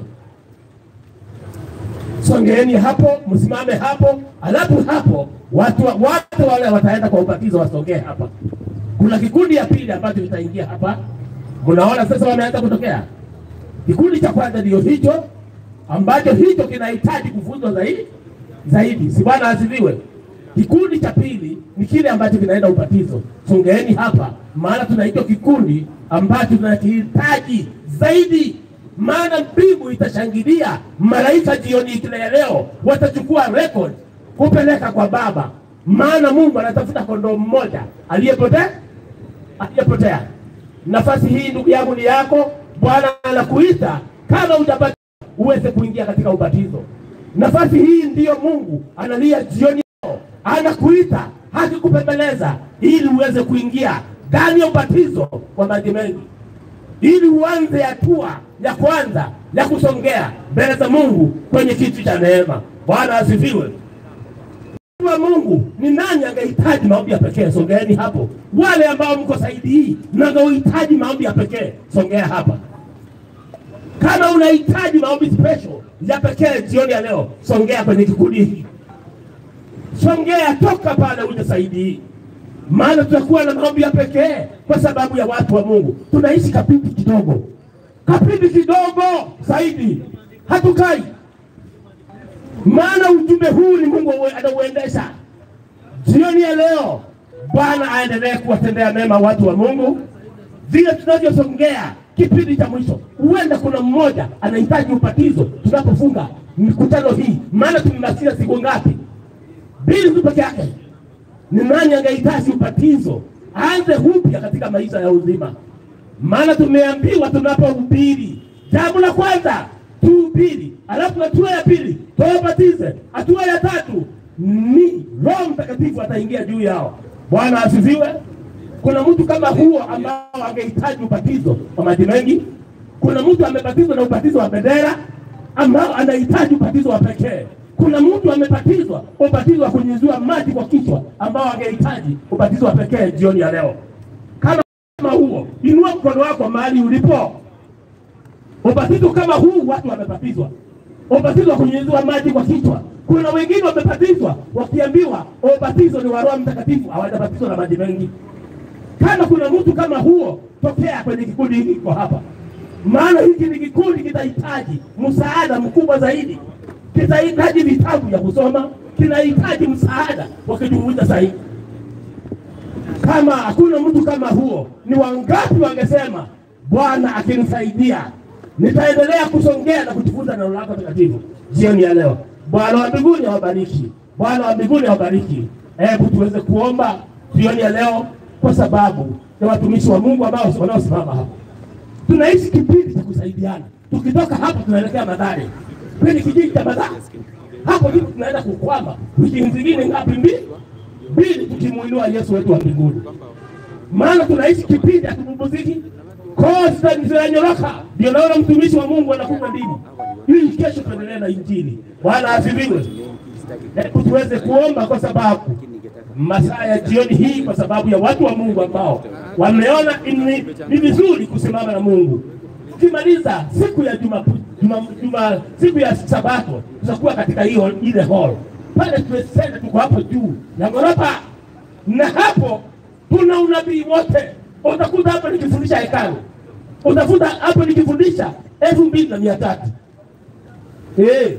Songeeni hapo, msimame hapo, alafu hapo watu watu wale wataenda kwa ubatizo wasongee hapa. Kuna kikundi ya pili ambacho kitaingia hapa. Mnaona sasa wameanza kutokea. Kikundi cha kwanza ndio hicho ambacho hicho kinahitaji kufunzwa zaidi zaidi. Si Bwana asifiwe. Kikundi cha pili ni kile ambacho kinaenda ubatizo. Songeeni hapa, maana tuna hicho kikundi ambacho tunahitaji zaidi. Maana mbingu itashangilia, malaika jioni ile ya leo watachukua record kupeleka kwa Baba. Maana Mungu anatafuta kondoo mmoja aliyepotea, aliyepotea. Nafasi hii ndugu yangu ni yako. Bwana anakuita kama hujapata uweze kuingia katika ubatizo. Nafasi hii ndiyo Mungu analia jioni leo. Anakuita, hakikupembeleza ili uweze kuingia ndani ya ubatizo wa maji mengi. Ili uanze hatua ya kwanza ya kusongea mbele za Mungu kwenye kiti cha neema. Bwana asifiwe. Wa Mungu, ni nani angehitaji maombi ya pekee? Songeeni hapo. Wale ambao mko saidi hii mnaohitaji maombi ya pekee, songea hapa. Kama unahitaji maombi special ya pekee jioni ya leo, songea kwenye kikundi hiki. Songea, toka pale uje saidi hii. Maana tutakuwa na maombi ya pekee kwa sababu ya watu wa Mungu. Tunaishi kapindi kidogo. Kapindi kidogo zaidi. Hatukai. Maana ujumbe huu ni Mungu anauendesha. Jioni ya leo Bwana aendelee kuwatendea mema watu wa Mungu. Vile tunavyosongea kipindi cha mwisho, huenda kuna mmoja anahitaji ubatizo tunapofunga mikutano hii. Maana tumebakia siku ngapi? Mbili tu peke yake. Ni nani angehitaji ubatizo aanze upya katika maisha ya uzima? Maana tumeambiwa tunapohubiri, jambo la kwanza tuhubiri, alafu hatua ya pili tuwabatize, hatua ya tatu ni Roho Mtakatifu ataingia juu yao. Bwana asifiwe. Kuna mtu kama huo ambao angehitaji ubatizo wa maji mengi. Kuna mtu amebatizwa na ubatizo wa bendera ambao anahitaji ubatizo wa pekee. Kuna mtu amebatizwa ubatizo wa kunyunyiziwa maji kwa kichwa ambao angehitaji ubatizo wa pekee jioni ya leo. Kama kama huo, inua mkono wako mahali ulipo. Ubatizo kama huu watu wamebatizwa. ubatizo wa kunyunyiziwa maji kwa kichwa. Kuna wengine wamebatizwa wakiambiwa ubatizo ni wa Roho Mtakatifu, hawajabatizwa na maji mengi. Kama kuna mtu kama huo, tokea kwenye kikundi hiki kwa hapa. Maana hiki ni kikundi kitahitaji msaada mkubwa zaidi. Kitahitaji vitabu vya kusoma, kinahitaji msaada wa kujifunza zaidi. Kama hakuna mtu kama huo, ni wangapi wangesema Bwana akinisaidia nitaendelea kusongea na kujifunza neno lako takatifu jioni ya leo. Bwana wa mbinguni awabariki. Bwana wa mbinguni awabariki. Hebu tuweze kuomba jioni ya leo kwa sababu ya watumishi wa Mungu ambao wanaosimama hapa. Tunaishi kipindi cha kusaidiana. Tukitoka hapa tunaelekea Mathare. Kwenye kijiji cha Mathare. Hapo ndipo tunaenda kukwama. Wiki zingine ngapi? Mbili. Mbili tukimuinua Yesu wetu wa mbinguni. Maana tunaishi kipindi hatupumziki. Kosta zinanyoroka. Ndio naona mtumishi wa Mungu anakupa ndini. Hii kesho tuendelee na injili. Bwana asifiwe. Hebu tuweze kuomba kwa sababu masaa ya jioni hii, kwa sababu ya watu wa Mungu ambao wameona ni, ni vizuri kusimama na Mungu. Tukimaliza siku ya juma, juma, juma siku ya Sabato tutakuwa katika hiyo ile hall. Pale tumesema tuko hapo juu ya ghorofa. Na hapo tuna unabii wote. Utakuta hapa nikifundisha hekalu. Utafuta hapo nikifundisha elfu mbili na mia tatu. Eh.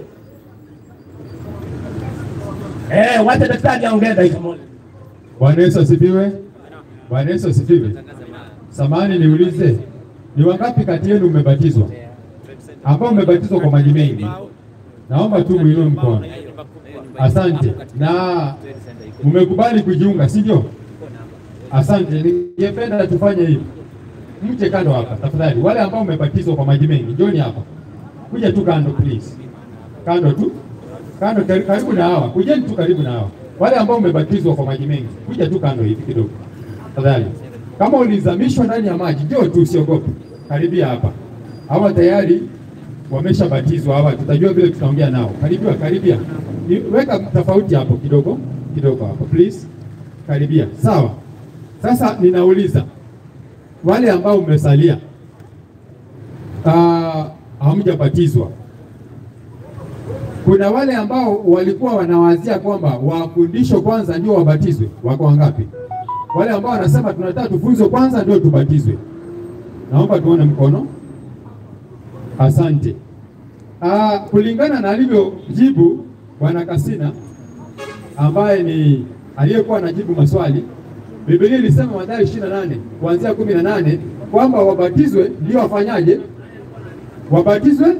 Eh, wacha daktari aongee dakika moja. Bwana Yesu asifiwe. Bwana Yesu asifiwe. Samahani niulize, ni wangapi kati yenu umebatizwa? Ambao umebatizwa kwa maji mengi? Naomba tu muinue mkono. Asante. Na umekubali kujiunga, sivyo? Asante. Ningependa tufanye hivi. Mje kando hapa tafadhali. Wale ambao umebatizwa kwa maji mengi, njoni hapa. Kuja tu kando please. Kando tu. Kando karibu na hawa. Kujeni tu karibu na hawa. Wale ambao umebatizwa kwa maji mengi, kuja tu kando hivi kidogo. Tafadhali. Kama ulizamishwa ndani ya maji, njoo tu usiogope. Karibia hapa. Hawa tayari wameshabatizwa hawa, tutajua vile tutaongea nao. Karibia, karibia. Weka tofauti hapo kidogo, kidogo hapo please. Karibia. Sawa. Sasa ninauliza wale ambao umesalia ah hamjabatizwa. Kuna wale ambao walikuwa wanawazia kwamba wafundishwe kwanza ndio wabatizwe. Wako wangapi? Wale ambao wanasema tunataka tufunzwe kwanza ndio tubatizwe. Naomba tuone mkono. Asante. Ah, kulingana na alivyojibu Bwana Kasina ambaye ni aliyekuwa anajibu maswali, Biblia ilisema Mathayo ishirini na nane kuanzia kumi na nane kwamba wabatizwe ndio wafanyaje? Wabatizwe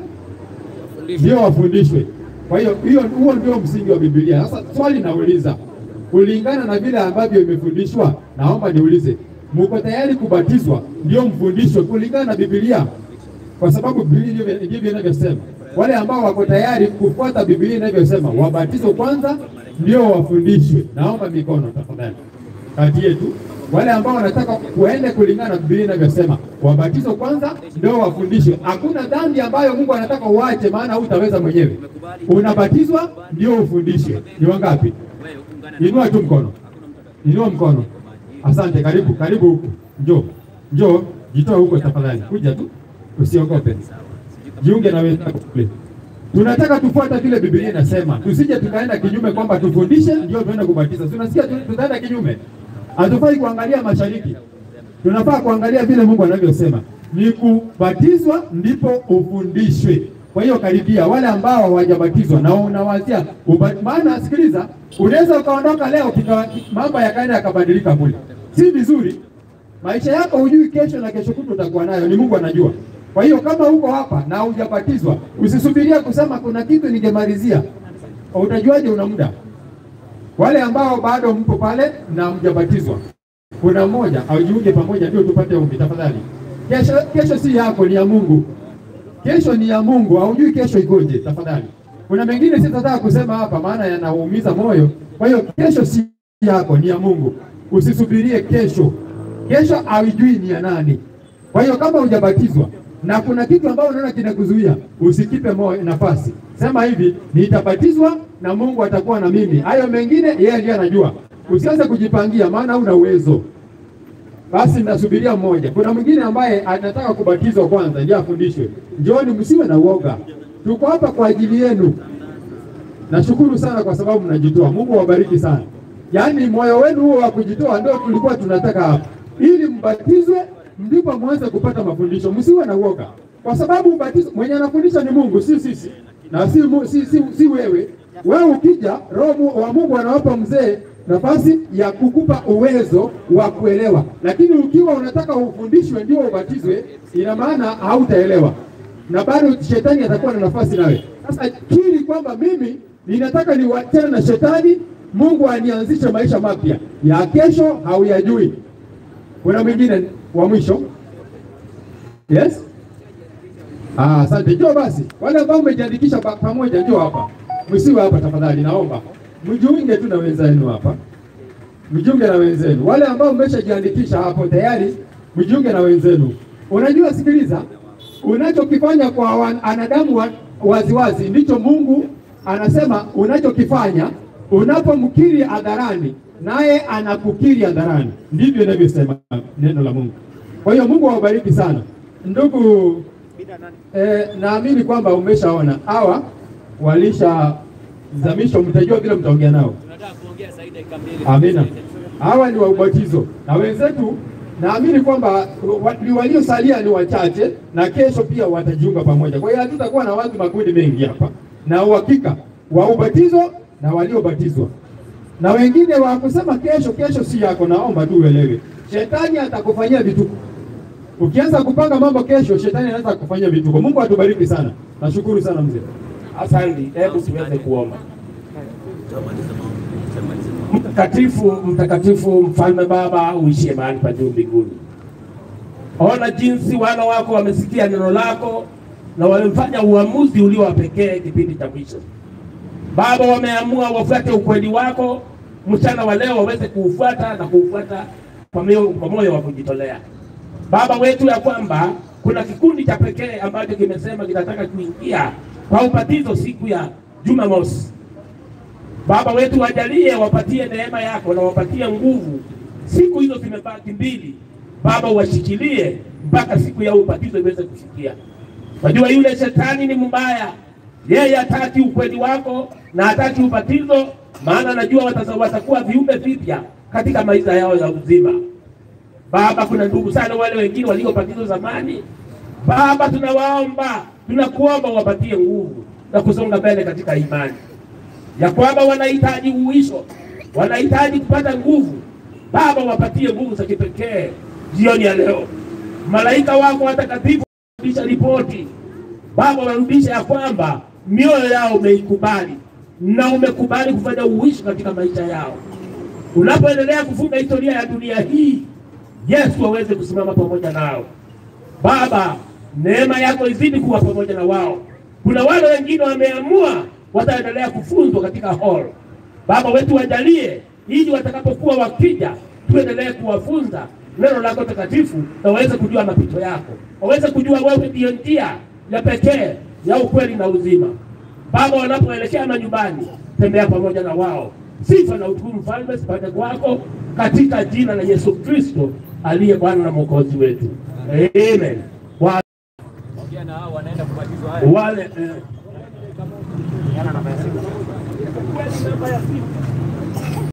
ndio wafundishwe. Kwa hiyo hiyo huo ndio msingi wa Biblia. Sasa swali nauliza, kulingana na vile ambavyo imefundishwa, naomba niulize, mko tayari kubatizwa ndio mfundishwe kulingana na Biblia? Kwa sababu Biblia ndivyo inavyosema. Wale ambao wako tayari kufuata Biblia inavyosema, wabatizwe kwanza ndio wafundishwe. Naomba mikono tafadhali. Kati yetu wale ambao wanataka kuende kulingana na Biblia inavyosema, wabatizwe kwanza ndio wafundishwe. Hakuna dhambi ambayo Mungu anataka uache maana hutaweza mwenyewe. Unabatizwa ndio ufundishwe. Ni wangapi? Inua tu mkono. Inua mkono. Asante, karibu, karibu huko. Njoo. Njoo, jitoa huko tafadhali. Kuja tu. Usiogope. Jiunge na wewe kule. Tunataka tufuate vile Biblia inasema. Tusije tukaenda kinyume kwamba tufundishe ndio tuende kubatiza. Tunasikia tutaenda kinyume. Hatufai kuangalia mashariki. Tunafaa kuangalia vile Mungu anavyosema. Ni kubatizwa ndipo ufundishwe. Kwa hiyo karibia wale ambao hawajabatizwa na unawazia, maana sikiliza, unaweza ukaondoka leo kika mambo yakaenda yakabadilika kule. Si vizuri. Maisha yako hujui kesho na kesho kutu utakuwa nayo, ni Mungu anajua. Kwa hiyo kama uko hapa na hujabatizwa, usisubiria kusema kuna kitu ningemalizia. Utajuaje una muda? Wale ambao bado mpo pale na mjabatizwa, kuna mmoja aujiunge pamoja ndio tupate ombi tafadhali. Kesho kesho si yako, ni ya Mungu. Kesho ni ya Mungu, haujui kesho ikoje tafadhali. Kuna mengine sitataka kusema hapa maana yanaumiza moyo. Kwa hiyo kesho si yako, ni ya Mungu. Usisubirie kesho. Kesho haujui ni ya nani. Kwa hiyo kama hujabatizwa na kuna kitu ambao unaona kinakuzuia, usikipe moyo nafasi. Sema hivi, nitabatizwa na Mungu atakuwa na mimi. Hayo mengine yeye ndiye anajua. Usianze kujipangia maana huna uwezo. Basi nasubiria mmoja. Kuna mwingine ambaye anataka kubatizwa kwanza ndio afundishwe. Njooni, msiwe na uoga. tuko hapa kwa ajili yenu. Nashukuru sana kwa sababu mnajitoa. Mungu awabariki sana. Yaani moyo wenu huo wa kujitoa ndio tulikuwa tunataka hapa, ili mbatizwe ndipo mwanze kupata mafundisho. Msiwe na uoga, kwa sababu ubatizo mwenye anafundisha ni Mungu, si sisi na si, si, si, si wewe. Wewe ukija, Roho wa Mungu anawapa mzee nafasi ya kukupa uwezo wa kuelewa, lakini ukiwa unataka ufundishwe ndio ubatizwe, ina maana hautaelewa na bado shetani atakuwa na nafasi nawe. Sasa kiri kwamba mimi ninataka niwachane na shetani, Mungu anianzishe maisha mapya ya kesho, hauyajui. Kuna mwingine wa mwisho? Yes? Ah, asante. Njoo basi. Wale ambao umejiandikisha pamoja njoo hapa. Msiwe hapa tafadhali, naomba. Mjiunge tu na wenzenu hapa. Mjiunge na wenzenu. Wale ambao mmeshajiandikisha hapo tayari, mjiunge na wenzenu. Unajua, sikiliza, unachokifanya kwa wanadamu waziwazi ndicho Mungu anasema unachokifanya unapomkiri hadharani, naye anakukiri hadharani. Ndivyo inavyosema neno la Mungu. Kwa hiyo Mungu awabariki sana. Ndugu, eh, naamini kwamba umeshaona hawa walishazamishwa, mtajua vile mtaongea nao. Tunataka kuongea zaidi dakika mbili. Amina. Hawa ni wa ubatizo na wenzetu, naamini kwamba waliosalia ni wachache na kesho pia watajiunga pamoja. Kwa hiyo hatutakuwa na watu makundi mengi hapa, na uhakika wa ubatizo na waliobatizwa. Na wengine wa kusema kesho, kesho si yako, naomba tu uelewe. Shetani atakufanyia vituko. Ukianza kupanga mambo kesho, shetani anaweza kufanyia vituko. Mungu atubariki sana. Nashukuru sana mzee. Asante. Hebu tuweze kuomba. Mtakatifu, mtakatifu, mfalme Baba, uishie mahali pa juu mbinguni. Ona jinsi wana wako wamesikia neno lako na wamefanya uamuzi ulio wa pekee kipindi cha mwisho. Baba, wameamua wafuate ukweli wako, mchana wa leo waweze kuufuata na kuufuata kwa moyo kwa moyo wa kujitolea. Baba wetu, ya kwamba kuna kikundi cha pekee ambacho kimesema kinataka kuingia kwa ubatizo siku ya Jumamosi. Baba wetu, wajalie, wapatie neema yako na wapatie nguvu. Siku hizo zimebaki mbili. Baba, washikilie mpaka siku ya ubatizo iweze kufikia. Wajua yule shetani ni mbaya. Yeye hataki ukweli wako na hataki ubatizo, maana najua watakuwa viumbe vipya katika maisha yao ya uzima. Baba, kuna ndugu sana wale wengine waliobatizwa zamani. Baba, tunawaomba, tunakuomba wapatie nguvu na kusonga mbele katika imani, ya kwamba wanahitaji uisho, wanahitaji kupata nguvu. Baba, wapatie nguvu za kipekee jioni ya leo. Malaika wako watakatifu warudisha ripoti. Baba, warudisha ya kwamba mioyo yao umeikubali na umekubali kufanya uisho katika maisha yao. Unapoendelea kufunga historia ya dunia hii, Yesu aweze kusimama pamoja nao. Baba, neema yako izidi kuwa pamoja na wao. Kuna wale wengine wameamua wataendelea kufunzwa katika hall. Baba wetu, wajalie ili watakapokuwa wakija tuendelee kuwafunza neno lako takatifu na waweze kujua mapito yako. Waweze kujua wewe ndiyo njia ya pekee ya ukweli na uzima. Baba, wanapoelekea manyumbani, tembea pamoja na wao. Sifa na utukufu mfalme zipate kwako katika jina la Yesu Kristo aliye Bwana na Mwokozi wetu. Amen. Wa Ongea na hao wanaenda kubatizwa haya. wale eh. Yana namba ya simu.